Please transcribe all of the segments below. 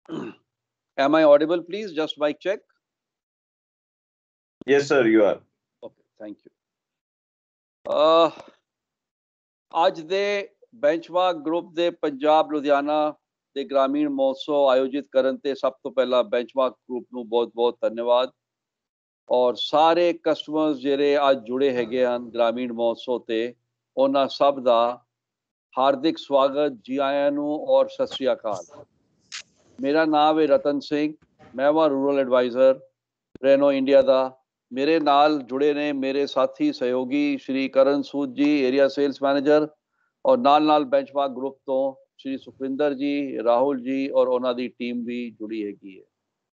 Am I audible, please? Just mic check. Yes, sir, you are. Okay, thank you. ਅੱਜ ਦੇ benchmark group ਦੇ ਪੰਜਾਬ ਲੁਧਿਆਣਾ ਦੇ ਗ੍ਰਾਮੀਣ ਮਹੋਤਸਵ ਆਯੋਜਿਤ ਕਰਨ ਤੇ ਸਭ ਤੋਂ ਪਹਿਲਾਂ ਬੈਂਚਮਾਰਕ ਗਰੁੱਪ ਨੂੰ ਬਹੁਤ-ਬਹੁਤ ਧੰਨਵਾਦ। ਔਰ ਸਾਰੇ ਕਸਟਮਰਸ ਜਿਹੜੇ ਅੱਜ ਜੁੜੇ ਹੈਗੇ ਹਨ ਗ੍ਰਾਮੀਣ ਮਹੋਤਸਵ ਤੇ ਉਹਨਾਂ ਸਭ ਦਾ ਹਾਰਦਿਕ ਸਵਾਗਤ, ਜੀ ਆਇਆਂ ਨੂੰ ਔਰ ਸਤਿ ਸ਼੍ਰੀ ਅਕਾਲ। ਮੇਰਾ ਨਾਮ ਹੈ ਰਤਨ ਸਿੰਘ, ਮੈਂ ਵਾਂ ਰੂਰਲ ਐਡਵਾਈਜ਼ਰ ਰੇਨੋ ਇੰਡੀਆ ਦਾ। ਮੇਰੇ ਨਾਲ ਜੁੜੇ ਨੇ ਮੇਰੇ ਸਾਥੀ ਸਹਿਯੋਗੀ ਸ਼੍ਰੀ ਕਰਨ ਸੂਦ ਜੀ, ਏਰੀਆ ਸੇਲਸ ਮੈਨੇਜਰ, ਔਰ ਨਾਲ ਬੈਂਚਮਾਰਕ ਗਰੁੱਪ ਤੋਂ ਸ਼੍ਰੀ ਸੁਖਵਿੰਦਰ ਜੀ, ਰਾਹੁਲ ਜੀ ਔਰ ਉਹਨਾਂ ਦੀ ਟੀਮ ਵੀ ਜੁੜੀ ਹੈਗੀ ਹੈ।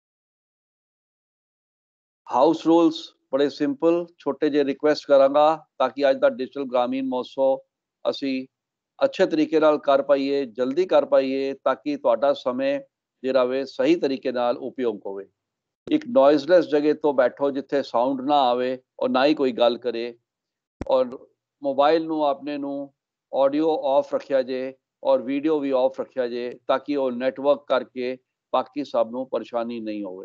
ਹਾਊਸ ਰੂਲਸ ਬੜੇ ਸਿੰਪਲ, ਛੋਟੇ ਜਿਹੇ ਰਿਕੁਐਸਟ ਕਰਾਂਗਾ ਤਾਂ ਕਿ ਅੱਜ ਦਾ ਡਿਜੀਟਲ ਗ੍ਰਾਮੀਣ ਮਹੋਤਸਵ ਅਸੀਂ ਅੱਛੇ ਤਰੀਕੇ ਨਾਲ ਕਰ ਪਾਈਏ, ਜਲਦੀ ਕਰ ਪਾਈਏ, ਤਾਂ ਕਿ ਤੁਹਾਡਾ ਸਮੇਂ ਜਿਹੜਾ ਵੇ ਸਹੀ ਤਰੀਕੇ ਨਾਲ ਉਪਯੋਗ ਹੋਵੇ। ਇੱਕ ਨੋਇਜ਼ਲੈਸ ਜਗ੍ਹਾ ਤੋਂ ਬੈਠੋ ਜਿੱਥੇ ਸਾਊਂਡ ਨਾ ਆਵੇ ਔਰ ਨਾ ਹੀ ਕੋਈ ਗੱਲ ਕਰੇ, ਔਰ ਮੋਬਾਈਲ ਨੂੰ ਆਪਣੇ ਨੂੰ ਆਡੀਓ ਆਫ ਰੱਖਿਆ ਜੇ ਔਰ ਵੀਡੀਓ ਵੀ ਆਫ ਰੱਖਿਆ ਜੇ ਤਾਂ ਕਿ ਉਹ ਨੈਟਵਰਕ ਕਰਕੇ ਬਾਕੀ ਸਭ ਨੂੰ ਪਰੇਸ਼ਾਨੀ ਨਹੀਂ ਹੋਵੇ।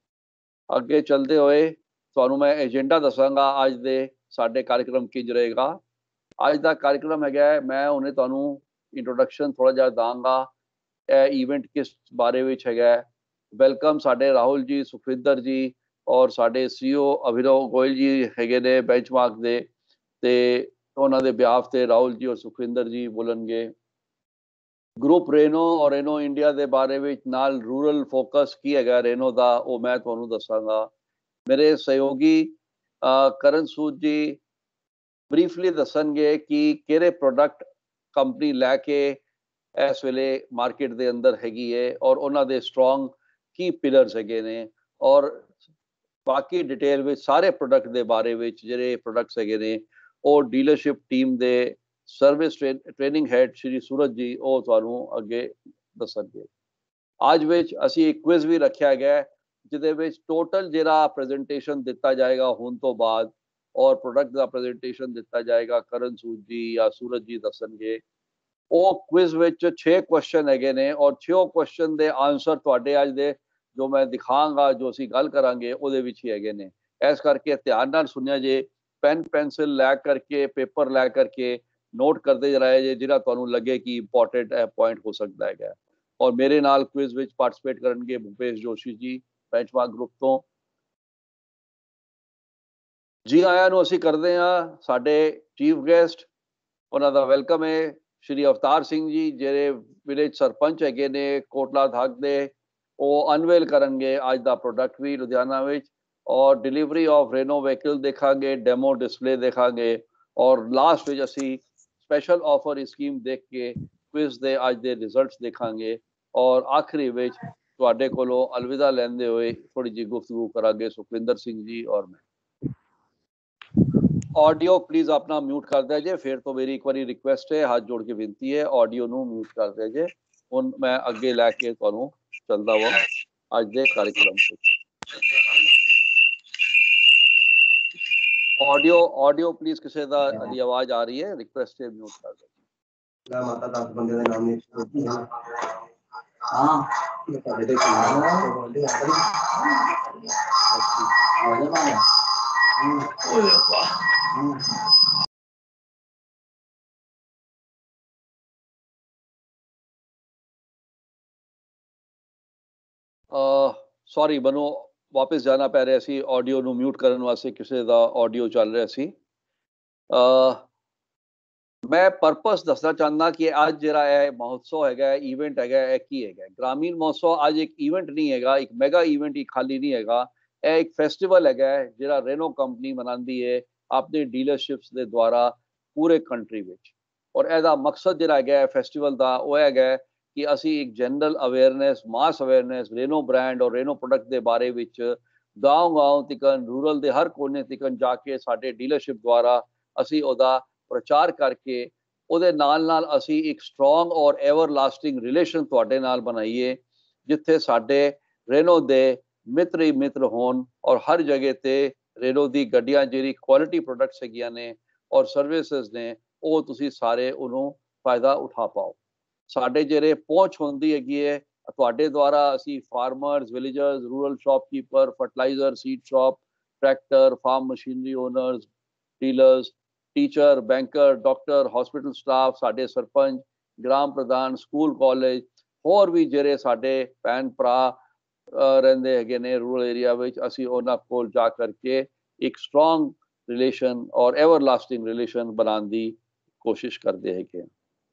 ਅੱਗੇ ਚੱਲਦੇ ਹੋਏ ਤੁਹਾਨੂੰ ਮੈਂ ਏਜੰਡਾ ਦੱਸਾਂਗਾ ਅੱਜ ਦੇ ਸਾਡੇ ਕਾਰਜਕ੍ਰਮ ਕਿੰਜ ਰਹੇਗਾ। ਅੱਜ ਦਾ ਕਾਰਜਕ੍ਰਮ ਹੈਗਾ, ਮੈਂ ਹੁਣੇ ਤੁਹਾਨੂੰ ਇੰਟਰੋਡਕਸ਼ਨ ਥੋੜਾ ਜਿਹਾ ਦਾਂਗਾ ਇਹ ਇਵੈਂਟ ਕਿਸ ਬਾਰੇ ਵਿੱਚ ਹੈਗਾ। ਵੈਲਕਮ ਸਾਡੇ ਰਾਹੁਲ ਜੀ, ਸੁਖਵਿੰਦਰ ਜੀ ਔਰ ਸਾਡੇ CEO ਅਭਿਨਵ ਗੋਇਲ ਜੀ ਹੈਗੇ ਨੇ ਬੈਂਚਮਾਰਕ ਦੇ, ਤੇ ਉਹਨਾਂ ਦੇ ਬਿਹਾਫ ਤੇ ਰਾਹੁਲ ਜੀ ਔਰ ਸੁਖਵਿੰਦਰ ਜੀ ਬੋਲਣਗੇ। ਗਰੁੱਪ ਰੇਨੋ ਔਰ ਰੇਨੋ ਇੰਡੀਆ ਦੇ ਬਾਰੇ ਵਿੱਚ ਨਾਲ ਰੂਰਲ ਫੋਕਸ ਕੀ ਹੈਗਾ ਰੇਨੋ ਦਾ, ਉਹ ਮੈਂ ਤੁਹਾਨੂੰ ਦੱਸਾਂਗਾ। ਮੇਰੇ ਸਹਿਯੋਗੀ ਕਰਨ ਸੂਦ ਜੀ ਬਰੀਫਲੀ ਦੱਸਣਗੇ ਕਿ ਕਿਹੜੇ ਪ੍ਰੋਡਕਟ ਕੰਪਨੀ ਲੈ ਕੇ ਇਸ ਵੇਲੇ ਮਾਰਕੀਟ ਦੇ ਅੰਦਰ ਹੈਗੀ ਹੈ ਔਰ ਉਹਨਾਂ ਦੇ ਸਟਰੋਂਗ ਕੀ ਪਿਲਰਸ ਹੈਗੇ ਨੇ, ਔਰ ਬਾਕੀ ਡਿਟੇਲ ਵਿੱਚ ਸਾਰੇ ਪ੍ਰੋਡਕਟ ਦੇ ਬਾਰੇ ਵਿੱਚ ਜਿਹੜੇ ਪ੍ਰੋਡਕਟਸ ਹੈਗੇ ਨੇ ਉਹ ਡੀਲਰਸ਼ਿਪ ਟੀਮ ਦੇ service training head Shri Suraj ji ਉਹ ਤੁਹਾਨੂੰ ਅੱਗੇ ਦੱਸਣਗੇ। ਅੱਜ ਵਿੱਚ ਅਸੀਂ ਇੱਕ ਕੁਇਜ਼ ਵੀ ਰੱਖਿਆ ਗਿਆ ਜਿਹਦੇ ਵਿੱਚ ਟੋਟਲ ਜਿਹੜਾ ਪ੍ਰੈਜੈਂਟੇਸ਼ਨ ਦਿੱਤਾ ਜਾਏਗਾ ਹੁਣ ਤੋਂ ਬਾਅਦ ਔਰ ਪ੍ਰੋਡਕਟ ਦਾ ਪ੍ਰੈਜੈਂਟੇਸ਼ਨ ਦਿੱਤਾ ਜਾਏਗਾ, ਕਰਨ ਸੂਦ ਜੀ ਜਾਂ ਸੂਰਜ ਜੀ ਦੱਸਣਗੇ। ਉਹ ਕੁਇਜ਼ ਵਿੱਚ 6 ਕੁਐਸਚਨ ਹੈਗੇ ਨੇ ਔਰ 6 ਕੁਐਸਚਨ ਦੇ ਆਨਸਰ ਤੁਹਾਡੇ ਅੱਜ ਦੇ ਜੋ ਮੈਂ ਦਿਖਾਵਾਂਗਾ, ਜੋ ਅਸੀਂ ਗੱਲ ਕਰਾਂਗੇ ਉਹਦੇ ਵਿੱਚ ਹੀ ਹੈਗੇ ਨੇ। ਇਸ ਕਰਕੇ ਧਿਆਨ ਨਾਲ ਸੁਣਿਆ ਜੇ, ਪੈਨ ਪੈਨਸਿਲ ਲੈ ਕਰਕੇ ਪੇਪਰ ਲੈ ਕਰਕੇ ਨੋਟ ਕਰਦੇ ਰਹੇ ਜੇ ਜਿਹੜਾ ਤੁਹਾਨੂੰ ਲੱਗੇ ਕਿ ਇੰਪੋਰਟੈਂਟ ਪੁਆਇੰਟ ਹੋ ਸਕਦਾ ਹੈਗਾ। ਔਰ ਮੇਰੇ ਨਾਲ ਕੁਇਜ਼ ਵਿੱਚ ਪਾਰਟਿਸਿਪੇਟ ਕਰਨਗੇ ਭੁਪੇਸ਼ ਜੋਸ਼ੀ ਜੀ ਬੈਂਚਮਾਰਕ ਗਰੁੱਪ ਤੋਂ। ਜੀ ਆਇਆਂ ਨੂੰ ਅਸੀਂ ਕਰਦੇ ਹਾਂ ਸਾਡੇ ਚੀਫ ਗੈਸਟ, ਉਹਨਾਂ ਦਾ ਵੈਲਕਮ ਹੈ ਸ਼੍ਰੀ ਅਵਤਾਰ ਸਿੰਘ ਜੀ ਜਿਹੜੇ ਵਿਲੇਜ ਸਰਪੰਚ ਹੈਗੇ ਨੇ ਕੋਟਲਾ ਧਾਗ ਦੇ। ਉਹ ਅਨਵੇਲ ਕਰਨਗੇ ਅੱਜ ਦਾ ਪ੍ਰੋਡਕਟ ਵੀ ਲੁਧਿਆਣਾ ਵਿੱਚ, ਔਰ ਡਿਲੀਵਰੀ ਆਫ ਰੇਨੋ ਵਹੀਕਲ ਦੇਖਾਂਗੇ, ਡੈਮੋ ਡਿਸਪਲੇ ਦੇਖਾਂਗੇ, ਔਰ ਲਾਸਟ ਵਿੱਚ ਅਸੀਂ ਸਪੈਸ਼ਲ ਆਫਰ ਸਕੀਮ ਦੇਖ ਕੇ ਕੁਇਜ਼ ਦੇ ਅੱਜ ਦੇ ਰਿਜ਼ਲਟਸ ਦੇਖਾਂਗੇ, ਔਰ ਆਖਰੀ ਵਿੱਚ ਤੁਹਾਡੇ ਕੋਲੋਂ ਅਲਵਿਦਾ ਲੈਂਦੇ ਹੋਏ ਥੋੜੀ ਜਿਹੀ ਗੁਫ਼ਤਗੂ ਕਰਾਂਗੇ ਸੁਖਵਿੰਦਰ ਸਿੰਘ ਜੀ ਔਰ ਮੈਂ। ऑडियो प्लीज अपना म्यूट कर दीजिए। फिर तो मेरी एक बार रिक्वेस्ट है, हाथ जोड़ के विनती है, ऑडियो ਨੂੰ म्यूट कर दीजिए। ਹੁਣ ਮੈਂ ਅੱਗੇ ਲੈ ਕੇ ਤੁਹਾਨੂੰ ਚੱਲਦਾ ਹਾਂ ਅੱਜ ਦੇ ਕਾਰਜਕ੍ਰਮ ਤੇ। ऑडियो प्लीज ਕਿਸੇ ਦਾ ਦੀ ਆਵਾਜ਼ ਆ ਰਹੀ ਹੈ, ਰਿਕੁਐਸਟ ਹੈ म्यूट कर दीजिए। ਮਾਤਾ 10 ਬੰਦੇ ਦੇ ਨਾਮ ਨਹੀਂ ਹਾਂ ਤੁਹਾਡੇ ਤੇ ਬੋਲਦੇ ਸੌਰੀ ਮੈਨੂੰ ਵਾਪਸ ਜਾਣਾ ਪੈ ਰਿਹਾ ਸੀ ਆਡੀਓ ਨੂੰ ਮਿਊਟ ਕਰਨ ਵਾਸਤੇ, ਕਿਸੇ ਦਾ ਆਡੀਓ ਚੱਲ ਰਿਹਾ ਸੀ। ਮੈਂ ਪਰਪਸ ਦੱਸਣਾ ਚਾਹੁੰਦਾ ਕਿ ਅੱਜ ਜਿਹੜਾ ਇਹ ਮਹੋਤਸਵ ਹੈਗਾ, ਇਵੈਂਟ ਹੈਗਾ, ਇਹ ਕੀ ਹੈਗਾ। ਗ੍ਰਾਮੀਣ ਮਹੋਤਸਵ ਅੱਜ ਇੱਕ ਇਵੈਂਟ ਨਹੀਂ ਹੈਗਾ, ਇੱਕ ਮੈਗਾ ਇਵੈਂਟ ਹੀ ਖਾਲੀ ਨਹੀਂ ਹੈਗਾ। ਇਹ ਇੱਕ ਫੈਸਟੀਵਲ ਹੈਗਾ ਜਿਹੜਾ ਰੇਨੋ ਕੰਪਨੀ ਮਨਾਉਂਦੀ ਹੈ ਆਪਣੀ ਡੀਲਰਸ਼ਿਪਸ ਦੇ ਦੁਆਰਾ ਪੂਰੇ ਕੰਟਰੀ ਵਿੱਚ। ਔਰ ਇਹਦਾ ਮਕਸਦ ਜਿਹੜਾ ਹੈਗਾ ਫੈਸਟੀਵਲ ਦਾ ਉਹ ਹੈਗਾ ਕਿ ਅਸੀਂ ਇੱਕ general awareness, mass awareness Renault brand ਔਰ ਰੇਨੋ ਪ੍ਰੋਡਕਟ ਦੇ ਬਾਰੇ ਵਿੱਚ ਗਾਉਂ ਤੀਕਨ, ਰੂਰਲ ਦੇ ਹਰ ਕੋਨੇ ਤੀਕਨ ਜਾ ਕੇ ਸਾਡੇ ਡੀਲਰਸ਼ਿਪ ਦੁਆਰਾ ਅਸੀਂ ਉਹਦਾ ਪ੍ਰਚਾਰ ਕਰਕੇ ਉਹਦੇ ਨਾਲ ਅਸੀਂ ਇੱਕ ਸਟਰੋਂਗ ਔਰ ਐਵਰ ਲਾਸਟਿੰਗ ਰਿਲੇਸ਼ਨ ਤੁਹਾਡੇ ਨਾਲ ਬਣਾਈਏ, ਜਿੱਥੇ ਸਾਡੇ ਰੇਨੋ ਦੇ ਮਿੱਤਰ ਹੀ ਮਿੱਤਰ ਹੋਣ ਔਰ ਹਰ ਜਗ੍ਹਾ ਤੇ ਰੇਨੋ ਦੀ ਗੱਡੀਆਂ ਜਿਹੜੀ ਕੁਆਲਿਟੀ ਪ੍ਰੋਡਕਟਸ ਹੈਗੀਆਂ ਨੇ ਔਰ ਸਰਵਿਸਿਜ਼ ਨੇ ਉਹ ਤੁਸੀਂ ਸਾਰੇ ਉਹਨੂੰ ਫਾਇਦਾ ਉਠਾ ਪਾਓ। ਸਾਡੇ ਜਿਹੜੇ ਪਹੁੰਚ ਹੁੰਦੀ ਹੈਗੀ ਹੈ ਤੁਹਾਡੇ ਦੁਆਰਾ ਅਸੀਂ farmers, villagers, rural shopkeeper, fertilizer, seed shop, tractor, farm machinery owners, dealers, teacher, banker, doctor, hospital staff, साडे सरपंच, ग्राम प्रधान, स्कूल कॉलेज, होर भी ਜਿਹੜੇ ਸਾਡੇ ਭੈਣ ਭਰਾ ਰਹਿੰਦੇ ਹੈਗੇ ਨੇ ਰੂਰਲ ਏਰੀਆ ਵਿੱਚ, ਅਸੀਂ ਉਹਨਾਂ ਕੋਲ ਜਾ ਕਰਕੇ ਇੱਕ ਸਟਰੋਂਗ ਰਿਲੇਸ਼ਨ ਔਰ ਐਵਰਲਾਸਟਿੰਗ ਰਿਲੇਸ਼ਨ ਬਣਾਉਣ ਦੀ ਕੋਸ਼ਿਸ਼ ਕਰਦੇ ਹੈਗੇ।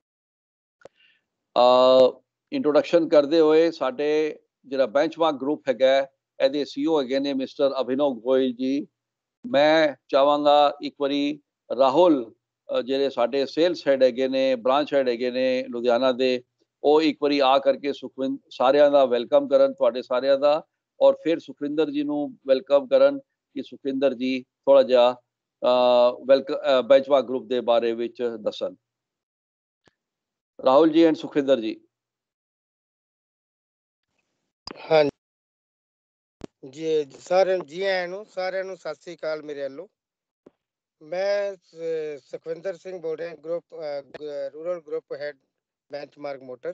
ਇੰਟਰੋਡਕਸ਼ਨ ਕਰਦੇ ਹੋਏ ਸਾਡੇ ਜਿਹੜਾ ਬੈਂਚਮਾਰਕ ਗਰੁੱਪ ਹੈਗਾ ਇਹਦੇ CEO ਹੈਗੇ ਨੇ ਮਿਸਟਰ ਅਭਿਨਵ ਗੋਇਲ ਜੀ। ਮੈਂ ਚਾਹਾਂਗਾ ਇੱਕ ਵਾਰੀ ਰਾਹੁਲ ਜਿਹੜੇ ਸਾਡੇ ਸੇਲਸ ਹੈਡ ਹੈਗੇ ਨੇ, ਬ੍ਰਾਂਚ ਹੈਡ ਹੈਗੇ ਨੇ ਲੁਧਿਆਣਾ ਦੇ, ਉਹ ਇੱਕ ਵਾਰੀ ਆ ਕਰਕੇ ਸਾਰਿਆਂ ਦਾ ਵੈਲਕਮ ਕਰਨ, ਤੁਹਾਡੇ ਸਾਰਿਆਂ ਦਾ, ਔਰ ਫਿਰ ਸੁਖਵਿੰਦਰ ਜੀ ਨੂੰ ਵੈਲਕਮ ਕਰਨ ਕਿ ਸੁਖਵਿੰਦਰ ਜੀ ਥੋੜਾ ਜਿਹਾ ਬੈਂਚਮਾਰਕ ਗਰੁੱਪ ਦੇ ਬਾਰੇ ਵਿੱਚ ਦੱਸਣ। ਰਾਹੁਲ ਜੀ ਐਂਡ ਸੁਖਵਿੰਦਰ ਜੀ। हाँ जी सारे जी आया ਨੂੰ ਸਾਰਿਆਂ ਨੂੰ ਸਤਿ ਸ੍ਰੀ ਅਕਾਲ ਮੇਰੇ ਵੱਲੋਂ। ਮੈਂ ਸੁਖਵਿੰਦਰ ਸਿੰਘ ਬੋਲ ਰਿਹਾ, group rural group head Benchmark Motor.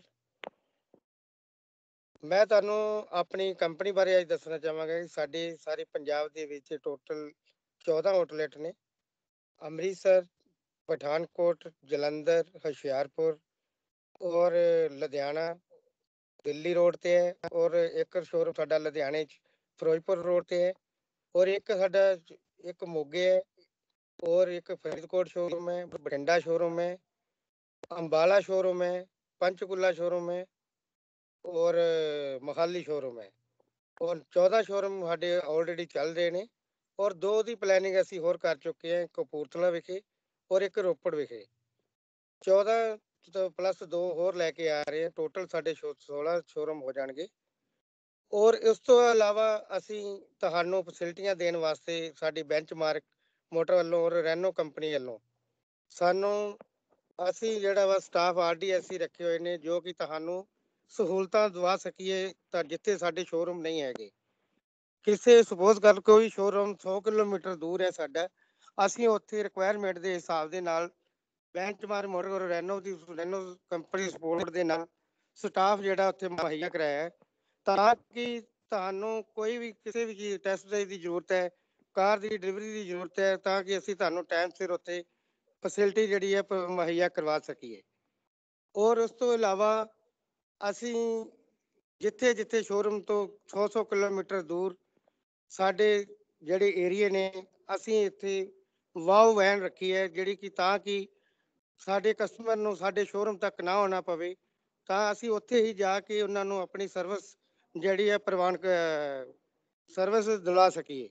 ਮੈਂ ਤੁਹਾਨੂੰ ਆਪਣੀ ਕੰਪਨੀ ਬਾਰੇ ਅੱਜ ਦੱਸਣਾ ਚਾਹਾਂਗਾ ਕਿ ਸਾਡੇ ਸਾਰੇ ਪੰਜਾਬ ਦੇ ਵਿੱਚ ਟੋਟਲ 14 ਆਊਟਲੈਟ ਨੇ। ਅੰਮ੍ਰਿਤਸਰ, ਪਠਾਨਕੋਟ, ਜਲੰਧਰ, ਹੁਸ਼ਿਆਰਪੁਰ ਔਰ ਲੁਧਿਆਣਾ ਦਿੱਲੀ रोड ਤੇ ਹੈ, ਔਰ ਇੱਕ ਸ਼ੋਰੂਮ ਸਾਡਾ ਲੁਧਿਆਣੇ 'ਚ ਫਿਰੋਜ਼ਪੁਰ रोड ਤੇ ਹੈ, ਔਰ ਇੱਕ ਸਾਡਾ ਇੱਕ ਮੋਗੇ ਹੈ, और एक फरीदकोट शोरूम है, बठिंडा शोरूम है, अंबाला शोरूम है, पंचकुला शोरूम है और मोहाली शोरूम है। और 14 शोरूम साढ़े ऑलरेडी चल रहे हैं और 2 की प्लैनिंग असी होर कर चुके हैं, कपूरथला विखे और एक रोपड़ विखे। 14 तो प्लस 2 होर लैके आ रहे हैं, टोटल साढ़े 16 शोरूम हो जाएंगे। और इस तो इलावा असी तुहानू फैसिलिटियां देने वास्ते साडी बेंचमार्क मोटर वालों और रैनो कंपनी वालों सानू असी जिहड़ा वा स्टाफ RDSC रखे हुए ने जो कि तुहानू सहूलतां दवा सकीए तां जिथे साडे शोरूम नहीं हैगे। किसे सपोज कर कोई शोरूम 100 किलोमीटर दूर है साडा, असी उत्थे रिक्वायरमेंट दे हिसाब दे नाल बेंचमार्क मोटर और रैनो कंपनी सपोर्ट दे नाल स्टाफ जिहड़ा उत्थे मुहैया कराया है तां कि तुहानू कोई भी किसी भी चीज़ टैस्ट ड्राइव की जरूरत है, कार की डिलीवरी की जरूरत है, ਤਾਂ ਕਿ ਅਸੀਂ ਤੁਹਾਨੂੰ ਟਾਈਮ ਸਿਰ ਉੱਥੇ ਫੈਸਿਲਿਟੀ ਜਿਹੜੀ ਹੈ ਮੁਹੱਈਆ ਕਰਵਾ ਸਕੀਏ। ਔਰ ਉਸ ਤੋਂ ਇਲਾਵਾ ਅਸੀਂ ਜਿੱਥੇ ਜਿੱਥੇ ਸ਼ੋਰੂਮ ਤੋਂ 100 ਕਿਲੋਮੀਟਰ ਦੂਰ ਸਾਡੇ ਜਿਹੜੇ ਏਰੀਏ ਨੇ, ਅਸੀਂ ਇੱਥੇ ਵਾਓ ਵੈਨ ਰੱਖੀ ਹੈ ਜਿਹੜੀ ਕਿ ਤਾਂ ਕਿ ਸਾਡੇ ਕਸਟਮਰ ਨੂੰ ਸਾਡੇ ਸ਼ੋਰੂਮ ਤੱਕ ਨਾ ਆਉਣਾ ਪਵੇ, ਤਾਂ ਅਸੀਂ ਉੱਥੇ ਹੀ ਜਾ ਕੇ ਉਹਨਾਂ ਨੂੰ ਆਪਣੀ ਸਰਵਿਸ ਜਿਹੜੀ ਹੈ ਪ੍ਰਵਾਨ ਸਰਵਿਸ ਦਿਲਾ ਸਕੀਏ।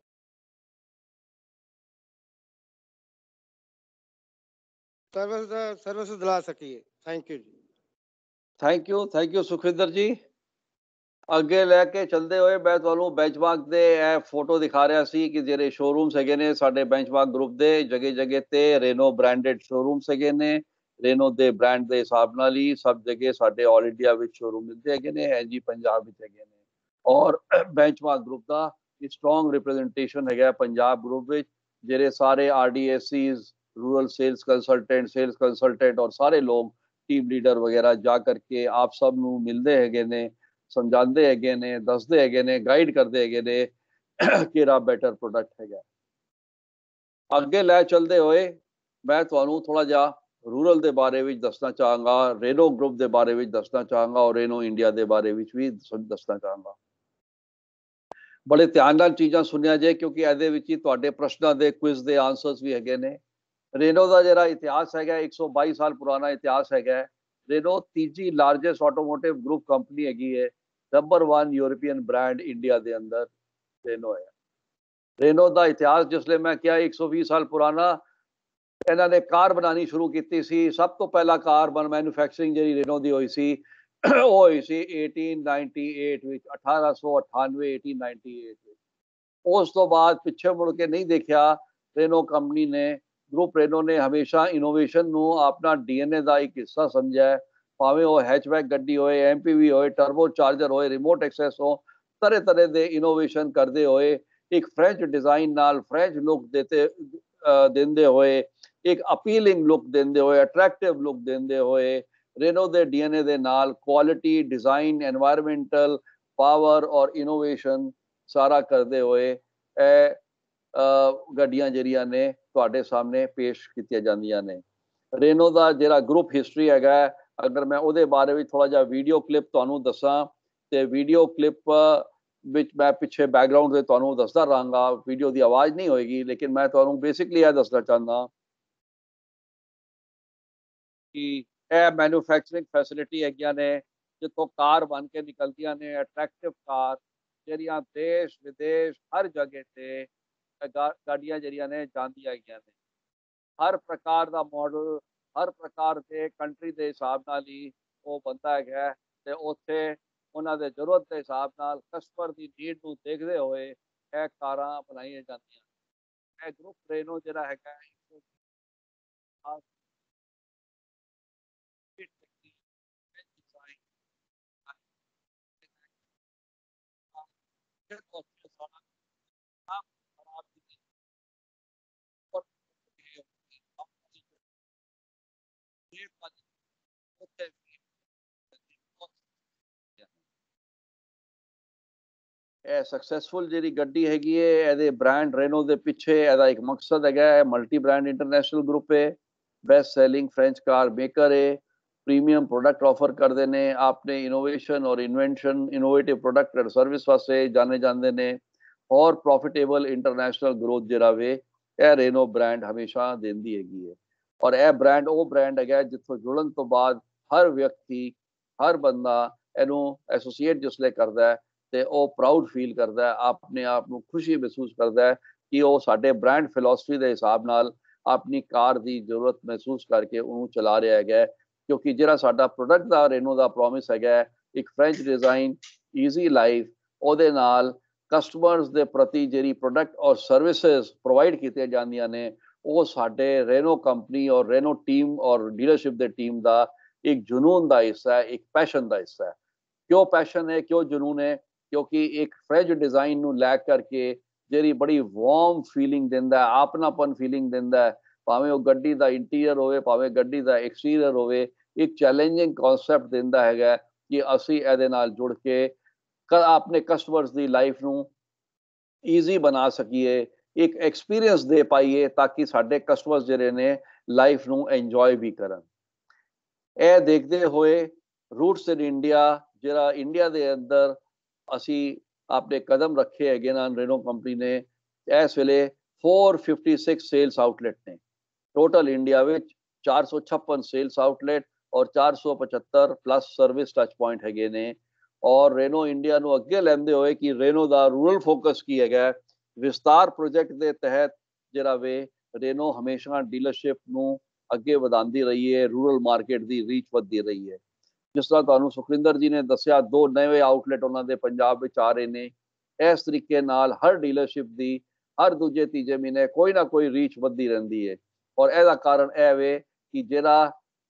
सर्विस दिला सकिए। थैंक यू जी। Thank you Sukhwinder ji. ਅੱਗੇ ਲੈ ਕੇ ਚਲਦੇ ਹੋਏ ਮੈਂ ਤੁਹਾਨੂੰ ਬੈਂਚਮਾਰਕ ਦੇ ਇਹ ਫੋਟੋ ਦਿਖਾ ਰਿਹਾ ਸੀ ਕਿ ਜਿਹੜੇ ਸ਼ੋਰੂਮਸ ਹੈਗੇ ਨੇ ਸਾਡੇ ਬੈਂਚਮਾਰਕ ਗਰੁੱਪ ਦੇ, ਜਗ੍ਹਾ ਜਗ੍ਹਾ ਤੇ ਰੇਨੋ ਬ੍ਰਾਂਡਡ ਸ਼ੋਰੂਮਸ ਹੈਗੇ ਨੇ। ਰੇਨੋ ਦੇ ਬ੍ਰਾਂਡ ਦੇ ਹਿਸਾਬ ਨਾਲ ਹੀ ਸਭ ਜਗ੍ਹਾ ਸਾਡੇ ਆਲ ਇੰਡੀਆ ਵਿੱਚ ਸ਼ੋਰੂਮ ਮਿਲਦੇ ਹੈਗੇ ਨੇ, ਐਨਜੀ ਪੰਜਾਬ ਵਿੱਚ ਹੈਗੇ ਨੇ। ਔਰ ਬੈਂਚਮਾਰਕ ਗਰੁੱਪ ਦਾ ਸਟਰੋਂਗ ਰਿਪਰੈਜ਼ੈਂਟੇਸ਼ਨ ਹੈਗਾ ਪੰਜਾਬ ਗਰੁੱਪ ਵਿੱਚ, ਜਿਹੜੇ ਸਾਰੇ RDSCs, रूरल सेल्स कंसल्टेंट और सारे लोग टीम लीडर वगैरह जा करके आप सब नू मिलते हैगे ने, समझाते हैगे ने, दसते हैगे ने, गाइड करते हैगे ने केड़ा बेटर प्रोडक्ट हैगा। अगे लै चलते हुए मैं तुहानू थोड़ा जा रूरल दे बारे विच दसना चाहांगा, रेनो ग्रुप दे बारे विच दसना चाहांगा और रेनो इंडिया दे बारे विच भी दसना चाहांगा। बड़े ध्यान नाल चीज़ां सुनिया जे क्योंकि इहदे विच ही तुहाडे प्रश्नां दे क्विज दे आंसर्स भी हैगे ने। रेनो का जरा इतिहास है 122 साल पुराना इतिहास है। रेनो तीजी लार्जेस्ट ऑटोमोटिव ग्रुप कंपनी हैगी है, नंबर 1 यूरोपियन ब्रांड इंडिया के अंदर रेनो है। रेनो का इतिहास जिसले मैं क्या 120 साल पुराना, इन्होंने कार बनानी शुरू की सी। सब तो पहला कार मैन्युफैक्चरिंग जी रेनो की हुई सी वो हुई सी 1898 1898 1898। उस तो बाद पिछे मुड़ के नहीं देखा। रेनो कंपनी ने, ग्रुप रेनो ने हमेशा इनोवेशन नू अपना DNA का एक हिस्सा समझा है। भावें वो हैचबैक गड्डी होए, MPV होए, टर्बो चार्जर होए, रिमोट एक्सेस हो, तरह तरह के इनोवेशन करते हुए एक फ्रेंच डिजाइन नाल फ्रेंच लुक देते हुए, एक अपीलिंग लुक देंदे हुए, अट्रैक्टिव लुक देंदे हुए रेनो दे डीएनए दे नाल क्वालिटी डिजाइन एनवायरमेंटल पावर और इनोवेशन सारा करते हुए ਗੱਡੀਆਂ ਜਿਹੜੀਆਂ ਨੇ ਤੁਹਾਡੇ ਸਾਹਮਣੇ ਪੇਸ਼ ਕੀਤੀਆਂ ਜਾਂਦੀਆਂ ਨੇ। ਰੇਨੋ ਦਾ ਜਿਹੜਾ ਗਰੁੱਪ ਹਿਸਟਰੀ ਹੈਗਾ, ਅਗਰ ਮੈਂ ਉਹਦੇ ਬਾਰੇ ਵਿੱਚ ਥੋੜਾ ਜਿਹਾ ਵੀਡੀਓ ਕਲਿੱਪ ਤੁਹਾਨੂੰ ਦੱਸਾਂ ਤੇ ਵੀਡੀਓ ਕਲਿੱਪ ਵਿੱਚ ਮੈਂ ਪਿੱਛੇ ਬੈਕਗ੍ਰਾਉਂਡ ਦੇ ਤੁਹਾਨੂੰ ਦੱਸਦਾ ਰਹਾਂਗਾ। ਵੀਡੀਓ ਦੀ ਆਵਾਜ਼ ਨਹੀਂ ਹੋਏਗੀ, ਲੇਕਿਨ ਮੈਂ ਤੁਹਾਨੂੰ ਬੇਸਿਕਲੀ ਇਹ ਦੱਸਣਾ ਚਾਹੁੰਦਾ ਕਿ ਇਹ ਮੈਨੂਫੈਕਚਰਿੰਗ ਫੈਸਿਲਿਟੀ ਹੈਗੀਆਂ ਨੇ ਜਿੱਥੋਂ ਕਾਰ ਬਣ ਕੇ ਨਿਕਲਦੀਆਂ ਨੇ, ਅਟਰੈਕਟਿਵ ਕਾਰ ਜਿਹੜੀਆਂ ਦੇਸ਼ ਵਿਦੇਸ਼ ਹਰ ਜਗ੍ਹਾ ਤੇ गाड़ियां जरिया ने जाती है। हर प्रकार का मॉडल हर प्रकार के कंट्री के हिसाब नाल ही वो बनता है ते उत्थे उन्होंने जरूरत के हिसाब नाल कस्टमर की नीड को देखते हुए यह कारां बनाई जाती हैं। ग्रुप रेनो जिहड़ा हैगा सक्सैसफुल जी गड्डी हैगी है। ब्रांड रेनो के पिछे एक मकसद है, मल्टी ब्रांड इंटरनेशनल ग्रुप है, best selling French car maker है, प्रीमियम प्रोडक्ट ऑफर करते हैं। आपने इनोवेशन और इन्वेंशन इनोवेटिव प्रोडक्ट और सर्विस वास्ते जाने जाते हैं और प्रॉफिटेबल इंटरनेशनल ग्रोथ जरा वे यह रेनो ब्रांड हमेशा देंदी हैगी है। और यह ब्रांड वो ब्रांड है जितों जुड़न तो बाद हर व्यक्ति हर बंदा इनू एसोसीएट जिसले करता है तो वह प्राउड फील करता है, अपने आप को खुशी महसूस करता है कि वह साडे ब्रांड फिलोसफी के हिसाब नाल अपनी कार की जरूरत महसूस करके उन्होंने चला रहा है। क्योंकि जो साडा प्रोडक्ट का रेनो का प्रॉमिस है एक फ्रेंच डिजाइन ईजी लाइफ ਉਹਦੇ ਨਾਲ कस्टमर्स के प्रति जी प्रोडक्ट और सर्विसेज प्रोवाइड की जांदियां ने वो साडे रेनो कंपनी और रेनो टीम और डीलरशिप के टीम का एक जुनून का हिस्सा है, एक पैशन का हिस्सा है। क्यों पैशन है, क्यों जुनून है? क्योंकि एक फ्रेंच डिजाइन नू लै करके जी बड़ी वार्म फीलिंग देंदा है, आपनापन फीलिंग देंदा है। भावें वो गड्डी का इंटीरियर होवे, भावें गड्डी का एक्सटीरियर होवे, एक चैलेंजिंग कॉन्सैप्ट देंदा है कि असी इहदे नाल जुड़ के अपने कस्टमर्स की लाइफ नू ईजी बना सकीए, एक एक्सपीरियंस दे पाइए ताकि साडे कस्टमर्स जिहड़े ने लाइफ नू एंजॉय भी करन। यह देखते हुए रूट्स इन इंडिया जिहड़ा इंडिया के अंदर असी आपने कदम रखे है ना रेनो कंपनी ने इस वेले 456 सेल्स आउटलेट ने टोटल इंडिया में 456 सेल्स आउटलेट और 475 प्लस सर्विस टच पॉइंट है ने। और रेनो इंडिया नू अगे लैंदे हुए कि रेनो का रूरल फोकस की है विस्तार प्रोजेक्ट के तहत जरा वे रेनो हमेशा डीलरशिप नू अगे वधांदी रही है, रूरल मार्केट की रीच वधदी रही है। जिस तरह तुहानू सुखविंदर जी ने दसिया 2 नवे आउटलेट उन्होंने पंजाब में आ रहे हैं। इस तरीके नाल हर डीलरशिप की हर दूजे तीजे महीने कोई ना कोई रीच वधदी रहती है। और यदा कारण यह वे कि जरा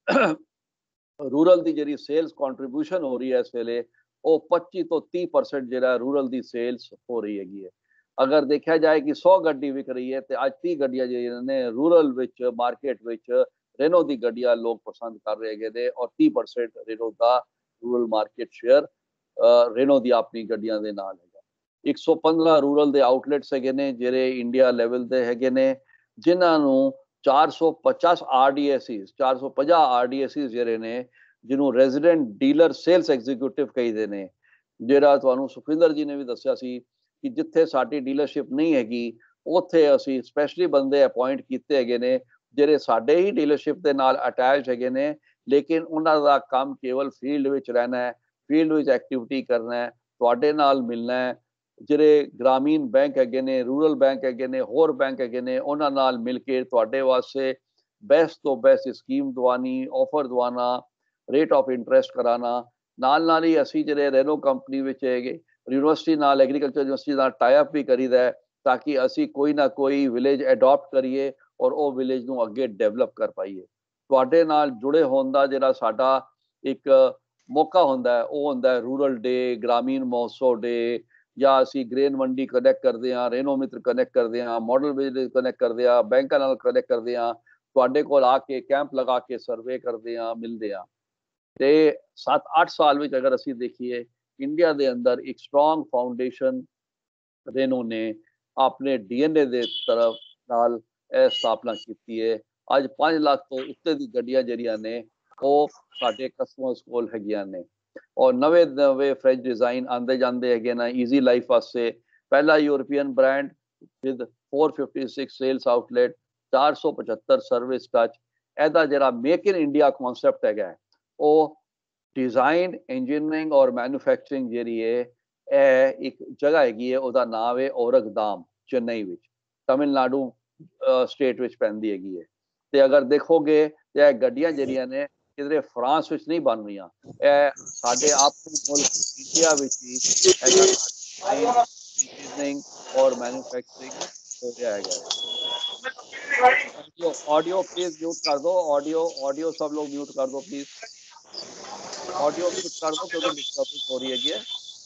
रूरल की जी सेल्स कॉन्ट्रीब्यूशन हो रही है इस वेले वो 25 तो 30% जरा रूरल की सेल्स हो रही है। अगर देखा जाए कि 100 गड्डी विक रही है तो अज 30 गड्डियां ने रूरल मार्केट रेनो की गड्डियां लोग पसंद कर रहे हैं और 30% रेनो का रूरल मार्केट शेयर रेनो की अपनी गड्डियां दे नाल है। 115 रूरल के आउटलेट्स है जेरे इंडिया लैवल के है ने जिन्होंने 450 RDSEs 450 RDSEs जेरे ने जिन्होंने रेजिडेंट डीलर सेल्स एग्जीक्यूटिव कहीदे ने। जेरा तुहानू सुखविंदर जी ने भी दसिया सी कि जिथे साडी डीलरशिप नहीं हैगी उत्थे असी स्पैशली बंदे अपॉइंट किए है ने जेरे साडे ही डीलरशिप के नाल अटैच है ने, लेकिन उन्हों का काम केवल फील्ड में रहना है, फील्ड में एक्टिविटी करना है, तुहाडे नाल मिलना है। जेरे ग्रामीण बैंक है ने, रूरल बैंक है ने, होर बैंक है ने, उन्होंने नाल मिल के तुहाडे वास्ते बेस्ट तो बेस्ट स्कीम दवानी, ऑफर दवाना, रेट ऑफ इंटरेस्ट कराना। नाल ही असी जेरे रेनो कंपनी में यूनिवर्सिटी नाल एग्रीकल्चर यूनिवर्सिटी नाल टाई अप भी करीदा है ताकि असी कोई ना कोई विलेज एडॉप्ट करिए और वो विलेज नू अगे डेवलप कर पाइए। तुहाडे नाल जुड़े होने का जिहड़ा साडा एक मौका होंदा है वो होंदा है रूरल डे, ग्रामीण महोत्सव डे, या असी ग्रेन मंडी कनैक्ट करते हैं, रेनो मित्र कनैक्ट करते हैं, मॉडल विलेज कनैक्ट करते हैं, बैंकों नाल कनैक्ट करते हैं, तुहाडे कोल आके कैंप लगा के सर्वे करते हैं, मिलते हैं। ਤੇ 7-8 ਸਾਲ ਵਿੱਚ ਅਗਰ ਅਸੀਂ ਦੇਖੀਏ ਇੰਡੀਆ ਦੇ ਅੰਦਰ ਇੱਕ ਸਟਰੋਂਗ ਫਾਊਂਡੇਸ਼ਨ रेनो ने अपने डीएनए ਦੇ ਤਰਫ ਨਾਲ ਇਹ ਸਥਾਪਨਾ ਕੀਤੀ ਹੈ। ਅੱਜ 5 ਲੱਖ ਤੋਂ ਉੱਤੇ ਦੀ ਗੱਡੀਆਂ ਜਿਹੜੀਆਂ ਨੇ ਉਹ ਸਾਡੇ ਕਸਟਮਰਸ ਕੋਲ ਹੈਗੀਆਂ ਨੇ ਔਰ ਨਵੇਂ ਫ੍ਰੈਂਚ ਡਿਜ਼ਾਈਨ ਆਂਦੇ ਜਾਂਦੇ ਹੈਗੇ ਨਾ। ਈਜ਼ੀ ਲਾਈਫ ਵਾਸਤੇ ਪਹਿਲਾ European brand with 456 sales outlet 475 service touch. ਇਹਦਾ ਜਿਹੜਾ ਮੇਕ ਇਨ ਇੰਡੀਆ ਕਨਸੈਪਟ ਹੈਗਾ ਉਹ डिजाइन इंजीनियरिंग और मैन्युफैक्चरिंग ਜਿਹੜੀ ਹੈ ਇੱਕ ਜਗ੍ਹਾ ਹੈਗੀ ਹੈ ਉਹਦਾ ਨਾਮ ਹੈ ਔਰਗਦਾਮ ਚੇਨਈ ਵਿੱਚ ਤਮਿਲਨਾਡੂ ਸਟੇਟ ਵਿੱਚ ਪੈਂਦੀ ਹੈਗੀ ਹੈ। ਤੇ ਅਗਰ ਦੇਖੋਗੇ ਤੇ ਇਹ ਗੱਡੀਆਂ ਜਿਹੜੀਆਂ ਨੇ ਕਿਧਰੇ ਫਰਾਂਸ ਵਿੱਚ ਨਹੀਂ ਬਣ ਰਹੀਆਂ, ਇਹ ਸਾਡੇ ਆਪਣੇ ਮੁਲਕ ਇੰਡੀਆ ਵਿੱਚ ਹੀ ਇਹਦਾ ਡਿਜ਼ਾਈਨ इंजीनियरिंग और मैन्युफैक्चरिंग हो गया है। ऑडियो प्लीज म्यूट कर दो, ऑडियो सब लोग म्यूट कर दो प्लीज, ऑडियो म्यूट कर दो क्योंकि डिस्टर्बेंस हो रही है।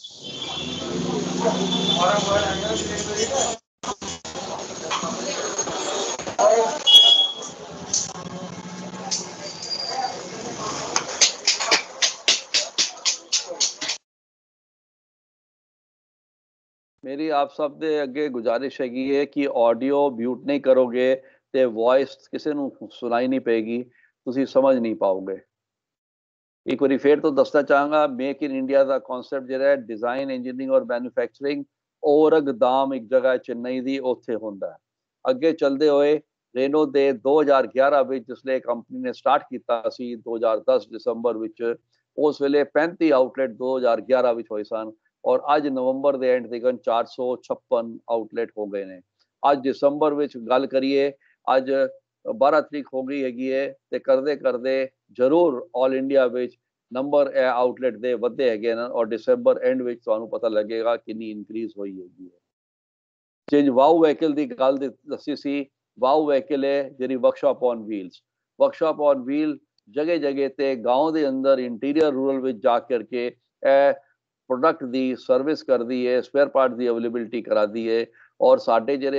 मेरी आप सब दे अगे गुजारिश हैगी है कि ऑडियो म्यूट नहीं करोगे तो वॉइस किसी ਨੂੰ सुनाई नहीं पेगी, ਤੁਸੀਂ समझ नहीं पाओगे। एक बार फिर तो दसना चाहांगा मेक इन इंडिया का कॉन्सेप्ट ਜਿਹੜਾ ਹੈ डिजाइन इंजीनियरिंग और मैन्युफैक्चरिंग ਔਰਗਦਾਮ ਇੱਕ ਜਗ੍ਹਾ ਚੇन्नई ਦੀ ਉੱਥੇ ਹੁੰਦਾ ਹੈ। ਅੱਗੇ ਚੱਲਦੇ ਹੋਏ ਰੇਨੋ ਦੇ 2011 ਵਿੱਚ ਜਿਸਲੇ ਕੰਪਨੀ ਨੇ ਸਟਾਰਟ ਕੀਤਾ ਸੀ 2010 ਦਸੰਬਰ ਵਿੱਚ, ਉਸ ਵੇਲੇ 35 ਆਊਟਲੈਟ 2011 ਵਿੱਚ ਹੋਏ ਸਨ ਔਰ ਅੱਜ ਨਵੰਬਰ ਦੇ ਐਂਡ ਤੱਕ 456 ਆਊਟਲੈਟ ਹੋ ਗਏ ਨੇ। ਅੱਜ ਦਸੰਬਰ ਵਿੱਚ ਗੱਲ ਕਰੀਏ, ਅੱਜ 12 ਤਰੀਕ ਹੋ ਗਈ ਹੈਗੀ ਹੈ ਤੇ ਕਰਦੇ ਕਰਦੇ ਜ਼ਰੂਰ ਆਲ ਇੰਡੀਆ ਵਿੱਚ ਨੰਬਰ ਇਹ ਆਊਟਲੈਟ ਦੇ ਵਧੇ ਹੈਗੇ ਨੇ ਔਰ ਦਸੰਬਰ ਐਂਡ ਵਿੱਚ ਤੁਹਾਨੂੰ ਪਤਾ ਲੱਗੇਗਾ ਕਿੰਨੀ ਇਨਕਰੀਜ਼ ਹੋਈ ਹੈਗੀ ਹੈ। ਚੇਂਜ ਵਾਓ ਵਹੀਕਲ ਦੀ ਗੱਲ ਦੱਸੀ ਸੀ, ਵਾਓ ਵਹੀਕਲ ਹੈ ਜਿਹੜੀ workshop on wheels, workshop on wheel ਜਗ੍ਹਾ ਜਗ੍ਹਾ ਤੇ ਗਾਉਂ ਦੇ ਅੰਦਰ ਇੰਟੀਰੀਅਰ ਰੂਰਲ ਵਿੱਚ ਜਾ ਕਰਕੇ ਇਹ प्रोडक्ट ਦੀ ਸਰਵਿਸ ਕਰਦੀ ਹੈ, ਸਪੇਅਰ ਪਾਰਟ ਦੀ ਅਵੇਲੇਬਿਲਿਟੀ ਕਰਾਦੀ ਹੈ ਔਰ ਸਾਡੇ ਜਿਹੜੇ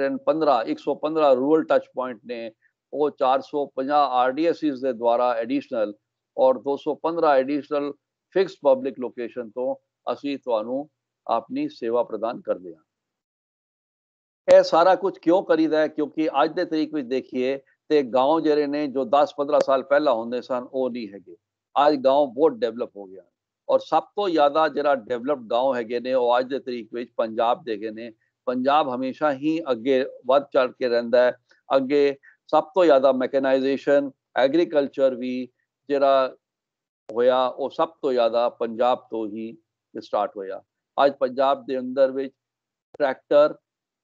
115 ਰੂਰਲ ਟੱਚ ਪੁਆਇੰਟ ਨੇ ਉਹ 450 ਆਰਡੀਐਸਸੀਜ਼ ਦੇ ਦੁਆਰਾ ਐਡੀਸ਼ਨਲ ਔਰ 215 ਐਡੀਸ਼ਨਲ ਫਿਕਸਡ ਪਬਲਿਕ ਲੋਕੇਸ਼ਨ ਤੋਂ ਅਸੀਂ ਤੁਹਾਨੂੰ ਆਪਣੀ ਸੇਵਾ ਪ੍ਰਦਾਨ ਕਰਦੇ ਹਾਂ। ਇਹ ਸਾਰਾ ਕੁਝ ਕਿਉਂ ਕਰੀਦਾ ਹੈ? ਕਿਉਂਕਿ ਅੱਜ ਦੇ ਤਰੀਕ ਵਿੱਚ ਦੇਖੀਏ ਤੇ ਗਾਉਂ ਜਿਹੜੇ ਨੇ ਜੋ 10-15 ਸਾਲ ਪਹਿਲਾਂ ਹੁੰਦੇ ਸਨ ਉਹ ਨਹੀਂ ਹੈਗੇ। ਅੱਜ ਗਾਉਂ ਬਹੁਤ ਡਿਵੈਲਪ ਹੋ ਗਿਆ ਔਰ ਸਭ ਤੋਂ ਜ਼ਿਆਦਾ ਜਿਹੜਾ ਡਿਵੈਲਪਡ ਗਾਉਂ ਹੈਗੇ ਨੇ ਉਹ ਅੱਜ ਦੇ ਤਰੀਕ ਵਿੱਚ ਪੰਜਾਬ ਦੇ ਹੈਗੇ ਨੇ। ਪੰਜਾਬ ਹਮੇਸ਼ਾ ਹੀ ਅੱਗੇ ਵੱਧ ਚੜ ਕੇ ਰਹਿੰਦਾ ਹੈ। ਅੱਗੇ ਸਭ ਤੋਂ ਜ਼ਿਆਦਾ ਮੈਕਨਾਈਜੇਸ਼ਨ ਐਗਰੀਕਲਚਰ ਵੀ ਜਿਹੜਾ ਹੋਇਆ ਉਹ ਸਭ ਤੋਂ ਜ਼ਿਆਦਾ ਪੰਜਾਬ ਤੋਂ ਹੀ ਸਟਾਰਟ ਹੋਇਆ। ਅੱਜ ਪੰਜਾਬ ਦੇ ਅੰਦਰ ਵਿੱਚ tractor,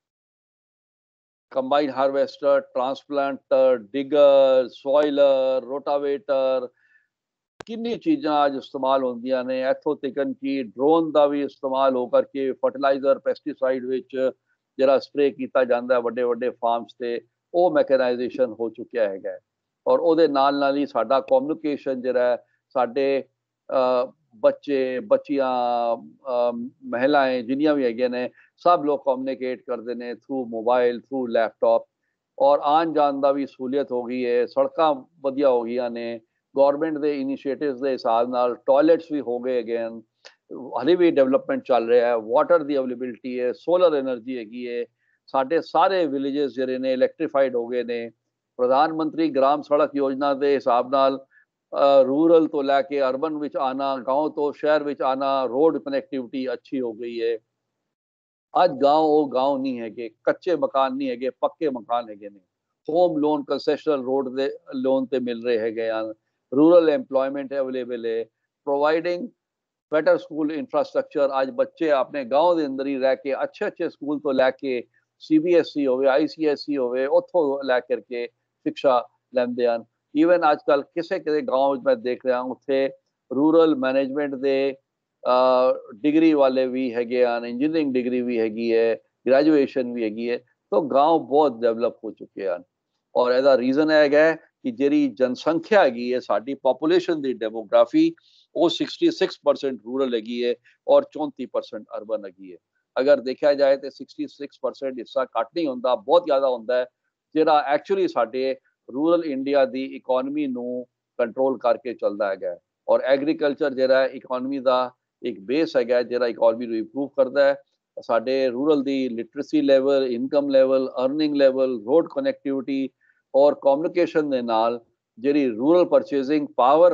combine harvester, transplanter, digger, soiler, rotavator, किन्नी चीज़ां अज इस्तेमाल होंदियां ने। इत्थों तकन कि ड्रोन का भी इस्तेमाल हो करके फर्टिलाइजर पेस्टिसाइड विच जिहड़ा स्प्रे किया जाता है वड्डे वड्डे फार्म्स से वो मैकेनाइजेशन हो चुकिया है और उहदे नाल ही साडा कम्युनिकेशन जिहड़ा है साडे बच्चे बच्चियां महिलाएं जिन्नियां भी हैगियां ने सब लोग कम्युनिकेट करते हैं थ्रू मोबाइल, थ्रू लैपटॉप और आन जान का भी सहूलियत हो गई है। सड़कां वधिया हो गई ने, गौरमेंट के इनिशिएटिव्स के हिसाब नाल टॉयलेट्स भी हो गए अगेन, हले भी डेवलपमेंट चल रहा है। वाटर की अवेलेबिलिटी है, सोलर एनर्जी हैगी है, साढ़े सारे विलेजेस जिहड़े ने इलैक्ट्रीफाइड हो गए ने। प्रधानमंत्री ग्राम सड़क योजना के हिसाब नाल रूरल तो लैके अर्बन विच आना, गाँव तो शहर विच आना, रोड कनैक्टिविटी अच्छी हो गई है। अज गाँव वो गाँव नहीं है, कच्चे मकान नहीं है, पक्के मकान है ने। होम लोन कंसैशनल रोड दे लोन ते मिल रहे हैं, रूरल एम्प्लॉयमेंट अवेलेबल है, प्रोवाइडिंग बेटर स्कूल इंफ्रास्ट्रक्चर। आज बच्चे अपने गाँव के अंदर ही रह के अच्छे अच्छे स्कूल तो लैके CBSE हो, ICSE हो, उतों लै करके शिक्षा लेंदे हैं। ईवन आजकल किसी किसी गाँव मैं देख रहा हूँ उत्थे रूरल मैनेजमेंट के डिग्री वाले भी हैगे, इंजीनियरिंग डिग्री भी हैगी है, ग्रैजुएशन भी हैगी है। तो गाँव बहुत डेवलप हो चुके हैं और ਇਹਦਾ ਰੀਜ਼ਨ ਹੈਗਾ कि ਜਿਹੜੀ जनसंख्या हैगी है साडी पॉपुलेशन की डेमोग्राफी वो 66% रूरल हैगी है और 34% अर्बन हैगी है। अगर देखा जाए तो 66% हिस्सा घट नहीं होंदा, बहुत ज़्यादा होंदा है जिहड़ा एक्चुअली साडे रूरल इंडिया की इकोनॉमी नूं कंट्रोल करके चलदा हैगा और एग्रीकल्चर ਜਿਹੜਾ ਇਕਨੋਮੀ ਦਾ ਇੱਕ ਬੇਸ ਹੈਗਾ ਜਿਹੜਾ ਇਕਨੋਮੀ ਨੂੰ ਇੰਪਰੂਵ ਕਰਦਾ ਹੈ। ਸਾਡੇ ਰੂਰਲ ਦੀ literacy level, income level, earning level, road connectivity ਔਰ ਕਮਿਊਨੀਕੇਸ਼ਨ ਦੇ ਨਾਲ ਜਿਹੜੀ ਰੂਰਲ ਪਰਚੇਸਿੰਗ ਪਾਵਰ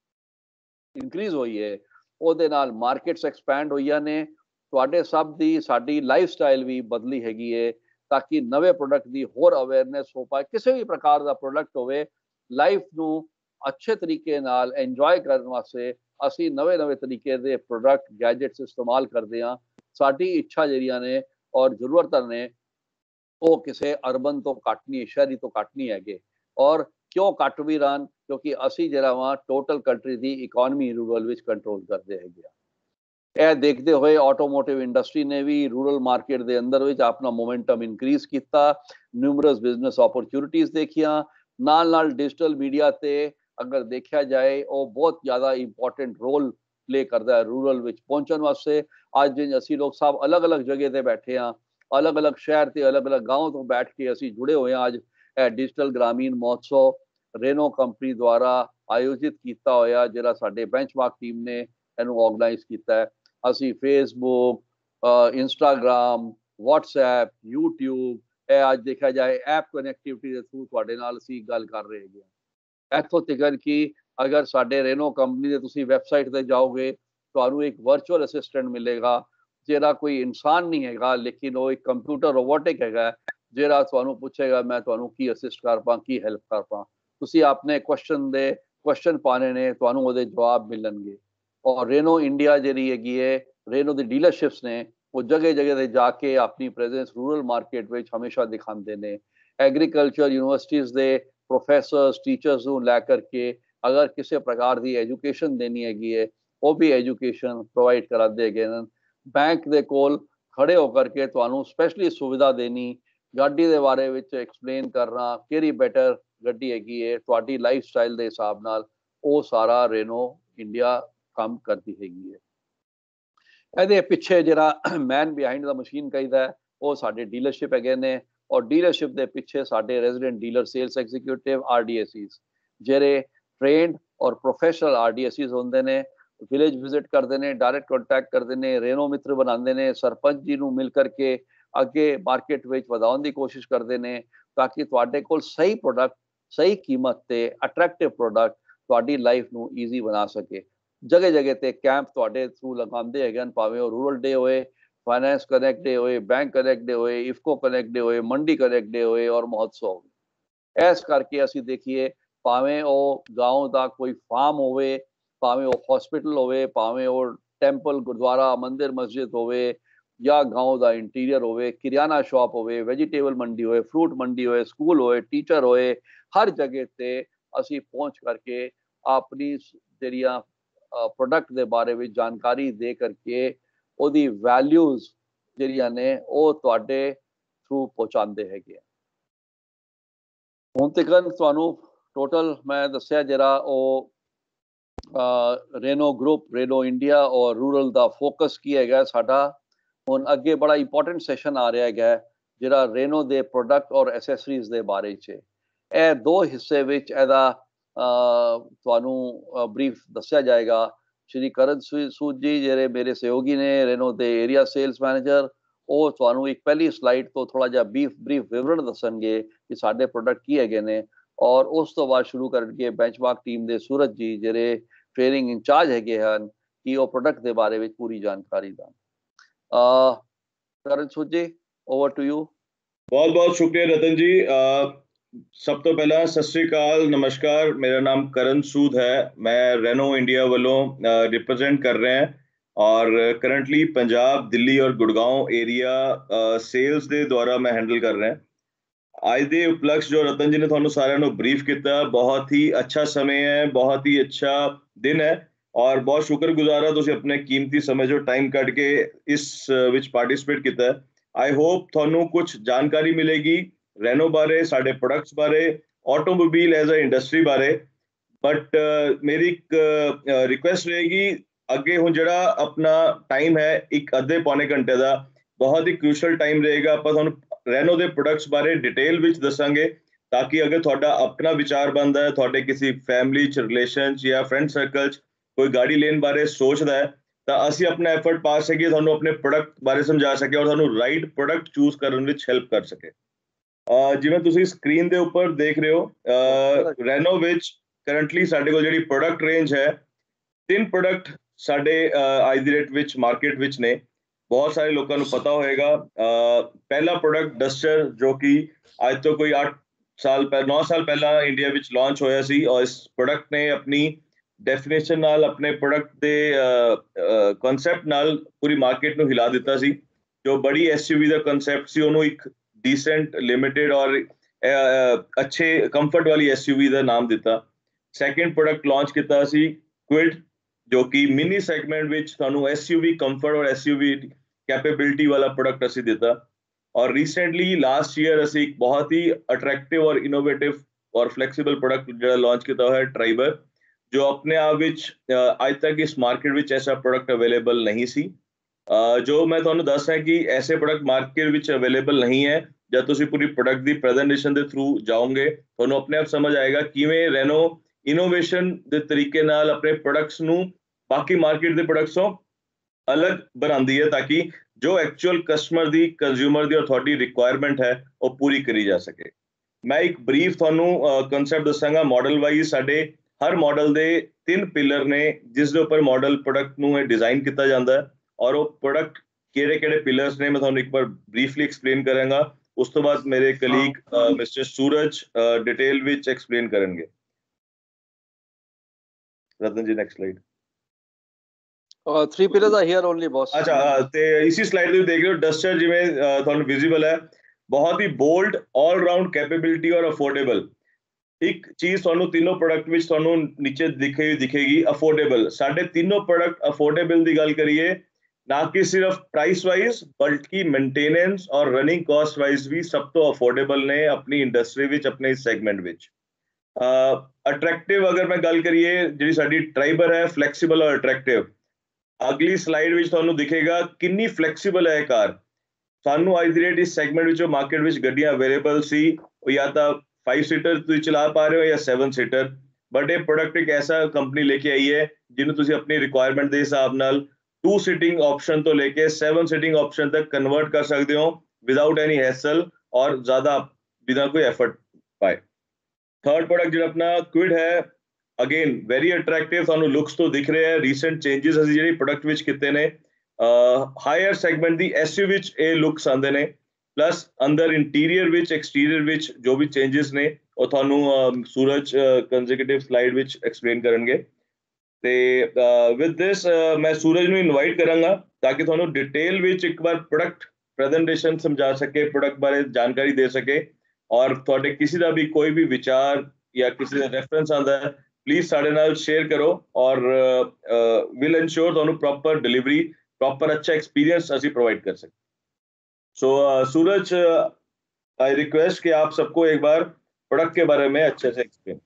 ਇਨਕਰੀਜ਼ ਹੋਈ ਹੈ, ਉਹਦੇ ਨਾਲ ਮਾਰਕੀਟਸ ਐਕਸਪੈਂਡ ਹੋਈਆਂ ਨੇ। ਤੁਹਾਡੇ ਸਭ ਦੀ ਸਾਡੀ ਲਾਈਫ ਸਟਾਈਲ ਵੀ ਬਦਲੀ ਹੈਗੀ ਹੈ ਤਾਂ ਕਿ ਨਵੇਂ ਪ੍ਰੋਡਕਟ ਦੀ ਹੋਰ ਅਵੇਅਰਨੈਸ ਹੋ ਪਾਏ। ਕਿਸੇ ਵੀ ਪ੍ਰਕਾਰ ਦਾ ਪ੍ਰੋਡਕਟ ਹੋਵੇ, ਲਾਈਫ ਨੂੰ ਅੱਛੇ ਤਰੀਕੇ ਨਾਲ ਇੰਜੋਏ ਕਰਨ ਵਾਸਤੇ ਅਸੀਂ ਨਵੇਂ ਤਰੀਕੇ ਦੇ ਪ੍ਰੋਡਕਟ ਗੈਜਟਸ ਇਸਤੇਮਾਲ ਕਰਦੇ ਹਾਂ। ਸਾਡੀ ਇੱਛਾ ਜਿਹੜੀਆਂ ਨੇ ਔਰ ਜ਼ਰੂਰਤਾਂ ਨੇ ਉਹ ਕਿਸੇ ਅਰਬਨ ਤੋਂ ਘੱਟ ਨਹੀਂ, ਸ਼ਹਿਰੀ ਤੋਂ ਘੱਟ ਨਹੀਂ ਹੈਗੇ। ਔਰ ਕਿਉਂ ਘੱਟ ਵੀ ਰਹਿਣ, ਕਿਉਂਕਿ ਅਸੀਂ ਜਿਹੜਾ ਵਾ ਟੋਟਲ ਕੰਟਰੀ ਦੀ ਇਕਨੋਮੀ ਰੂਰਲ ਵਿੱਚ ਕੰਟਰੋਲ ਕਰਦੇ ਹੈਗੇ ਆ। ਇਹ ਦੇਖਦੇ ਹੋਏ ਆਟੋਮੋਟਿਵ ਇੰਡਸਟਰੀ ਨੇ ਵੀ ਰੂਰਲ ਮਾਰਕੀਟ ਦੇ ਅੰਦਰ ਵਿੱਚ ਆਪਣਾ ਮੋਮੈਂਟਮ ਇਨਕਰੀਜ਼ ਕੀਤਾ, ਨਿਊਮਰਸ ਬਿਜ਼ਨਸ ਓਪਰਚੁਨਿਟੀਜ਼ ਦੇਖੀਆਂ। ਨਾਲ ਡਿਜੀਟਲ ਮੀਡੀਆ ਤੇ ਅਗਰ ਦੇਖਿਆ ਜਾਏ ਉਹ ਬਹੁਤ ਜ਼ਿਆਦਾ ਇੰਪੋਰਟੈਂਟ ਰੋਲ ਪਲੇ ਕਰਦਾ ਹੈ ਰੂਰਲ ਵਿੱਚ ਪਹੁੰਚਣ ਵਾਸਤੇ। ਅੱਜ ਅਸੀਂ ਲੋਕ ਸਭ ਅਲੱਗ-ਅਲੱਗ ਜਗ੍ਹਾ ਤੇ ਬੈਠੇ ਹਾਂ, ਅਲੱਗ-ਅਲੱਗ ਸ਼ਹਿਰ ਤੇ ਅਲੱਗ-ਅਲੱਗ ਗਾঁव ਤੋਂ ਬੈਠ ਕੇ ਅਸੀਂ ਜੁੜੇ ਹੋਏ ਹਾਂ। ਅੱਜ ਇਹ ਡਿਜੀਟਲ ਗ੍ਰਾਮੀਣ ਮਹੋਤਸਵ ਰੇਨੋ ਕੰਪਨੀ ਦੁਆਰਾ ਆਯੋਜਿਤ ਕੀਤਾ ਹੋਇਆ, ਜਿਹੜਾ ਸਾਡੇ ਬੈਂਚਮਾਰਕ ਟੀਮ ਨੇ ਇਹਨੂੰ ਆਰਗੇਨਾਈਜ਼ ਕੀਤਾ ਹੈ। ਅਸੀਂ ਫੇਸਬੁੱਕ, ਇੰਸਟਾਗ੍ਰਾਮ, WhatsApp, YouTube, ਇਹ ਅੱਜ ਦੇਖਿਆ ਜਾਏ ਐਪ ਕਨੈਕਟੀਵਿਟੀ ਦੇ ਥਰੂ ਤੁਹਾਡੇ ਨਾਲ ਅਸੀਂ ਗੱਲ ਕਰ ਰਹੇ ਹੈਗੇ ਹਾਂ। ਇੱਥੋਂ ਤੱਕ ਕਿ ਅਗਰ ਸਾਡੇ ਰੇਨੋ ਕੰਪਨੀ ਦੇ ਤੁਸੀਂ ਵੈਬਸਾਈਟ ਤੇ ਜਾਓਗੇ, ਤੁਹਾਨੂੰ ਇੱਕ ਵਰਚੁਅਲ ਅਸਿਸਟੈਂਟ ਮਿਲੇਗਾ, ਜਿਹੜਾ ਕੋਈ ਇਨਸਾਨ ਨਹੀਂ ਹੈਗਾ ਲੇਕਿਨ ਉਹ ਇੱਕ ਕੰਪਿਊਟਰ ਰੋਬੋਟਿਕ ਹੈਗਾ, ਜਿਹੜਾ ਤੁਹਾਨੂੰ ਪੁੱਛੇਗਾ ਮੈਂ ਤੁਹਾਨੂੰ ਕੀ ਅਸਿਸਟ ਕਰ ਪਾਂ, ਕੀ ਹੈਲਪ ਕਰ ਪਾਂ। ਤੁਸੀਂ ਆਪਣੇ ਕੁਐਸਚਨ ਪਾਣੇ ਨੇ, ਤੁਹਾਨੂੰ ਉਹਦੇ ਜਵਾਬ ਮਿਲਣਗੇ। ਔਰ ਰੇਨੋ ਇੰਡੀਆ ਜਿਹੜੀ ਹੈਗੀ ਹੈ, ਰੇਨੋ ਦੀ ਡੀਲਰਸ਼ਿਪਸ ਨੇ ਉਹ ਜਗ੍ਹਾ ਤੇ ਜਾ ਕੇ ਆਪਣੀ ਪ੍ਰੈਜ਼ੈਂਸ ਰੂਰਲ ਮਾਰਕੀਟ ਵਿੱਚ ਹਮੇਸ਼ਾ ਦਿਖਾਉਂਦੇ ਨੇ। ਐਗਰੀਕਲਚਰ ਯੂਨੀਵਰਸਿਟੀਜ਼ ਦੇ ਪ੍ਰੋਫੈਸਰਸ, ਟੀਚਰਸ ਨੂੰ ਲੈ ਕਰਕੇ ਅਗਰ ਕਿਸੇ ਪ੍ਰਕਾਰ ਦੀ ਐਜੂਕੇਸ਼ਨ ਦੇਣੀ ਹੈਗੀ ਹੈ, ਉਹ ਵੀ ਐਜੂਕੇਸ਼ਨ ਪ੍ਰੋਵਾਈਡ ਕਰਾਉਂਦੇ ਹੈਗੇ ਨੇ। ਬੈਂਕ ਦੇ ਕੋਲ ਖੜੇ ਹੋ ਕਰਕੇ ਤੁਹਾਨੂੰ ਸਪੈਸ਼ਲੀ ਸੁਵਿਧਾ ਦੇਣੀ, ਗੱਡੀ ਦੇ ਬਾਰੇ ਵਿੱਚ ਐਕਸਪਲੇਨ ਕਰਨਾ, ਕਿਹੜੀ ਬੈਟਰ ਗੱਡੀ ਹੈਗੀ ਹੈ ਤੁਹਾਡੀ ਲਾਈਫ ਸਟਾਈਲ ਦੇ ਹਿਸਾਬ ਨਾਲ, ਉਹ ਸਾਰਾ ਰੇਨੋ ਇੰਡੀਆ ਕੰਮ ਕਰਦੀ ਹੈਗੀ ਹੈ। ਇਹਦੇ ਪਿੱਛੇ ਜਿਹੜਾ ਮੈਨ ਬਿਹਾਈਂਡ ਦਾ ਮਸ਼ੀਨ ਕਹੀਦਾ ਉਹ ਸਾਡੇ ਡੀਲਰਸ਼ਿਪ ਹੈਗੇ ਨੇ। ਔਰ ਡੀਲਰਸ਼ਿਪ ਦੇ ਪਿੱਛੇ ਸਾਡੇ resident dealer sales executive RDSEs, ਜਿਹੜੇ ਟ੍ਰੇਨਡ ਔਰ ਪ੍ਰੋਫੈਸ਼ਨਲ RDSEs ਹੁੰਦੇ ਨੇ, ਵਿਲੇਜ ਵਿਜ਼ਿਟ ਕਰਦੇ ਨੇ, ਡਾਇਰੈਕਟ ਕੰਟੈਕਟ ਕਰਦੇ ਨੇ, ਰੇਨੋ ਮਿੱਤਰ ਬਣਾਉਂਦੇ ਨੇ, ਸਰਪੰਚ ਜੀ ਨੂੰ ਮਿਲ ਕਰਕੇ ਅੱਗੇ ਮਾਰਕੀਟ ਵਿੱਚ ਵਧਾਉਣ ਦੀ ਕੋਸ਼ਿਸ਼ ਕਰਦੇ ਨੇ ਤਾਂ ਕਿ ਤੁਹਾਡੇ ਕੋਲ ਸਹੀ ਪ੍ਰੋਡਕਟ, ਸਹੀ ਕੀਮਤ ਤੇ ਅਟਰੈਕਟਿਵ ਪ੍ਰੋਡਕਟ ਤੁਹਾਡੀ ਲਾਈਫ ਨੂੰ ਈਜ਼ੀ ਬਣਾ ਸਕੇ। ਜਗ੍ਹਾ ਤੇ ਕੈਂਪ ਤੁਹਾਡੇ ਥਰੂ ਲਗਾਉਂਦੇ ਹੈਗੇ ਹਨ, ਭਾਵੇਂ ਉਹ ਰੂਰਲ ਡੇ ਹੋਏ, ਫਾਈਨੈਂਸ ਕਨੈਕਟ ਡੇ ਹੋਏ, ਬੈਂਕ ਕਨੈਕਟ ਡੇ ਹੋਏ, ਇਫਕੋ ਕਨੈਕਟ ਡੇ ਹੋਏ, ਮੰਡੀ ਕਨੈਕਟ ਡੇ ਹੋਏ ਔਰ ਮਹੋਤਸਵ। ਇਸ ਕਰਕੇ ਅਸੀਂ ਦੇਖੀਏ ਭਾਵੇਂ ਉਹ ਗਾँव ਦਾ ਕੋਈ ਫਾਰਮ ਹੋਵੇ, ਭਾਵੇਂ ਉਹ ਹਸਪੀਟਲ ਹੋਵੇ, ਭਾਵੇਂ ਉਹ ਟੈਂਪਲ, ਗੁਰਦੁਆਰਾ, ਮੰਦਿਰ, ਮਸਜਿਦ ਹੋਵੇ, ਜਾਂ ਗਾँव ਦਾ ਇੰਟੀਰੀਅਰ ਹੋਵੇ, ਕਿਰਿਆਨਾ ਸ਼ਾਪ ਹੋਵੇ, ਵੈਜੀਟੇਬਲ ਮੰਡੀ ਹੋਵੇ, ਫਰੂਟ ਮੰਡੀ ਹੋਏ, ਸਕੂਲ ਹੋਏ, ਟੀਚਰ ਹੋਏ, ਹਰ ਜਗ੍ਹਾ ਤੇ ਅਸੀਂ ਪਹੁੰਚ ਕਰਕੇ ਆਪਣੀ ਜਿਹੜੀਆਂ ਪ੍ਰੋਡਕਟ ਦੇ ਬਾਰੇ ਵਿੱਚ ਜਾਣਕਾਰੀ ਦੇ ਕਰਕੇ ਉਹਦੀ ਵੈਲਿਊਜ਼ ਜਿਹੜੀਆਂ ਨੇ ਉਹ ਤੁਹਾਡੇ ਥਰੂ ਪਹੁੰਚਾਉਂਦੇ ਹੈਗੇ ਆ। ਹੁਣ ਤੱਕ ਤੁਹਾਨੂੰ ਟੋਟਲ ਮੈਂ ਦੱਸਿਆ ਜਿਹੜਾ ਉਹ ਰੇਨੋ ਗਰੁੱਪ, ਰੇਨੋ ਇੰਡੀਆ ਔਰ ਰੂਰਲ ਦਾ ਫੋਕਸ ਕੀ ਹੈਗਾ ਸਾਡਾ। ਹੁਣ ਅੱਗੇ ਬੜਾ ਇੰਪੋਰਟੈਂਟ ਸੈਸ਼ਨ ਆ ਰਿਹਾ ਹੈਗਾ ਜਿਹੜਾ ਰੇਨੋ ਦੇ ਪ੍ਰੋਡਕਟ ਔਰ ਐਸੈਸਰੀਜ਼ ਦੇ ਬਾਰੇ 'ਚ। ਇਹ ਦੋ ਹਿੱਸੇ ਵਿੱਚ ਇਹਦਾ ਤੁਹਾਨੂੰ ਬਰੀਫ ਦੱਸਿਆ ਜਾਏਗਾ। ਸ਼੍ਰੀ ਕਰਨ ਸੂਦ ਜੀ ਜਿਹੜੇ ਮੇਰੇ ਸਹਿਯੋਗੀ ਨੇ ਰੇਨੋ ਦੇ ਏਰੀਆ ਸੇਲਸ ਮੈਨੇਜਰ, ਉਹ ਤੁਹਾਨੂੰ ਇੱਕ ਪਹਿਲੀ ਸਲਾਈਡ ਤੋਂ ਥੋੜਾ ਜਿਹਾ ਬਰੀਫ ਵਿਵਰਣ ਦੱਸਣਗੇ ਕਿ ਸਾਡੇ ਪ੍ਰੋਡਕਟ ਕੀ ਹੈਗੇ ਨੇ। ਔਰ ਉਸ ਤੋਂ ਬਾਅਦ ਸ਼ੁਰੂ ਕਰਨਗੇ ਬੈਂਚਮਾਰਕ ਟੀਮ ਦੇ ਸੂਰਜ ਜੀ ਜਿਹੜੇ ਟ੍ਰੇਨਿੰਗ ਇੰਚਾਰਜ ਹੈਗੇ ਹਨ ਕਿ ਉਹ ਪ੍ਰੋਡਕਟ ਦੇ ਬਾਰੇ ਵਿੱਚ ਪੂਰੀ ਜਾਣਕਾਰੀ ਦੇਣ। ਕਰਨ ਸੂਦ ਜੀ, ਓਵਰ ਟੂ ਯੂ। ਬਹੁਤ ਬਹੁਤ ਸ਼ੁਕਰੀਆ ਰਤਨ ਜੀ। ਸਭ ਤੋਂ ਪਹਿਲਾਂ ਸਤਿ ਸ੍ਰੀ ਅਕਾਲ, ਨਮਸਕਾਰ। ਮੇਰਾ ਨਾਮ ਕਰਨ ਸੂਦ ਹੈ, ਮੈਂ ਰੇਨੋ ਇੰਡੀਆ ਵੱਲੋਂ ਰਿਪਰੈਜ਼ੈਂਟ ਕਰ ਰਿਹਾ ਹਾਂ ਔਰ ਕਰੰਟਲੀ ਪੰਜਾਬ, ਦਿੱਲੀ ਔਰ ਗੁੜਗਾਉਂ ਏਰੀਆ ਸੇਲਸ ਦੇ ਦੁਆਰਾ ਮੈਂ ਹੈਂਡਲ ਕਰ ਰਿਹਾ। ਅੱਜ ਦੇ ਉਪਲਕਸ਼ ਜੋ ਰਤਨ ਜੀ ਨੇ ਤੁਹਾਨੂੰ ਸਾਰਿਆਂ ਨੂੰ ਬਰੀਫ ਕੀਤਾ, ਬਹੁਤ ਹੀ ਅੱਛਾ ਸਮੇਂ ਹੈ, ਬਹੁਤ ਹੀ ਅੱਛਾ ਦਿਨ ਹੈ ਔਰ ਬਹੁਤ ਸ਼ੁਕਰਗੁਜ਼ਾਰ ਹਾਂ ਤੁਸੀਂ ਆਪਣੇ ਕੀਮਤੀ ਸਮੇਂ ਜੋ ਟਾਈਮ ਕੱਢ ਕੇ ਇਸ ਵਿੱਚ ਪਾਰਟਿਸਿਪੇਟ ਕੀਤਾ। ਆਈ ਹੋਪ ਤੁਹਾਨੂੰ ਕੁਝ ਜਾਣਕਾਰੀ ਮਿਲੇਗੀ ਰੇਨੋ ਬਾਰੇ, ਸਾਡੇ ਪ੍ਰੋਡਕਟਸ ਬਾਰੇ, ਆਟੋਮੋਬਾਈਲ ਐਜ਼ ਅ ਇੰਡਸਟਰੀ ਬਾਰੇ। ਬਟ ਮੇਰੀ ਇੱਕ ਰਿਕੁਐਸਟ ਰਹੇਗੀ, ਅੱਗੇ ਹੁਣ ਜਿਹੜਾ ਆਪਣਾ ਟਾਈਮ ਹੈ 1-ਅੱਧੇ-ਪੌਣੇ ਘੰਟੇ ਦਾ, ਬਹੁਤ ਹੀ ਕ੍ਰੂਸ਼ਲ ਟਾਈਮ ਰਹੇਗਾ। ਆਪਾਂ ਤੁਹਾਨੂੰ ਰੇਨੋ ਦੇ ਪ੍ਰੋਡਕਟਸ ਬਾਰੇ ਡਿਟੇਲ ਵਿੱਚ ਦੱਸਾਂਗੇ ਤਾਂ ਕਿ ਅਗਰ ਤੁਹਾਡਾ ਆਪਣਾ ਵਿਚਾਰ ਬਣਦਾ ਹੈ, ਤੁਹਾਡੇ ਕਿਸੇ ਫੈਮਿਲੀ 'ਚ, ਰਿਲੇਸ਼ਨ 'ਚ ਜਾਂ ਫਰੈਂਡ ਸਰਕਲ 'ਚ कोई गाड़ी लेन बारे सोचदा है ਤਾਂ ਅਸੀਂ ਆਪਣਾ ਐਫਰਟ ਪਾ ਸਕੀਏ ਤੁਹਾਨੂੰ ਆਪਣੇ ਪ੍ਰੋਡਕਟ ਬਾਰੇ ਸਮਝਾ ਸਕੇ ਔਰ ਤੁਹਾਨੂੰ ਰਾਈਟ ਪ੍ਰੋਡਕਟ ਚੂਜ਼ ਕਰਨ ਵਿੱਚ ਹੈਲਪ ਕਰ ਸਕੇ ਜਿਵੇਂ ਤੁਸੀਂ ਸਕਰੀਨ ਦੇ ਉੱਪਰ ਦੇਖ ਰਹੇ ਹੋ ਰੈਨੋ ਵਿੱਚ ਕਰੰਟਲੀ ਸਾਡੇ ਕੋਲ ਜਿਹੜੀ ਪ੍ਰੋਡਕਟ ਰੇਂਜ ਹੈ 3 ਪ੍ਰੋਡਕਟ ਸਾਡੇ ਅੱਜ ਦੀ ਡੇਟ ਵਿੱਚ ਮਾਰਕੀਟ ਵਿੱਚ ਨੇ ਬਹੁਤ ਸਾਰੇ ਲੋਕਾਂ ਨੂੰ ਪਤਾ ਹੋਏਗਾ ਪਹਿਲਾ ਪ੍ਰੋਡਕਟ ਡਸਟਰ ਜੋ ਕਿ ਅੱਜ ਤੋਂ ਕੋਈ 9 ਸਾਲ ਪਹਿਲਾਂ ਇੰਡੀਆ ਵਿੱਚ ਲਾਂਚ ਹੋਇਆ ਸੀ ਔਰ ਇਸ ਪ੍ਰੋਡਕਟ ਨੇ ਆਪਣੀ ਡੈਫੀਨੇਸ਼ਨ ਨਾਲ ਆਪਣੇ ਪ੍ਰੋਡਕਟ ਦੇ ਕਨਸੈਪਟ ਨਾਲ ਪੂਰੀ ਮਾਰਕੀਟ ਨੂੰ ਹਿਲਾ ਦਿੱਤਾ ਸੀ ਜੋ ਬੜੀ ਐਸਯੂਵੀ ਦਾ ਕਨਸੈਪਟ ਸੀ ਉਹਨੂੰ ਇੱਕ ਡੀਸੈਂਟ ਲਿਮਿਟਡ ਔਰ ਅੱਛੇ ਕੰਫਰਟ ਵਾਲੀ ਐਸਯੂਵੀ ਦਾ ਨਾਮ ਦਿੱਤਾ ਸੈਕੰਡ ਪ੍ਰੋਡਕਟ ਲਾਂਚ ਕੀਤਾ ਸੀ ਕੁਇਡ ਜੋ ਕਿ ਮਿਨੀ ਸੈਗਮੈਂਟ ਵਿੱਚ ਤੁਹਾਨੂੰ ਐਸਯੂਵੀ ਕੰਫਰਟ ਔਰ ਐਸਯੂਵੀ ਕੈਪੇਬਿਲਿਟੀ ਵਾਲਾ ਪ੍ਰੋਡਕਟ ਅਸੀਂ ਦਿੱਤਾ ਔਰ ਰੀਸੈਂਟਲੀ ਲਾਸਟ ਈਅਰ ਅਸੀਂ ਇੱਕ ਬਹੁਤ ਹੀ ਅਟਰੈਕਟਿਵ ਔਰ ਇਨੋਵੇਟਿਵ ਔਰ ਫਲੈਕਸੀਬਲ ਪ੍ਰੋਡਕਟ ਜਿਹੜਾ ਲਾਂਚ ਕੀਤਾ ਹੋਇਆ ਟਰਾਈਬਰ ਜੋ ਆਪਣੇ ਆਪ ਵਿੱਚ ਅੱਜ ਤੱਕ ਇਸ ਮਾਰਕੀਟ ਵਿੱਚ ਐਸਾ ਪ੍ਰੋਡਕਟ ਅਵੇਲੇਬਲ ਨਹੀਂ ਸੀ ਜੋ ਮੈਂ ਤੁਹਾਨੂੰ ਦੱਸਾਂ ਕਿ ਐਸੇ ਪ੍ਰੋਡਕਟ ਮਾਰਕੀਟ ਵਿੱਚ ਅਵੇਲੇਬਲ ਨਹੀਂ ਹੈ ਜਦ ਤੁਸੀਂ ਪੂਰੀ ਪ੍ਰੋਡਕਟ ਦੀ ਪ੍ਰੈਜੈਂਟੇਸ਼ਨ ਦੇ ਥਰੂ ਜਾਓਗੇ ਤੁਹਾਨੂੰ ਆਪਣੇ ਆਪ ਸਮਝ ਆਏਗਾ ਕਿਵੇਂ ਰੈਨੋ ਇਨੋਵੇਸ਼ਨ ਦੇ ਤਰੀਕੇ ਨਾਲ ਆਪਣੇ ਪ੍ਰੋਡਕਟਸ ਨੂੰ ਬਾਕੀ ਮਾਰਕੀਟ ਦੇ ਪ੍ਰੋਡਕਟਸ ਤੋਂ ਅਲੱਗ ਬਣਾਉਂਦੀ ਹੈ ਤਾਂ ਕਿ ਜੋ ਐਕਚੁਅਲ ਕਸਟਮਰ ਦੀ ਕੰਜ਼ਿਊਮਰ ਦੀ ਔਰ ਤੁਹਾਡੀ ਰਿਕੁਆਇਰਮੈਂਟ ਹੈ ਉਹ ਪੂਰੀ ਕਰੀ ਜਾ ਸਕੇ ਮੈਂ ਇੱਕ ਬਰੀਫ ਤੁਹਾਨੂੰ ਕਨਸੈਪਟ ਦੱਸਾਂਗਾ ਮਾਡਲ ਵਾਈਜ਼ ਸਾਡੇ ਹਰ ਮਾਡਲ ਦੇ 3 ਪਿਲਰ ਨੇ ਜਿਸ ਦੇ ਉੱਪਰ ਮਾਡਲ ਪ੍ਰੋਡਕਟ ਨੂੰ ਇਹ ਡਿਜ਼ਾਈਨ ਕੀਤਾ ਜਾਂਦਾ ਹੈ ਔਰ ਉਹ ਪ੍ਰੋਡਕਟ ਕਿਹੜੇ ਪਿਲਰਸ ਨੇ ਮੈਂ ਤੁਹਾਨੂੰ ਇੱਕ ਵਾਰ ਬਰੀਫਲੀ ਐਕਸਪਲੇਨ ਕਰਾਂਗਾ ਉਸ ਤੋਂ ਬਾਅਦ ਮੇਰੇ ਕਲੀਗ ਮਿਸਟਰ ਸੂਰਜ ਡਿਟੇਲ ਵਿੱਚ ਐਕਸਪਲੇਨ ਕਰਨਗੇ Ratan ji next slide 3 pillars are here only boss ਅੱਛਾ ਤੇ ਇਸੀ ਸਲਾਈਡ ਤੇ ਦੇਖ ਰਹੇ ਹੋ ਡਸਟਰ ਜਿਵੇਂ ਤੁਹਾਨੂੰ ਵਿਜ਼ੀਬਲ ਹੈ ਬਹੁਤ ਹੀ ਬੋਲਡ ਆਲ ਰਾਊਂਡ ਕੈਪੇਬਿਲਿਟੀ ਔਰ ਅਫੋਰਡੇਬਲ ਇੱਕ ਚੀਜ਼ ਤੁਹਾਨੂੰ ਤਿੰਨੋਂ ਪ੍ਰੋਡਕਟ ਵਿੱਚ ਤੁਹਾਨੂੰ ਨੀਚੇ ਦਿਖੇਗੀ ਅਫੋਰਡੇਬਲ ਸਾਡੇ ਤਿੰਨੋਂ ਪ੍ਰੋਡਕਟ ਅਫੋਰਡੇਬਲ ਦੀ ਗੱਲ ਕਰੀਏ ਨਾ ਕਿ ਸਿਰਫ ਪ੍ਰਾਈਸ ਵਾਈਜ਼ ਬਲਕਿ ਮੇਨਟੇਨੈਂਸ ਔਰ ਰਨਿੰਗ ਕਾਸਟ ਵਾਈਜ਼ ਵੀ ਸਭ ਤੋਂ ਅਫੋਰਡੇਬਲ ਨੇ ਆਪਣੀ ਇੰਡਸਟਰੀ ਵਿੱਚ ਆਪਣੇ ਇਸ ਸੈਗਮੈਂਟ ਵਿੱਚ ਅਟਰੈਕਟਿਵ ਅਗਰ ਮੈਂ ਗੱਲ ਕਰੀਏ ਜਿਹੜੀ ਸਾਡੀ ਟਰਾਈਬਰ ਹੈ ਫਲੈਕਸੀਬਲ ਔਰ ਅਟਰੈਕਟਿਵ ਅਗਲੀ ਸਲਾਈਡ ਵਿੱਚ ਤੁਹਾਨੂੰ ਦਿਖੇਗਾ ਕਿੰਨੀ ਫਲੈਕਸੀਬਲ ਹੈ ਇਹ ਕਾਰ ਸਾਨੂੰ ਅੱਜ ਦੀ ਡੇਟ ਇਸ ਸੈਗਮੈਂਟ ਵਿੱਚੋਂ ਮਾਰਕੀਟ ਵਿੱਚ ਗੱਡੀਆਂ ਅਵੇਲੇਬਲ ਸੀ ਉਹ ਜਾਂ ਤਾਂ 5 ਸੀਟਰ ਤੁਸੀਂ ਚਲਾ ਪਾ ਰਹੇ ਹੋ ਜਾਂ 7 ਸੀਟਰ ਬਟ ਇਹ ਪ੍ਰੋਡਕਟ ਇੱਕ ਐਸਾ ਕੰਪਨੀ ਲੈ ਕੇ ਆਈ ਹੈ ਜਿਹਨੂੰ ਤੁਸੀਂ ਆਪਣੀ ਰਿਕੁਆਇਰਮੈਂਟ ਦੇ ਹਿਸਾਬ ਨਾਲ 2 ਸੀਟਿੰਗ ਆਪਸ਼ਨ ਤੋਂ ਲੈ ਕੇ 7 ਸੀਟਿੰਗ ਆਪਸ਼ਨ ਤੱਕ ਕਨਵਰਟ ਕਰ ਸਕਦੇ ਹੋ ਵਿਦਆਊਟ ਐਨੀ ਹੈਸਲ ਔਰ ਜ਼ਿਆਦਾ ਬਿਨਾਂ ਕੋਈ ਐਫਰਟ ਪਾਏ ਥਰਡ ਪ੍ਰੋਡਕਟ ਜਿਹੜਾ ਆਪਣਾ ਕੁਇਡ ਹੈ ਅਗੇਨ ਵੈਰੀ ਅਟਰੈਕਟਿਵ ਤੁਹਾਨੂੰ ਲੁਕਸ ਤੋਂ ਦਿਖ ਰਿਹਾ ਹੈ ਰੀਸੈਂਟ ਚੇਂਜਸ ਅਸੀਂ ਜਿਹੜੇ ਪ੍ਰੋਡਕਟ ਵਿੱਚ ਕੀਤੇ ਨੇ ਹਾਇਰ ਸੈਗਮੈਂਟ ਦੀ ਐਸਯੂ ਵਿੱਚ ਇਹ ਲੁਕਸ ਆਉਂਦੇ ਨੇ ਪਲੱਸ ਅੰਦਰ ਇੰਟੀਰੀਅਰ ਵਿੱਚ ਐਕਸਟੀਰੀਅਰ ਵਿੱਚ ਜੋ ਵੀ ਚੇਂਜਸ ਨੇ ਉਹ ਤੁਹਾਨੂੰ ਸੂਰਜ ਕੰਜ਼ੀਕਿਊਟਿਵ ਸਲਾਈਡ ਵਿੱਚ ਐਕਸਪਲੇਨ ਕਰਨਗੇ ਤੇ ਵਿਦ ਦਿਸ ਮੈਂ ਸੂਰਜ ਨੂੰ ਇਨਵਾਈਟ ਕਰਾਂਗਾ ਤਾਂ ਕਿ ਤੁਹਾਨੂੰ ਡਿਟੇਲ ਵਿੱਚ ਇੱਕ ਵਾਰ ਪ੍ਰੋਡਕਟ ਪ੍ਰੈਜੈਂਟੇਸ਼ਨ ਸਮਝਾ ਸਕੇ ਪ੍ਰੋਡਕਟ ਬਾਰੇ ਜਾਣਕਾਰੀ ਦੇ ਸਕੇ ਔਰ ਤੁਹਾਡੇ ਕਿਸੇ ਦਾ ਵੀ ਕੋਈ ਵੀ ਵਿਚਾਰ ਜਾਂ ਕਿਸੇ ਦਾ ਰੈਫਰੈਂਸ ਆਉਂਦਾ ਹੈ ਪਲੀਜ਼ ਸਾਡੇ ਨਾਲ ਸ਼ੇਅਰ ਕਰੋ ਔਰ ਵਿਲ ਇਨਸ਼ੋਰ ਤੁਹਾਨੂੰ ਪ੍ਰੋਪਰ डिलीवरी प्रॉपर अच्छा एक्सपीरियंस ਅਸੀਂ प्रोवाइड कर सकें सो सूरज आई रिक्वेस्ट कि आप सबको एक बार प्रोडक्ट के बारे में अच्छे से explain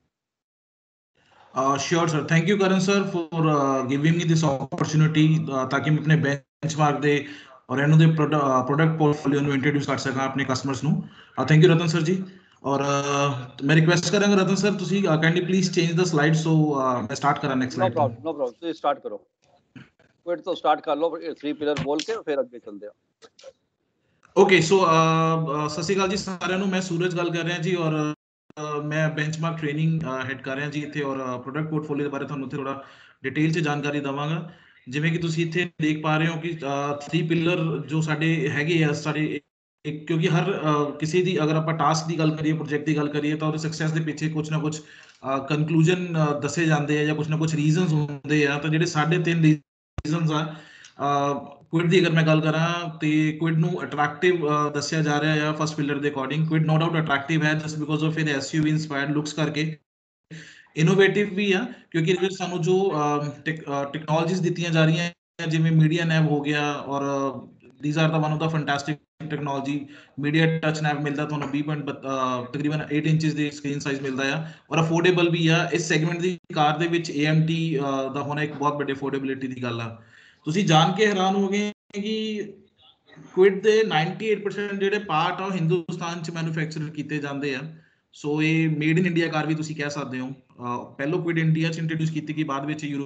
sure sir thank you Karan sir for giving me this opportunity ताकि मैं अपने बेंचमार्क दे और एनो दे प्रोडक्ट पोर्टफोलियो ਨੂੰ ਇੰਟਰੋਡਿਊਸ ਕਰ ਸਕਾਂ ਆਪਣੇ ਕਸਟਮਰਸ ਨੂੰ thank you Ratan sir ji और मैं रिक्वेस्ट करूंगा रतन सर ਤੁਸੀਂ kindly please change the slide so मैं स्टार्ट करा नेक्स्ट स्लाइड नो प्रॉब्लम तो स्टार्ट करो फिर तो स्टार्ट कर लो 3 पिलर बोल के फिर आगे चलते हैं ओके सो ਸਤਿ ਸ਼੍ਰੀ ਅਕਾਲ ਜੀ ਸਾਰਿਆਂ ਨੂੰ ਮੈਂ ਸੂਰਜ ਗੱਲ ਕਰ ਰਿਹਾ ਜੀ ਔਰ ਮੈਂ ਬੈਂਚਮਾਰਕ ਟ੍ਰੇਨਿੰਗ ਹੈਡ ਕਰ ਰਿਹਾ ਜੀ ਇੱਥੇ ਔਰ ਪ੍ਰੋਡਕਟ ਪੋਰਟਫੋਲੀਓ ਦੇ ਬਾਰੇ ਤੁਹਾਨੂੰ ਇੱਥੇ ਥੋੜਾ ਡਿਟੇਲ 'ਚ ਜਾਣਕਾਰੀ ਦਵਾਂਗਾ ਜਿਵੇਂ ਕਿ ਤੁਸੀਂ ਇੱਥੇ ਦੇਖ ਪਾ ਰਹੇ ਹੋ ਕਿ 3 ਪਿਲਰ ਜੋ ਸਾਡੇ ਹੈਗੇ ਆ ਸਾਡੇ ਕਿਉਂਕਿ ਹਰ ਕਿਸੇ ਦੀ ਅਗਰ ਆਪਾਂ ਟਾਸਕ ਦੀ ਗੱਲ ਕਰੀਏ ਪ੍ਰੋਜੈਕਟ ਦੀ ਗੱਲ ਕਰੀਏ ਤਾਂ ਉਹਦੇ ਸਕਸੈਸ ਦੇ ਪਿੱਛੇ ਕੁਝ ਨਾ ਕੁਝ ਕਨਕਲੂਜਨ ਦੱਸੇ ਜਾਂਦੇ ਆ ਜਾਂ ਕੁਝ ਨਾ ਕੁਝ ਰੀਜ਼ਨਸ ਹੁੰਦੇ ਆ ਤਾਂ ਜਿਹੜੇ ਸਾਡੇ 3 ਰੀਜ਼ਨਸ ਆ ਕੁਇਡ ਦੀ ਅਗਰ ਮੈਂ ਗੱਲ ਕਰਾਂ ਤੇ ਕੁਇਡ ਨੂੰ ਅਟਰੈਕਟਿਵ ਦੱਸਿਆ ਜਾ ਰਿਹਾ ਹੈ ਫਸਟ ਪਿਲਰ ਦੇ according Kwid no doubt attractive ਹੈ ਜਸਟ ਬਿਕੋਜ਼ ਆਫ ਇਹਦੇ ਐਸਯੂਵੀ ਇਨਸਪਾਇਰਡ ਲੁਕਸ ਕਰਕੇ ਇਨੋਵੇਟਿਵ ਵੀ ਆ ਕਿਉਂਕਿ ਇਹਦੇ ਵਿੱਚ ਸਾਨੂੰ ਜੋ ਟੈਕਨੋਲੋਜੀਜ਼ ਦਿੱਤੀਆਂ ਜਾ ਰਹੀਆਂ ਜਿਵੇਂ ਮੀਡੀਆ ਨੈਬ ਹੋ ਗਿਆ ਔਰ these are the one of the fantastic technology media touch nav ਮਿਲਦਾ ਤੁਹਾਨੂੰ 20 ਤਕਰੀਬਨ 8 ਇੰਚਸ ਦੀ ਸਕਰੀਨ ਸਾਈਜ਼ ਮਿਲਦਾ ਆ ਔਰ ਅਫੋਰਡੇਬਲ ਵੀ ਆ ਇਸ ਸੈਗਮੈਂਟ ਦੀ ਕਾਰ ਦੇ ਵਿੱਚ AMT ਦਾ ਹੋਣਾ ਇੱਕ ਬਹੁਤ ਵੱਡੀ ਅਫੋਰਡੇਬਿਲਿਟੀ ਦੀ ਗੱਲ ਆ ਤੁਸੀਂ ਜਾਣ ਕੇ ਹੈਰਾਨ ਹੋਗੇ ਕਿ ਕੁਇਡ ਦੇ 98% ਜਿਹੜੇ ਪਾਰਟ ਆ ਉਹ ਹਿੰਦੁਸਤਾਨ 'ਚ ਮੈਨੂਫੈਕਚਰ ਕੀਤੇ ਜਾਂਦੇ ਆ ਸੋ ਇਹ ਮੇਡ ਇਨ ਇੰਡੀਆ ਕਾਰ ਵੀ ਤੁਸੀਂ ਕਹਿ ਸਕਦੇ ਹੋ ਪਹਿਲੋਂ ਕੁਇਡ ਇੰਡੀਆ 'ਚ ਇੰਟਰੋਡਿਊਸ ਕੀਤੀ ਗਈ ਬਾਅਦ ਵਿੱਚ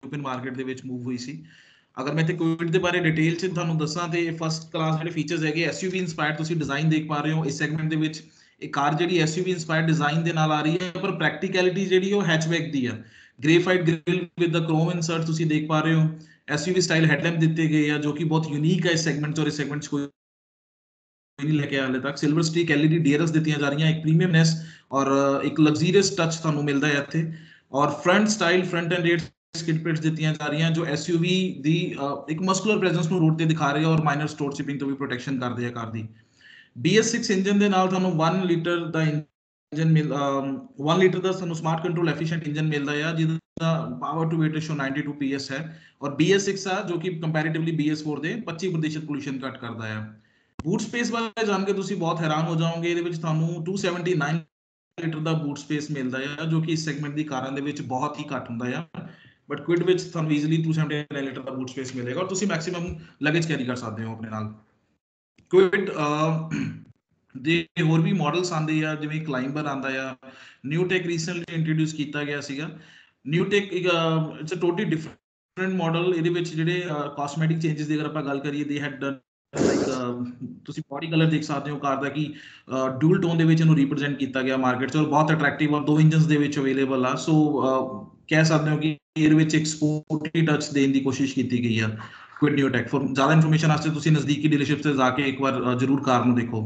ਯੂਰਪੀਅਨ ਮਾਰਕੀਟ ਦੇ ਵਿੱਚ ਮੂਵ ਹੋਈ ਸੀ। ਅਗਰ ਮੈਂ ਇੱਥੇ ਕੁਇਡ ਦੇ ਬਾਰੇ ਡਿਟੇਲ 'ਚ ਤੁਹਾਨੂੰ ਦੱਸਾਂ ਤੇ ਫਸਟ ਕਲਾਸ ਜਿਹੜੇ ਫੀਚਰਸ ਹੈਗੇ ਐਸਯੂਵੀ ਇਨਸਪਾਇਰਡ ਤੁਸੀਂ ਡਿਜ਼ਾਈਨ ਦੇਖ ਪਾ ਰਹੇ ਹੋ ਇਸ ਸੈਗਮੈਂਟ ਦੇ ਵਿੱਚ। ਇਹ ਕਾਰ ਜਿਹੜੀ ਐਸਯੂਵੀ ਇਨਸਪਾਇਰਡ ਡਿਜ਼ਾਈਨ ਦੇ ਨਾਲ ਆ ਰਹੀ ਹੈ, ਪਰ ਪ੍ਰੈਕਟੀਕੈਲਿਟੀ ਜਿਹੜੀ ਉਹ ਹੈਚਬੈਕ ਦੀ ਆ। Graphite grill with the chrome insert ਤੁਸੀਂ ਦੇਖ ਪਾ ਰਹੇ ਹੋ। ਐਸਯੂਵੀ ਸਟਾਈਲ ਹੈਡਲੈਂਪ ਦਿੱਤੇ ਗਏ ਆ ਜੋ ਕਿ ਬਹੁਤ ਯੂਨੀਕ ਹੈ ਇਸ ਸੈਗਮੈਂਟ 'ਚ, ਔਰ ਇਸ ਸੈਗਮੈਂਟ 'ਚ ਕੋਈ नहीं लेके हाले तक। सिल्वर स्ट्रीक एलईडी डीआरएस ਦਿੱਤੀਆਂ ਜਾ ਰਹੀਆਂ, ਇੱਕ ਪ੍ਰੀਮੀਅਮਨੈਸ ਔਰ ਇੱਕ ਲਗਜ਼ਰੀਅਸ ਟੱਚ ਤੁਹਾਨੂੰ ਮਿਲਦਾ ਹੈ ਇੱਥੇ। ਔਰ front style front and rear skid plates ਦਿੱਤੀਆਂ ਜਾ ਰਹੀਆਂ ਜੋ ਐਸਯੂਵੀ ਦੀ ਇੱਕ ਮਸਕੂਲਰ ਪ੍ਰੈਜ਼ੈਂਸ ਨੂੰ ਰੋਡ ਤੇ ਦਿਖਾ ਰਹੇ ਔਰ ਮਾਈਨਰ ਸਟੋਰ ਸ਼ਿਪਿੰਗ ਤੋਂ ਵੀ ਪ੍ਰੋਟੈਕਸ਼ਨ ਕਰਦੇ ਆ ਕਾਰ ਦੀ। BS6 ਇੰਜਨ ਦੇ ਨਾਲ ਤੁਹਾਨੂੰ 1 ਲੀਟਰ ਦਾ ਇੰਜਨ 1 ਲੀਟਰ ਦਾ ਤੁਹਾਨੂੰ ਸਮਾਰਟ ਕੰਟਰੋਲ ਐਫੀਸ਼ੀਐਂਟ ਇੰਜਨ ਮਿਲਦਾ ਹੈ ਜਿਹਦਾ power to weight ratio 92 PS ਹੈ। ਔਰ BS6 ਆ ਜੋ ਕਿ ਕੰਪੈਰੀਟਿਵਲੀ BS4 ਦੇ 25% ਪੋਲੂਸ਼ਨ ਕੱਟ ਕਰਦਾ ਹੈ। ਬੂਟ ਸਪੇਸ ਬਾਰੇ ਜਾਣ ਕੇ ਤੁਸੀਂ ਬਹੁਤ ਹੈਰਾਨ ਹੋ ਜਾਓਗੇ। ਇਹਦੇ ਵਿੱਚ ਤੁਹਾਨੂੰ 279 ਲੀਟਰ ਦਾ ਬੂਟ ਸਪੇਸ ਮਿਲਦਾ ਹੈ ਜੋ ਕਿ ਇਸ ਸੈਗਮੈਂਟ ਦੀ ਕਾਰਾਂ ਦੇ ਵਿੱਚ ਬਹੁਤ ਹੀ ਘੱਟ ਹੁੰਦਾ ਹੈ, ਬਟ ਕੁਇਡ ਵਿੱਚ ਤੁਹਾਨੂੰ ਈਜ਼ੀਲੀ 279 ਲੀਟਰ ਦਾ ਬੂਟ ਸਪੇਸ ਮਿਲੇਗਾ ਔਰ ਤੁਸੀਂ ਮੈਕਸਿਮਮ ਲਗੇਜ ਕੈਰੀ ਕਰ ਸਕਦੇ ਹੋ ਆਪਣੇ ਨਾਲ। ਕੁਇਡ ਦੇ ਹੋਰ ਵੀ ਮਾਡਲਸ ਆਉਂਦੇ ਆ, ਜਿਵੇਂ ਕਲਾਈਂਬਰ ਆਉਂਦਾ ਆ, ਨਿਊ ਟੈਕ ਰੀਸੈਂਟਲੀ ਇੰਟਰੋਡਿਊਸ ਕੀਤਾ ਗਿਆ ਸੀਗਾ। New tech it's a totally different model. ਇਹਦੇ ਵਿੱਚ ਜਿਹੜੇ ਕਾਸਮੈਟਿਕ ਚੇਂਜਸ ਦੀ ਅਗਰ ਆਪਾਂ ਗੱਲ ਕਰੀਏ, ਦੇ ਹੈਡ ਡਨ ਤੁਸੀਂ ਬੋਡੀ ਕਲਰ ਦੇਖ ਸਕਦੇ ਹੋ ਕਾਰ ਦਾ ਕਿ ਡਿਊਲ ਟੋਨ ਦੇ ਵਿੱਚ ਇਹਨੂੰ ਰਿਪਰੈਜ਼ੈਂਟ ਕੀਤਾ ਗਿਆ ਮਾਰਕੀਟ 'ਚ ਔਰ ਬਹੁਤ ਅਟਰੈਕਟਿਵ ਔਰ 2 ਇੰਜਨਸ ਦੇ ਵਿੱਚ ਅਵੇਲੇਬਲ ਆ। ਸੋ ਕਹਿ ਸਕਦੇ ਹੋ ਕਿ ਇਹਦੇ ਵਿੱਚ ਇੱਕ ਸਪੋਰਟੀ ਟੱਚ ਦੇਣ ਦੀ ਕੋਸ਼ਿਸ਼ ਕੀਤੀ ਗਈ ਆ ਕੁਇਡ ਨਿਊ ਟੈਕ। ਫॉर ਜ਼ਿਆਦਾ ਇਨਫੋਰਮੇਸ਼ਨ ਵਾਸਤੇ ਤੁਸੀਂ ਨਜ਼ਦੀਕੀ ਡੀਲਰਸ਼ਿਪ ਤੇ ਜਾ ਕੇ ਇੱਕ ਵਾਰ ਜ਼ਰੂਰ ਕਾਰ ਨੂੰ ਦੇਖੋ।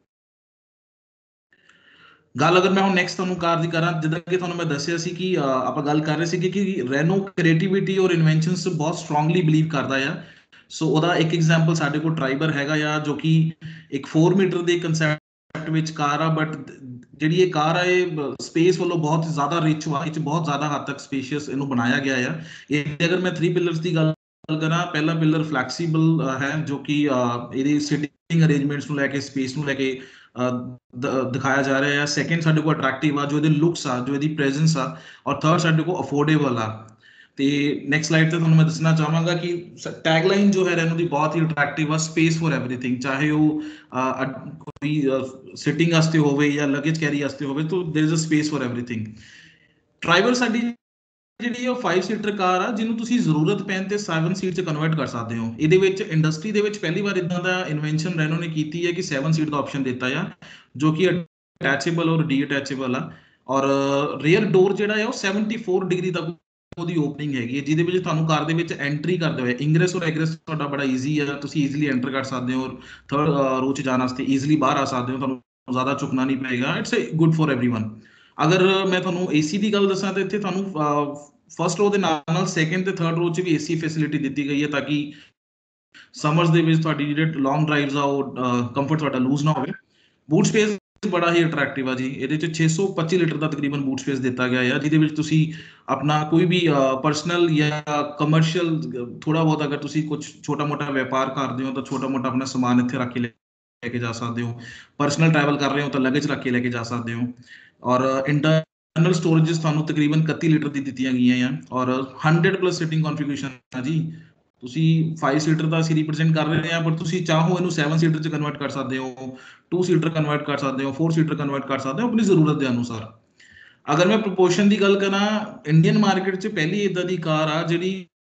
ਗੱਲ ਅਗਰ ਮੈਂ ਹੁਣ ਨੈਕਸਟ ਤੁਹਾਨੂੰ ਕਾਰ ਦੀ ਕਰਾਂ, ਜਿੱਦਾਂ ਕਿ ਤੁਹਾਨੂੰ ਮੈਂ ਦੱਸਿਆ ਸੀ ਕਿ ਆਪਾਂ ਗੱਲ ਕਰ ਰਹੇ ਸੀ ਕਿ ਰੈਨੋ ਕ੍ਰੀਏਟੀਵਿਟੀ ਔਰ ਇਨਵੈਂਸ਼ਨਸ ਬਹੁਤ ਸਟਰੋਂਗਲੀ ਬਿਲੀਵ ਕਰਦਾ ਆ। ਸੋ ਉਹਦਾ ਇੱਕ ਐਗਜ਼ਾਮਪਲ ਸਾਡੇ ਕੋਲ ਟਰਾਈਬਰ ਹੈਗਾ ਆ ਜੋ ਕਿ ਇੱਕ 4 ਮੀਟਰ ਦੇ ਕੰਸੈਪਟ ਵਿੱਚ ਕਾਰ ਆ, ਬਟ ਜਿਹੜੀ ਇਹ ਕਾਰ ਆ ਇਹ ਸਪੇਸ ਵੱਲੋਂ ਬਹੁਤ ਜ਼ਿਆਦਾ ਰਿਚ ਵਾ, ਇਹ 'ਚ ਬਹੁਤ ਜ਼ਿਆਦਾ ਹੱਦ ਤੱਕ ਸਪੇਸ਼ੀਅਸ ਇਹਨੂੰ ਬਣਾਇਆ ਗਿਆ ਆ। ਇਹ ਅਗਰ ਮੈਂ 3 ਪਿਲਰਸ ਦੀ ਗੱਲ ਕਰਾਂ, ਪਹਿਲਾ ਪਿਲਰ ਫਲੈਕਸੀਬਲ ਹੈ ਜੋ ਕਿ ਇਹਦੀ ਸਿਟਿੰਗ ਅਰੇਂਜਮੈਂਟਸ ਨੂੰ ਲੈ ਕੇ, ਸਪੇਸ ਨੂੰ ਲੈ ਕੇ ਦਿਖਾਇਆ ਜਾ ਰਿਹਾ ਹੈ। ਸੈਕਿੰਡ ਸਾਡੇ ਕੋਲ ਅਟਰੈਕਟਿਵ ਆ ਜੋ ਇਹਦੇ ਲੁਕਸ ਆ, ਜੋ ਇਹਦੀ ਪ੍ਰੈਜ਼ੈਂਸ ਆ, ਔਰ ਥਰਡ ਸਾਡੇ ਕੋਲ ਅਫੋਰਡੇਬਲ ਆ। ਤੇ ਨੈਕਸਟ ਸਲਾਈਡ ਤੇ ਤੁਹਾਨੂੰ ਮੈਂ ਦੱਸਣਾ ਚਾਹਾਂਗਾ ਕਿ ਟੈਗਲਾਈਨ ਜੋ ਹੈ ਰੈਨੋ ਦੀ ਬਹੁਤ ਹੀ ਅਟਰੈਕਟਿਵ ਆ, ਸਪੇਸ ਫॉर एवरीथिंग, ਚਾਹੇ ਉਹ ਕੋਈ ਸਿਟਿੰਗ ਵਾਸਤੇ ਹੋਵੇ ਜਾਂ ਲਗੇਜ ਕੈਰੀ ਵਾਸਤੇ ਹੋਵੇ, ਤਾਂ there is a space for everything. Triber ਸਾਡੀ ਜਿਹੜੀ ਉਹ 5 ਸੀਟਰ ਕਾਰ ਆ ਜਿਹਨੂੰ ਤੁਸੀਂ ਜ਼ਰੂਰਤ ਪੈਣ ਤੇ 7 ਸੀਟ 'ਚ ਕਨਵਰਟ ਕਰ ਸਕਦੇ ਹੋ। ਇਹਦੇ ਵਿੱਚ ਇੰਡਸਟਰੀ ਦੇ ਵਿੱਚ ਪਹਿਲੀ ਵਾਰ ਇਦਾਂ ਦਾ ਇਨਵੈਂਸ਼ਨ ਰੈਨੋ ਨੇ ਕੀਤੀ ਹੈ ਕਿ 7 ਸੀਟ ਦਾ ਆਪਸ਼ਨ ਦਿੱਤਾ ਆ ਜੋ ਕਿ ਅਟੈਚੇਬਲ ਔਰ ਡੀ ਅਟੈਚੇਬਲ ਆ। ਔਰ ਰੀਅਰ ਡੋਰ ਜਿਹੜਾ ਹੈ ਉਹ 74 ਡਿਗਰੀ ਤੱਕ ਉਹਦੀ ਓਪਨਿੰਗ ਹੈਗੀ ਹੈ, ਜਿਹਦੇ ਵਿੱਚ ਤੁਹਾਨੂੰ ਕਾਰ ਦੇ ਵਿੱਚ ਐਂਟਰੀ ਕਰਦੇ ਹੋਏ ਇੰਗਰੈਸ ਔਰ ਐਗਰੈਸ ਤੁਹਾਡਾ ਬੜਾ ਈਜ਼ੀ ਆ, ਤੁਸੀਂ ਈਜ਼ੀਲੀ ਐਂਟਰ ਕਰ ਸਕਦੇ ਹੋ ਔਰ ਥਰਡ ਰੋ 'ਚ ਜਾਣ ਵਾਸਤੇ ਈਜ਼ੀਲੀ ਬਾਹਰ ਆ ਸਕਦੇ ਹੋ, ਤੁਹਾਨੂੰ ਜ਼ਿਆਦਾ ਝੁਕਣਾ ਨਹੀਂ ਪਏਗਾ। It's good for everyone. ਅਗਰ ਮੈਂ ਤੁਹਾਨੂੰ ਏਸੀ ਦੀ ਗੱਲ ਦੱਸਾਂ ਤਾਂ ਇੱਥੇ ਤੁਹਾਨੂੰ ਫਸਟ ਰੋ ਦੇ ਨਾਲ ਸੈਕਿੰਡ ਤੇ ਥਰਡ ਰੋ 'ਚ ਵੀ ਏਸੀ ਫੈਸਿਲਿਟੀ ਦਿੱਤੀ ਗਈ ਹੈ ਤਾਂ ਕਿ ਸਮਰਸ ਦੇ ਵਿੱਚ ਤੁਹਾਡੀ ਜਿਹੜੇ ਲੌਂਗ ਡਰਾਈਵਸ ਆ ਉਹ ਕੰਫਰਟ ਤੁਹਾਡਾ ਲੂਜ਼ ਨਾ ਹੋਵੇ। ਬੂਟ ਸਪੇਸ ਬੜਾ ਹੀ ਅਟਰੈਕਟਿਵ ਆ ਜੀ, ਇਹਦੇ 'ਚ 625 ਲੀਟਰ ਦਾ ਤਕਰੀਬਨ ਬੂਟ ਸਪੇਸ ਦਿੱਤਾ ਗਿਆ ਆ, ਜਿਹਦੇ ਵਿੱਚ ਤੁਸੀਂ ਆਪਣਾ ਕੋਈ ਵੀ ਪਰਸਨਲ ਜਾਂ ਕਮਰਸ਼ੀਅਲ ਥੋੜਾ ਬਹੁਤ ਅਗਰ ਤੁਸੀਂ ਕੁਝ ਛੋਟਾ ਮੋਟਾ ਵਪਾਰ ਕਰਦੇ ਹੋ ਤਾਂ ਛੋਟਾ ਮੋਟਾ ਆਪਣਾ ਸਮਾਨ ਇੱਥੇ ਰੱਖ ਕੇ ਲੈ ਕੇ ਜਾ ਸਕਦੇ ਹੋ। ਪਰਸਨਲ ਟਰੈਵਲ ਕਰ ਰਹੇ ਹੋ ਤਾਂ ਲਗੇਜ ਰੱਖ ਕੇ ਲੈ ਕੇ ਜਾ ਸਕਦੇ ਹੋ। ਔਰ ਇੰਟਰਨਲ ਸਟੋਰੇजेस ਤੁਹਾਨੂੰ ਤਕਰੀਬਨ 31 ਲੀਟਰ ਦੀ ਦਿੱਤੀਆਂ ਗਈਆਂ ਆ ਔਰ 100+ ਸਿਟਿੰਗ ਕਨਫੀਗਰੇਸ਼ਨ ਆ ਜੀ। ਤੁਸੀਂ 5 ਸੀਟਰ ਦਾ ਅਸੀਂ ਰਿਪਰੈਜ਼ੈਂਟ ਕਰ ਰਹੇ ਹਾਂ, ਪਰ ਤੁਸੀਂ ਚਾਹੋ ਇਹਨੂੰ 7 ਸੀਟਰ 'ਚ ਕਨਵਰਟ ਕਰ ਸਕਦੇ ਹੋ, 2 ਸੀਟਰ ਕਨਵਰਟ ਕਰ ਸਕਦੇ ਹੋ, 4 ਸੀਟਰ ਕਨਵਰਟ ਕਰ ਸਕਦੇ ਹੋ ਆਪਣੀ ਜ਼ਰੂਰਤ ਦੇ ਅਨੁਸਾਰ। ਅਗਰ ਮੈਂ ਪ੍ਰਪੋਰਸ਼ਨ ਦੀ ਗੱਲ ਕਰਾਂ, ਇੰਡੀਅਨ ਮਾਰਕੀਟ 'ਚ ਪਹਿਲੀ ਇਦਾਂ ਦੀ ਕਾਰ ਆ ਜਿਹੜੀ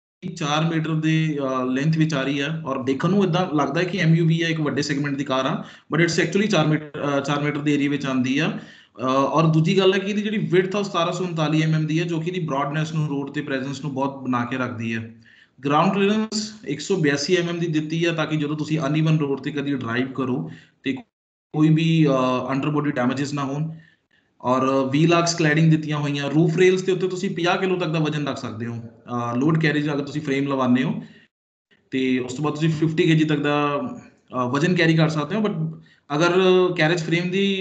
4 ਮੀਟਰ ਦੇ ਲੈਂਥ ਵਿੱਚ ਆ ਰਹੀ ਆ ਔਰ ਦੇਖਣ ਨੂੰ ਇਦਾਂ ਲੱਗਦਾ ਹੈ ਕਿ MUV ਆ, ਇੱਕ ਵੱਡੇ ਸੈਗਮੈਂਟ ਦੀ ਕਾਰ ਆ, ਬਟ ਇਟਸ ਐਕਚੁਅਲੀ 4 ਮੀਟਰ ਦੇ ਏਰੀਆ ਵਿੱਚ ਆਉਂਦੀ ਆ। ਔਰ ਦੂਜੀ ਗੱਲ ਹੈ ਕਿ ਇਹਦੀ ਜਿਹੜੀ ਵਿਡਥ ਆ 1739 mm ਦੀ ਹੈ ਜੋ ਕਿ ਇਹਦੀ ਬ੍ਰੌਡਨੈਸ ਨੂੰ, ਰੋਡ ਤੇ ਪ੍ਰੈਜ਼ੈਂਸ ਨੂੰ ਬਹੁਤ ਬਣਾ ਕੇ ਰੱਖਦੀ ਹੈ। ਗਰਾਊਂਡ ਕਲੀਅਰੈਂਸ 182 mm ਦੀ ਦਿੱਤੀ ਹੈ ਤਾਂ ਕਿ ਜਦੋਂ ਤੁਸੀਂ ਅਨਈਵਨ ਰੋਡ ਤੇ ਕਦੀ ਡਰਾਈਵ ਕਰੋ ਤੇ ਕੋਈ ਵੀ ਅੰਡਰ ਬੋਡੀ ਡੈਮੇजेस ਨਾ ਹੋਣ। ਔਰ ਵੀਲ ਆਰਕਸ ਕਲੈਡਿੰਗ ਦਿੱਤੀਆਂ ਹੋਈਆਂ। ਰੂਫ ਰੇਲਸ ਦੇ ਉੱਤੇ ਤੁਸੀਂ 50 ਕਿਲੋ ਤੱਕ ਦਾ ਵਜਨ ਰੱਖ ਸਕਦੇ ਹੋ ਲੋਡ ਕੈਰੇਜ ਅਗਰ ਤੁਸੀਂ ਫਰੇਮ ਲਵਾਉਂਦੇ ਹੋ, ਤੇ ਉਸ ਤੋਂ ਬਾਅਦ ਤੁਸੀਂ 50 kg ਤੱਕ ਦਾ ਵਜਨ ਕੈਰੀ ਕਰ ਸਕਦੇ ਹੋ। ਬਟ ਅਗਰ ਕੈਰੇਜ ਫਰੇਮ ਦੀ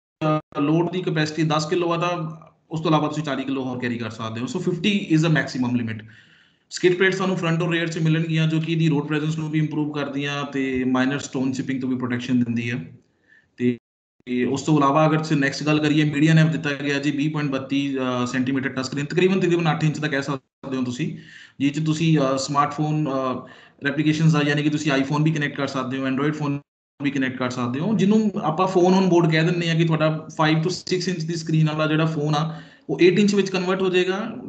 ਲੋਡ ਦੀ ਕੈਪੈਸਿਟੀ 10 ਕਿਲੋ ਆ ਤਾਂ ਉਸ ਤੋਂ ਇਲਾਵਾ ਤੁਸੀਂ 40 ਕਿਲੋ ਹੋਰ ਕੈਰੀ ਕਰ ਸਕਦੇ ਹੋ। So 50 is a maximum limit. Skid plates ਤੁਹਾਨੂੰ ਫਰੰਟ ਔਰ ਰੀਅਰ 'ਚ ਮਿਲਣਗੀਆਂ ਜੋ ਕਿ ਇਹਦੀ ਰੋਡ ਪ੍ਰੈਜ਼ੈਂਸ ਨੂੰ ਵੀ ਇੰਪਰੂਵ ਕਰਦੀਆਂ ਤੇ ਮਾਈਨਰ ਸਟੋਨ ਚਿਪਿੰਗ ਤੋਂ ਵੀ ਪ੍ਰੋਟੈਕਸ਼ਨ ਦਿੰਦੀ ਹੈ। ਤੇ ਉਸ ਤੋਂ ਇਲਾਵਾ ਅਗਰ ਤੁਸੀਂ ਨੈਕਸਟ ਗੱਲ ਕਰੀਏ, ਮੀਡੀਆ ਨੈਪ ਦਿੱਤਾ ਗਿਆ ਜੀ 20.32 ਸੈਂਟੀਮੀਟਰ ਟਚ ਸਕਰੀਨ, ਤਕਰੀਬਨ 8 ਇੰਚ ਦਾ ਕਹਿ ਸਕਦੇ ਹੋ ਤੁਸੀਂ, ਜਿਸ 'ਚ ਤੁਸੀਂ ਸਮਾਰਟਫੋਨ ਐਪਲੀਕੇਸ਼ਨਸ ਆ, ਯਾਨੀ ਕਿ ਤੁਸੀਂ ਆਈਫੋਨ ਵੀ ਕਨੈਕਟ ਕਰ ਸਕਦੇ ਹੋ, ਐਂਡਰੋਇਡ ਫੋਨ ਵੀ ਕਨੈਕਟ ਕਰ ਸਕਦੇ ਹੋ, ਜਿਹਨੂੰ ਆਪਾਂ ਫੋਨ ਔਨ ਬੋਰਡ ਕਹਿ ਦਿੰਦੇ ਹਾਂ ਕਿ ਤੁਹਾਡਾ 5 ਤੋਂ 6 ਇੰਚ ਦੀ ਸਕਰੀਨ ਵਾਲਾ ਜਿਹੜਾ ਫੋਨ ਆ ਉਹ 8 ਇੰਚ ਵਿੱਚ ਕਨਵਰਟ ਹੋ ਜਾਏਗਾ।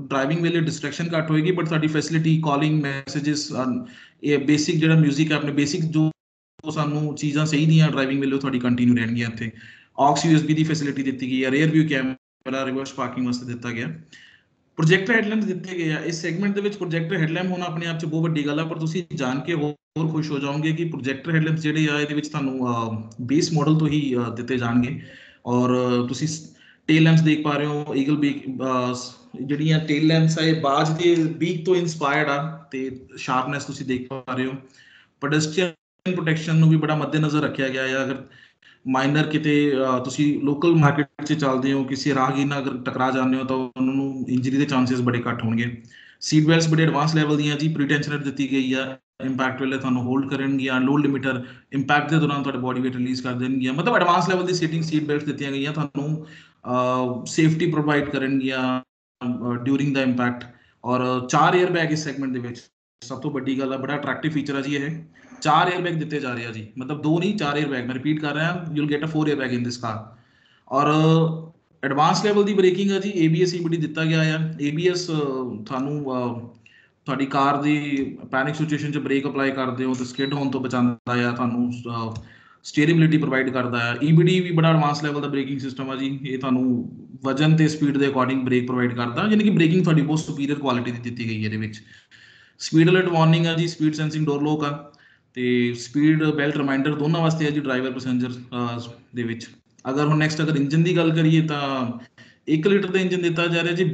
ਡਰਾਈਵਿੰਗ ਵੇਲੇ ਡਿਸਟਰੈਕਸ਼ਨ ਘੱਟ ਹੋਏਗੀ, ਬਟ ਸਾਡੀ ਫੈਸਿਲਿਟੀ ਕਾਲਿੰਗ ਮੈਸੇजेस ਇਹ ਬੇਸਿਕ ਜਿਹੜਾ ਮਿਊਜ਼ਿਕ ਹੈ ਆਪਣੇ ਬੇਸਿਕ ਜੋ ਸਾਨੂੰ ਚੀਜ਼ਾਂ ਚਾਹੀਦੀਆਂ ਡਰਾਈਵਿੰਗ ਵੇਲੇ ਤੁਹਾਡੀ ਕੰਟੀਨਿਊ ਰਹਿਣਗੀਆਂ। ਇੱਥੇ AUX USB ਦੀ ਫੈਸਿਲਿਟੀ ਦਿੱਤੀ ਗਈ ਹੈ, rear view camera reverse parking ਵਾਸਤੇ ਦਿੱਤਾ ਗਿਆ, ਪ੍ਰੋਜੈਕਟਰ ਹੈਡਲੈਂਪ ਦਿੱਤੇ ਗਏ ਆ। ਇਸ ਸੈਗਮੈਂਟ ਦੇ ਵਿੱਚ ਪ੍ਰੋਜੈਕਟਰ ਹੈਡਲੈਂਪ ਹੋਣਾ ਆਪਣੇ ਆਪ 'ਚ ਬਹੁਤ ਵੱਡੀ ਗੱਲ ਆ, ਪਰ ਤੁਸੀਂ ਜਾਣ ਕੇ ਹੋਰ ਖੁਸ਼ ਹੋ ਜਾਓਗੇ ਕਿ ਪ੍ਰੋਜੈਕਟਰ ਹੈਡਲੈਂਪ ਜਿਹੜੇ ਆ ਇਹਦੇ ਵਿੱਚ ਤੁਹਾਨੂੰ ਬੇਸ ਮਾਡਲ ਤੋਂ ਹੀ ਦਿੱਤੇ ਜਾਣਗੇ। ਔਰ ਤੁਸੀਂ ਟੇਲ ਲੈਂਪਸ ਦੇਖ ਪਾ ਰਹੇ ਹੋ, ਈਗਲ ਬੀਕ ਜਿਹੜੀਆਂ ਟੇਲ ਲੈਂਪਸ ਆ ਇਹ ਬਾਜ ਦੇ ਬੀਕ ਤੋਂ ਇਨਸਪਾਇਰਡ ਆ ਤੇ ਸ਼ਾਰਪਨੈਸ ਤੁਸੀਂ ਦੇਖ ਪਾ ਰਹੇ ਹੋ। ਪੈਡੈਸਟਰੀਅਨ ਪ੍ਰੋਟੈਕਸ਼ਨ ਨੂੰ ਵੀ ਬੜਾ ਮੱਦੇਨਜ਼ਰ ਰੱਖਿਆ ਗਿਆ ਹੈ। ਅਗਰ ਮਾਈਨਰ ਕਿਤੇ ਤੁਸੀਂ ਲੋਕਲ ਮਾਰਕੀਟ 'ਚ ਚੱਲਦੇ ਹੋ, ਕਿਸੇ ਰਾਹਗੀਰ ਨਾਲ ਅਗਰ ਟਕਰਾ ਜਾਂਦੇ ਹੋ ਤਾਂ ਉਹਨਾਂ ਨੂੰ ਇੰਜਰੀ ਦੇ ਚਾਂਸਸ ਬੜੇ ਘੱਟ ਹੋਣਗੇ। ਸੀਟ ਬੈਲਟਸ ਬੜੇ ਐਡਵਾਂਸ ਲੈਵਲ ਦੀਆਂ ਜੀ, ਪ੍ਰੀ ਟੈਂਸ਼ਨਰ ਦਿੱਤੀ ਗਈ ਆ, ਇੰਪੈਕਟ ਵੇਲੇ ਤੁਹਾਨੂੰ ਹੋਲਡ ਕਰਨਗੀਆਂ, ਲੋਡ ਲਿਮਿਟਰ ਇੰਪੈਕਟ ਦੇ ਦੌਰਾਨ ਤੁਹਾਡੇ ਬੋਡੀ ਵੇਟ ਰਿਲੀਜ਼ ਕਰ ਦੇਣਗੀਆਂ। ਮਤਲਬ ਐਡਵਾਂਸ ਲੈਵਲ ਦੀ ਸੀਟ ਬੈਲਟਸ ਦਿੱਤੀਆਂ ਗਈਆਂ, ਤੁਹਾਨੂੰ ਸੇਫਟੀ ਪ੍ਰੋਵਾਈਡ ਕਰਨਗੀਆਂ ਡਿਊਰਿੰਗ ਦਾ ਇੰਪੈਕਟ। ਔਰ 4 에ਅਰ ਬੈਗ ਇਸ ਸੈਗਮੈਂਟ ਦੇ ਵਿੱਚ ਸਭ ਤੋਂ ਵੱਡੀ ਗੱਲ ਆ, ਬੜਾ ਅਟਰੈਕਟਿਵ ਫੀਚਰ ਆ ਜੀ ਇਹ। 4 에ਅਰ ਬੈਗ ਦਿੱਤੇ ਜਾ ਰਹੇ ਆ ਜੀ, ਮਤਲਬ 2 ਨਹੀਂ 4 에ਅਰ ਬੈਗ, ਮੈਂ ਰਿਪੀਟ ਕਰ ਰਿਹਾ, you will get a 4 air bag in this car. ਔਰ ਐਡਵਾਂਸ ਲੈਵਲ ਦੀ ਬ੍ਰੇਕਿੰਗ ਆ ਜੀ, ABS EBD ਦਿੱਤਾ ਗਿਆ ਆ। ABS ਤੁਹਾਨੂੰ ਤੁਹਾਡੀ ਕਾਰ ਦੀ ਪੈਨਿਕ ਸਿਚੁਏਸ਼ਨ 'ਚ ਬ੍ਰੇਕ ਅਪਲਾਈ ਕਰਦੇ ਹੋ ਤੇ ਸਕਿਡ ਹੋਣ ਤੋਂ ਬਚਾਉਂਦਾ ਆ, ਤੁਹਾਨੂੰ ਸਟੀਅਰਿੰਗਬਿਲਿਟੀ ਪ੍ਰੋਵਾਈਡ ਕਰਦਾ ਆ। EBD ਵੀ ਬੜਾ ਐਡਵਾਂਸ ਲੈਵਲ ਦਾ ਬ੍ਰੇਕਿੰਗ ਸਿਸਟਮ ਆ ਜੀ, ਇਹ ਤੁਹਾਨੂੰ ਵਜਨ ਤੇ ਸਪੀਡ ਦੇ ਅਕੋਰਡਿੰਗ ਬ੍ਰੇਕ ਪ੍ਰੋਵਾਈਡ ਕਰਦਾ, ਯਾਨੀ ਕਿ ਬ੍ਰੇਕਿੰਗ ਤੁਹਾਡੀ ਬਹੁਤ ਸੁਪੀਰੀਅਰ ਕੁਆਲਿਟੀ ਦੀ ਦਿੱਤੀ ਗਈ ਹੈ ਇਹਦੇ ਵਿੱਚ। ਸਪੀਡ ਅਲਰਟ ਵਾਰਨਿੰਗ ਆ ਜੀ, ਸਪੀਡ ਸੈਂਸਿੰਗ ਡੋਰ ਲੋਕ ਆ ਤੇ ਸਪੀਡ ਬੈਲਟ ਰਿਮਾਈਂਡਰ ਦੋਨਾਂ ਵਾਸਤੇ ਹੈ ਜੀ, ਡਰਾਈਵਰ ਪੈਸੇਂਜਰ ਦੇ ਵਿੱਚ। ਅਗਰ ਹੁਣ ਨੈਕਸਟ ਅਗਰ ਇੰਜਨ ਦੀ ਗੱਲ ਕਰੀਏ ਤਾਂ 1 ਲੀਟਰ ਦਾ ਇੰਜਨ ਦਿੱਤਾ ਜਾ ਰਿਹਾ ਜੀ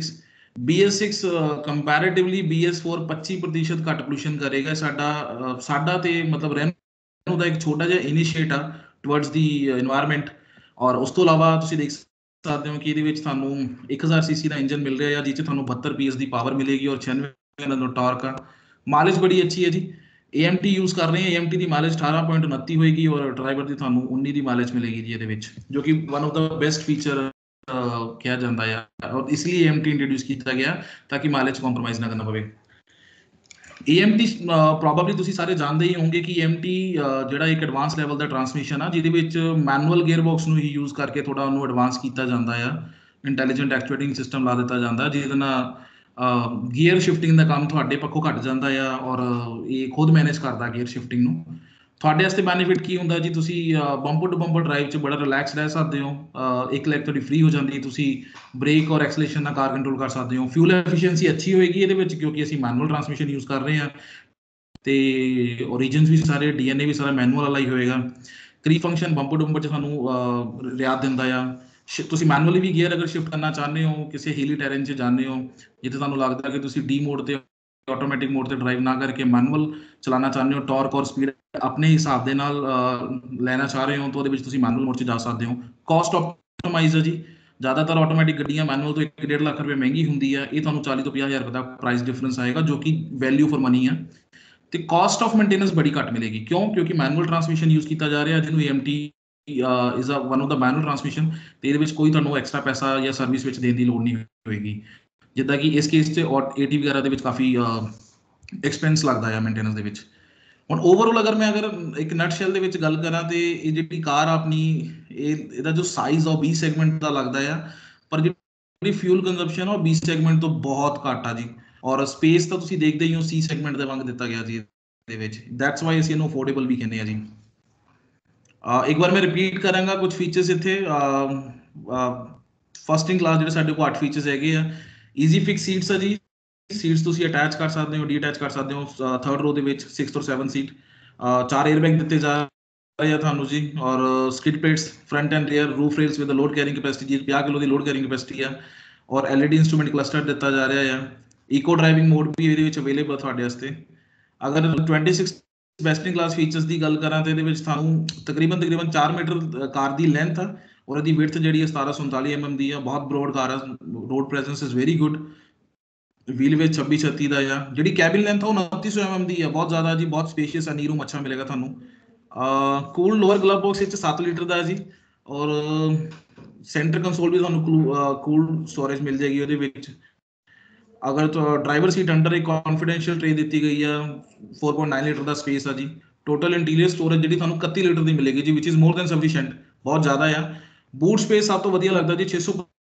BS6 ਕੰਪੈਰੇਟਿਵਲੀ BS4 25% ਘੱਟ ਪੋਲੂਸ਼ਨ ਕਰੇਗਾ। ਸਾਡਾ ਤੇ ਮਤਲਬ ਰੈਨੋ ਦਾ ਇੱਕ ਛੋਟਾ ਜਿਹਾ ਇਨੀਸ਼ੀਏਟ ਆ ਟੁਵਰਡਸ ਦੀ এনवायरमेंट। ਔਰ ਉਸ ਤੋਂ ਇਲਾਵਾ ਤੁਸੀਂ ਦੇਖ ਸਕਦੇ ਹੋ ਕਿ ਇਹਦੇ ਵਿੱਚ ਤੁਹਾਨੂੰ 1000 cc ਦਾ ਇੰਜਨ ਮਿਲ ਰਿਹਾ ਆ, ਜਿਸ 'ਚ ਤੁਹਾਨੂੰ 72 PS ਦੀ ਪਾਵਰ ਮਿਲੇਗੀ ਔਰ 96 ਦਾ ਟਾਰਕ ਆ। ਮਾਈਲੇਜ ਬੜੀ ਅੱਛੀ ਹੈ ਜੀ, AMT ਯੂਜ਼ ਕਰ ਰਹੇ ਹਾਂ, AMT ਦੀ ਮਾਈਲੇਜ 18.29 ਹੋਏਗੀ ਔਰ ਡਰਾਈਵਰ ਦੀ ਤੁਹਾਨੂੰ 19 ਦੀ ਮਾਈਲੇਜ ਮਿਲੇਗੀ ਜੀ ਇਹਦੇ ਵਿੱਚ, ਜੋ ਕਿ one of the best feature ਕਿਹਾ ਜਾਂਦਾ ਆ। ਔਰ ਇਸ ਲਈ AMT ਇੰਟਰੋਡਿਊਸ ਕੀਤਾ ਗਿਆ ਤਾਂ ਕਿ ਮਾਈਲੇਜ ਕੰਪਰੋਮਾਈਜ਼ ਨਾ ਕਰਨਾ ਪਵੇ। AMT ਪ੍ਰੋਬਬਲੀ ਤੁਸੀਂ ਸਾਰੇ ਜਾਣਦੇ ਹੀ ਹੋਵੋਗੇ ਕਿ AMT ਜਿਹੜਾ ਇੱਕ ਐਡਵਾਂਸ ਲੈਵਲ ਦਾ ਟਰਾਂਸਮਿਸ਼ਨ ਆ, ਜਿਹਦੇ ਵਿੱਚ ਮੈਨੂਅਲ ਗੇਅਰ ਬਾਕਸ ਨੂੰ ਹੀ ਯੂਜ਼ ਕਰਕੇ ਥੋੜਾ ਉਹਨੂੰ ਐਡਵਾਂਸ ਕੀਤਾ ਜਾਂਦਾ ਆ, ਇੰਟੈਲੀਜੈਂਟ ਐਕਚੁਏਟਿੰਗ ਸਿਸਟਮ ਲਾ ਦਿੱਤਾ ਜਾਂਦਾ, ਜਿਹਦੇ ਨਾਲ ਗੀਅਰ ਸ਼ਿਫਟਿੰਗ ਦਾ ਕੰਮ ਤੁਹਾਡੇ ਪੱਖੋਂ ਘੱਟ ਜਾਂਦਾ ਆ ਔਰ ਇਹ ਖੁਦ ਮੈਨੇਜ ਕਰਦਾ ਗੀਅਰ ਸ਼ਿਫਟਿੰਗ ਨੂੰ। ਤੁਹਾਡੇ ਵਾਸਤੇ ਬੈਨੀਫਿਟ ਕੀ ਹੁੰਦਾ ਜੀ, ਤੁਸੀਂ ਬੰਪਰ ਟੂ ਬੰਪਰ ਡਰਾਈਵ 'ਚ ਬੜਾ ਰਿਲੈਕਸ ਰਹਿ ਸਕਦੇ ਹੋ, ਇੱਕ ਲੈਗ ਤੁਹਾਡੀ ਫ੍ਰੀ ਹੋ ਜਾਂਦੀ, ਤੁਸੀਂ ਬ੍ਰੇਕ ਔਰ ਐਕਸਲੇਸ਼ਨ ਨਾਲ ਕਾਰ ਕੰਟਰੋਲ ਕਰ ਸਕਦੇ ਹੋ। ਫਿਊਲ ਐਫੀਸ਼ੀਐਂਸੀ ਅੱਛੀ ਹੋਏਗੀ ਇਹਦੇ ਵਿੱਚ, ਕਿਉਂਕਿ ਅਸੀਂ ਮੈਨੂਅਲ ਟਰਾਂਸਮਿਸ਼ਨ ਯੂਜ਼ ਕਰ ਰਹੇ ਹਾਂ ਤੇ ਓਰੀਜਨਸ ਵੀ ਸਾਰੇ DNA ਵੀ ਸਾਰਾ ਮੈਨੂਅਲ ਵਾਲਾ ਹੀ ਹੋਏਗਾ। ਕਰੀ ਫੰਕਸ਼ਨ ਬੰਪਰ ਟੂ ਬੰਪਰ 'ਚ ਸਾਨੂੰ ਰਿਆਇਤ ਦਿੰਦਾ ਆ। ਤੁਸੀਂ ਮੈਨੂਅਲੀ ਵੀ ਗੀਅਰ ਅਗਰ ਸ਼ਿਫਟ ਕਰਨਾ ਚਾਹੁੰਦੇ ਹੋ, ਕਿਸੇ ਹੀਲੀ ਟੈਰਨ 'ਚ ਜਾਂਦੇ ਹੋ ਜਿੱਥੇ ਤੁਹਾਨੂੰ ਲੱਗਦਾ ਕਿ ਤੁਸੀਂ ਡੀ ਮੋਡ ਤੇ ਆਟੋਮੈਟਿਕ ਮੋਡ ਤੇ ਡਰਾਈਵ ਨਾ ਕਰਕੇ ਮੈਨੂਅਲ ਚਲਾਉਣਾ ਚਾਹੁੰਦੇ ਹੋ, ਟਾਰਕ ਔਰ ਸਪੀਡ ਆਪਣੇ ਹਿਸਾਬ ਦੇ ਨਾਲ ਲੈਣਾ ਚਾਹ ਰਹੇ ਹੋ, ਤਾਂ ਉਹਦੇ ਵਿੱਚ ਤੁਸੀਂ ਮੈਨੂਅਲ ਮੋਡ 'ਚ ਜਾ ਸਕਦੇ ਹੋ। ਕਾਸਟ ਆਪਟੀਮਾਈਜ਼ ਹੈ ਜੀ, ਜ਼ਿਆਦਾਤਰ ਆਟੋਮੈਟਿਕ ਗੱਡੀਆਂ ਮੈਨੂਅਲ ਤੋਂ 1.5 ਲੱਖ ਰੁਪਏ ਮਹਿੰਗੀ ਹੁੰਦੀ ਹੈ, ਇਹ ਤੁਹਾਨੂੰ 40 ਤੋਂ 50 ਹਜ਼ਾਰ ਰੁਪਏ ਦਾ ਪ੍ਰਾਈਸ ਡਿਫਰੈਂਸ ਆਏਗਾ, ਜੋ ਕਿ ਵੈਲਿਊ ਫॉर ਮਨੀ ਹੈ। ਤੇ ਕਾਸਟ ਆਫ ਮੇਨਟੇਨੈਂਸ ਬੜੀ ਘੱਟ ਮਿਲੇਗੀ, ਕਿਉਂਕਿ ਮੈਨੂਅਲ ਟਰਾਂਸਮਿਸ਼ਨ ਯੂਜ਼ ਕੀਤਾ ਜਾ ਰਿਹਾ, ਜਿਹਨੂੰ AMT is one of the manual transmission, ਤੇ ਇਹਦੇ ਵਿੱਚ ਕੋਈ ਤੁਹਾਨੂੰ ਐਕਸਟਰਾ ਪੈਸਾ ਜਾਂ ਸਰਵਿਸ ਵਿੱਚ ਦੇਣ ਦੀ ਲੋੜ ਨਹੀਂ ਹੋਏਗੀ, ਜਿੱਦਾਂ ਕਿ ਇਸ ਕੇਸ 'ਚ AT ਵਗੈਰਾ ਦੇ ਵਿੱਚ ਕਾਫੀ ਐਕਸਪੈਂਸ ਲੱਗਦਾ ਹੈ ਮੇਨਟੇਨੈਂਸ ਦੇ ਵਿੱਚ। ਹੁਣ ਓਵਰਆਲ ਅਗਰ ਮੈਂ ਇੱਕ ਨਟ ਸ਼ੈਲ ਦੇ ਵਿੱਚ ਗੱਲ ਕਰਾਂ ਤੇ ਇਹ ਜਿਹੜੀ ਕਾਰ ਆਪਣੀ ਇਹਦਾ ਜੋ ਸਾਈਜ਼ ਉਹ B ਸੈਗਮੈਂਟ ਦਾ ਲੱਗਦਾ ਆ, ਪਰ ਜਿਹੜੀ ਫਿਊਲ ਕੰਜ਼ੰਪਸ਼ਨ ਉਹ B ਸੈਗਮੈਂਟ ਤੋਂ ਬਹੁਤ ਘੱਟ ਆ ਜੀ। ਔਰ ਸਪੇਸ ਤਾਂ ਤੁਸੀਂ ਦੇਖਦੇ ਹੀ ਹੋ C ਸੈਗਮੈਂਟ ਦੇ ਵਾਂਗ ਦਿੱਤਾ ਗਿਆ ਜੀ ਇਹਦੇ ਵਿੱਚ, ਦੈਟਸ ਵਾਈ ਅਸੀਂ ਇਹਨੂੰ ਅਫੋਰਡੇਬਲ ਵੀ ਕਹਿੰਦੇ ਆ ਜੀ। ਇੱਕ ਵਾਰ ਮੈਂ ਰਿਪੀਟ ਕਰਾਂਗਾ ਕੁਝ ਫੀਚਰਸ ਇੱਥੇ। ਫਸਟ ਇਨ ਕਲਾਸ ਜਿਹੜੇ ਸਾਡੇ ਕੋਲ 8 ਫੀਚਰਸ ਹੈਗੇ ਆ। ਈਜ਼ੀ ਫਿਕਸ ਸੀਟਸ ਆ ਜੀ, ਸੀਟਸ ਤੁਸੀਂ ਅਟੈਚ ਕਰ ਸਕਦੇ ਹੋ, ਡੀਅਟੈਚ ਕਰ ਸਕਦੇ ਹੋ। ਥਰਡ ਰੋ ਦੇ ਵਿੱਚ 6 ਔਰ 7 ਸੀਟ। 4 에ਅਰ ਬੈਗ ਦਿੱਤੇ ਜਾ ਰਹੇ ਆ ਤੁਹਾਨੂੰ ਜੀ, ਔਰ skid plates front and rear, roof rails with load carrying capacity ਜੀ 50 ਕਿਲੋ ਦੀ ਲੋਡ ਕੈਰਿੰਗ ਕੈਪੈਸਿਟੀ ਆ, ਔਰ LED ਇੰਸਟਰੂਮੈਂਟ ਕਲਸਟਰ ਦਿੱਤਾ ਜਾ ਰਿਹਾ ਆ। ਇਕੋ ਡਰਾਈਵਿੰਗ ਮੋਡ ਵੀ ਇਹਦੇ ਵਿੱਚ ਅਵੇਲੇਬਲ ਤੁਹਾਡੇ ਵਾਸਤੇ। ਅਗਰ 26 ਬੈਸਟ ਇਨ ਕਲਾਸ ਫੀਚਰਸ ਦੀ ਗੱਲ ਕਰਾਂ ਤੇ ਇਹਦੇ ਵਿੱਚ ਤੁਹਾਨੂੰ ਤਕਰੀਬਨ 4 ਮੀਟਰ ਕਾਰ ਦੀ ਲੈਂਥ ਆ, ਔਰ ਇਹਦੀ ਵਿਡਥ ਜਿਹੜੀ ਹੈ 1739 mm ਦੀ ਆ, ਬਹੁਤ ਬਰੋਡ ਕਾਰ ਆ। Road presence is very good. Wheel ਵਿੱਚ 2636 ਦਾ ਆ। ਜਿਹੜੀ ਕੈਬਿਨ ਲੈਂਥ ਆ ਉਹ 2900 mm ਦੀ ਆ, ਬਹੁਤ ਜ਼ਿਆਦਾ ਜੀ, ਬਹੁਤ ਸਪੇਸ਼ੀਅਸ ਆ, ਨੀ ਰੂਮ ਅੱਛਾ ਮਿਲੇਗਾ ਤੁਹਾਨੂੰ। ਕੂਲ ਲੋਅਰ ਗਲਵ ਬਾਕਸ ਵਿੱਚ 7 ਲੀਟਰ ਦਾ ਜੀ, ਔਰ ਸੈਂਟਰ ਕੰਸੋਲ ਵੀ ਤੁਹਾਨੂੰ ਕੂਲ ਸਟੋਰੇਜ ਮਿਲ ਜਾਏਗੀ ਉਹਦੇ ਵਿੱਚ। ਅਗਰ ਡਰਾਈਵਰ ਸੀਟ ਅੰਡਰ ਇੱਕ ਕੌਨਫੀਡੈਂਸ਼ੀਅਲ ਟ੍ਰੇ ਦਿੱਤੀ ਗਈ ਆ, 4.9 ਲੀਟਰ ਦਾ ਸਪੇਸ ਆ ਜੀ। ਟੋਟਲ ਇੰਟੀਰੀਅਰ ਸਟੋਰੇਜ ਜਿਹੜੀ ਤੁਹਾਨੂੰ 31 ਲੀਟਰ ਦੀ ਮਿਲੇਗੀ ਜੀ, which is more than sufficient, ਬਹੁਤ ਜ਼ਿਆਦਾ ਆ। ਬੂਟ ਸਪੇਸ ਸਭ ਤੋਂ ਵਧੀਆ ਲੱਗਦਾ ਜੀ, 600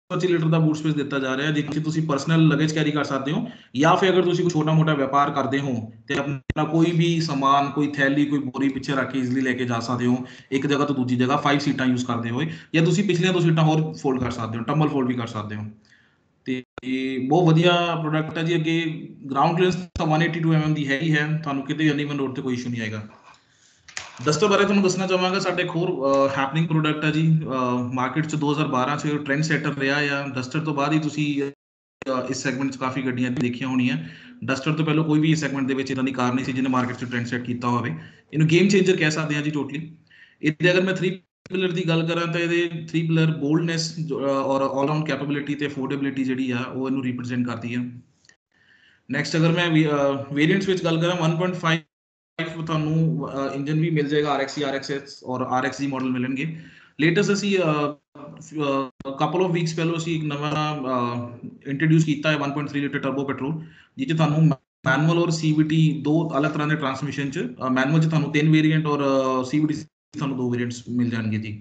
25 ਲੀਟਰ ਦਾ ਬੂਟ ਸਪੇਸ ਦਿੱਤਾ ਜਾ ਰਿਹਾ, ਜਿੱਥੇ ਤੁਸੀਂ ਪਰਸਨਲ ਲਗੇਜ ਕੈਰੀ ਕਰ ਸਕਦੇ ਹੋ, ਜਾਂ ਫਿਰ ਅਗਰ ਤੁਸੀਂ ਕੋਈ ਛੋਟਾ ਮੋਟਾ ਵਪਾਰ ਕਰਦੇ ਹੋ ਤੇ ਆਪਣਾ ਕੋਈ ਵੀ ਸਮਾਨ, ਕੋਈ ਥੈਲੀ, ਕੋਈ ਬੋਰੀ ਪਿੱਛੇ ਰੱਖ ਕੇ ਈਜ਼ੀਲੀ ਲੈ ਕੇ ਜਾ ਸਕਦੇ ਹੋ ਇੱਕ ਜਗ੍ਹਾ ਤੋਂ ਦੂਜੀ ਜਗ੍ਹਾ 5 ਸੀਟਾਂ ਯੂਜ਼ ਕਰਦੇ ਹੋਏ, ਜਾਂ ਤੁਸੀਂ ਪਿਛਲੀਆਂ 2 ਸੀਟਾਂ ਹੋਰ ਫੋਲਡ ਕਰ ਸਕਦੇ ਹੋ, ਟੰਬਲ ਫੋਲਡ ਵੀ ਕਰ ਸਕਦੇ ਹੋ। ਤੇ ਬਹੁਤ ਵਧੀਆ ਪ੍ਰੋਡਕਟ ਹੈ ਜੀ। ਅੱਗੇ ਗਰਾਊਂਡ ਕਲੀਅਰੈਂਸ 182 mm ਦੀ ਹੈਗੀ ਹੈ, ਤੁਹਾਨੂੰ ਕਿਤੇ ਅਨਈਵਨ ਰੋਡ ਤੇ ਕੋਈ ਇਸ਼ੂ ਨਹੀਂ ਆਏਗਾ। ਡਸਟਰ ਬਾਰੇ ਤੁਹਾਨੂੰ ਦੱਸਣਾ ਚਾਹਾਂਗਾ, ਸਾਡੇ ਇੱਕ ਹੋਰ ਹੈਪਨਿੰਗ ਪ੍ਰੋਡਕਟ ਹੈ ਜੀ। ਮਾਰਕੀਟ 'ਚ 2012 'ਚ ਟ੍ਰੈਂਡ ਸੈਟਰ ਰਿਹਾ ਆ। ਡਸਟਰ ਤੋਂ ਬਾਅਦ ਹੀ ਤੁਸੀਂ ਇਸ ਸੈਗਮੈਂਟ 'ਚ ਕਾਫੀ ਗੱਡੀਆਂ ਦੇਖੀਆਂ ਹੋਣੀਆਂ। ਡਸਟਰ ਤੋਂ ਪਹਿਲਾਂ ਕੋਈ ਵੀ ਇਸ ਸੈਗਮੈਂਟ ਦੇ ਵਿੱਚ ਇਦਾਂ ਦੀ ਕਾਰ ਨਹੀਂ ਸੀ ਜਿਹਨੇ ਮਾਰਕੀਟ 'ਚ ਟ੍ਰੈਂਡ ਸੈਟ ਕੀਤਾ ਹੋਵੇ। ਇਹਨੂੰ ਗੇਮ ਚੇਂਜਰ ਕਹਿ ਸਕਦੇ ਹਾਂ ਜੀ ਟੋਟਲੀ। ਇਹਦੇ ਅਗਰ ਮੈਂ 3 ਪਿਲਰ ਦੀ ਗੱਲ ਕਰਾਂ ਤਾਂ ਇਹਦੇ 3 ਪਿਲਰ ਬੋਲਡਨੈਸ ਔਰ ਆਲ ਰਾਊਂਡ ਕੈਪੇਬਿਲਿਟੀ ਤੇ ਅਫੋਰਡੇਬਿਲਿਟੀ ਜਿਹੜੀ ਆ ਉਹ ਇਹਨੂੰ ਰਿਪਰੈਜ਼ੈਂਟ ਕਰਦੀ ਹੈ। ਨੈਕਸਟ ਅਗਰ ਮੈਂ ਵੇਰੀਐਂਟਸ ਵਿੱਚ ਗੱਲ ਕਰਾਂ, 1.5 ਤੁਹਾਨੂੰ ਇੰਜਨ ਵੀ ਮਿਲ ਜਾਏਗਾ, RXE, RXS ਔਰ RXZ ਮਾਡਲ ਮਿਲਣਗੇ। ਲੇਟੈਸਟ ਅਸੀਂ ਕਪਲ ਆਫ ਵੀਕਸ ਪਹਿਲਾਂ ਅਸੀਂ ਇੱਕ ਨਵਾਂ ਇੰਟਰੋਡਿਊਸ ਕੀਤਾ ਹੈ 1.3 ਲੀਟਰ ਟਰਬੋ ਪੈਟਰੋਲ, ਜਿਹ 'ਚ ਤੁਹਾਨੂੰ ਮੈਨੂਅਲ ਔਰ CVT 2 ਅਲੱਗ ਤਰ੍ਹਾਂ ਦੇ ਟਰਾਂਸਮਿਸ਼ਨ 'ਚ, ਮੈਨੂਅਲ 'ਚ ਤੁਹਾਨੂੰ 3 ਵੇਰੀਐਂਟ ਔਰ CVT ਤੁਹਾਨੂੰ 2 ਵੇਰੀਐਂਟਸ ਮਿਲ ਜਾਣਗੇ ਜੀ।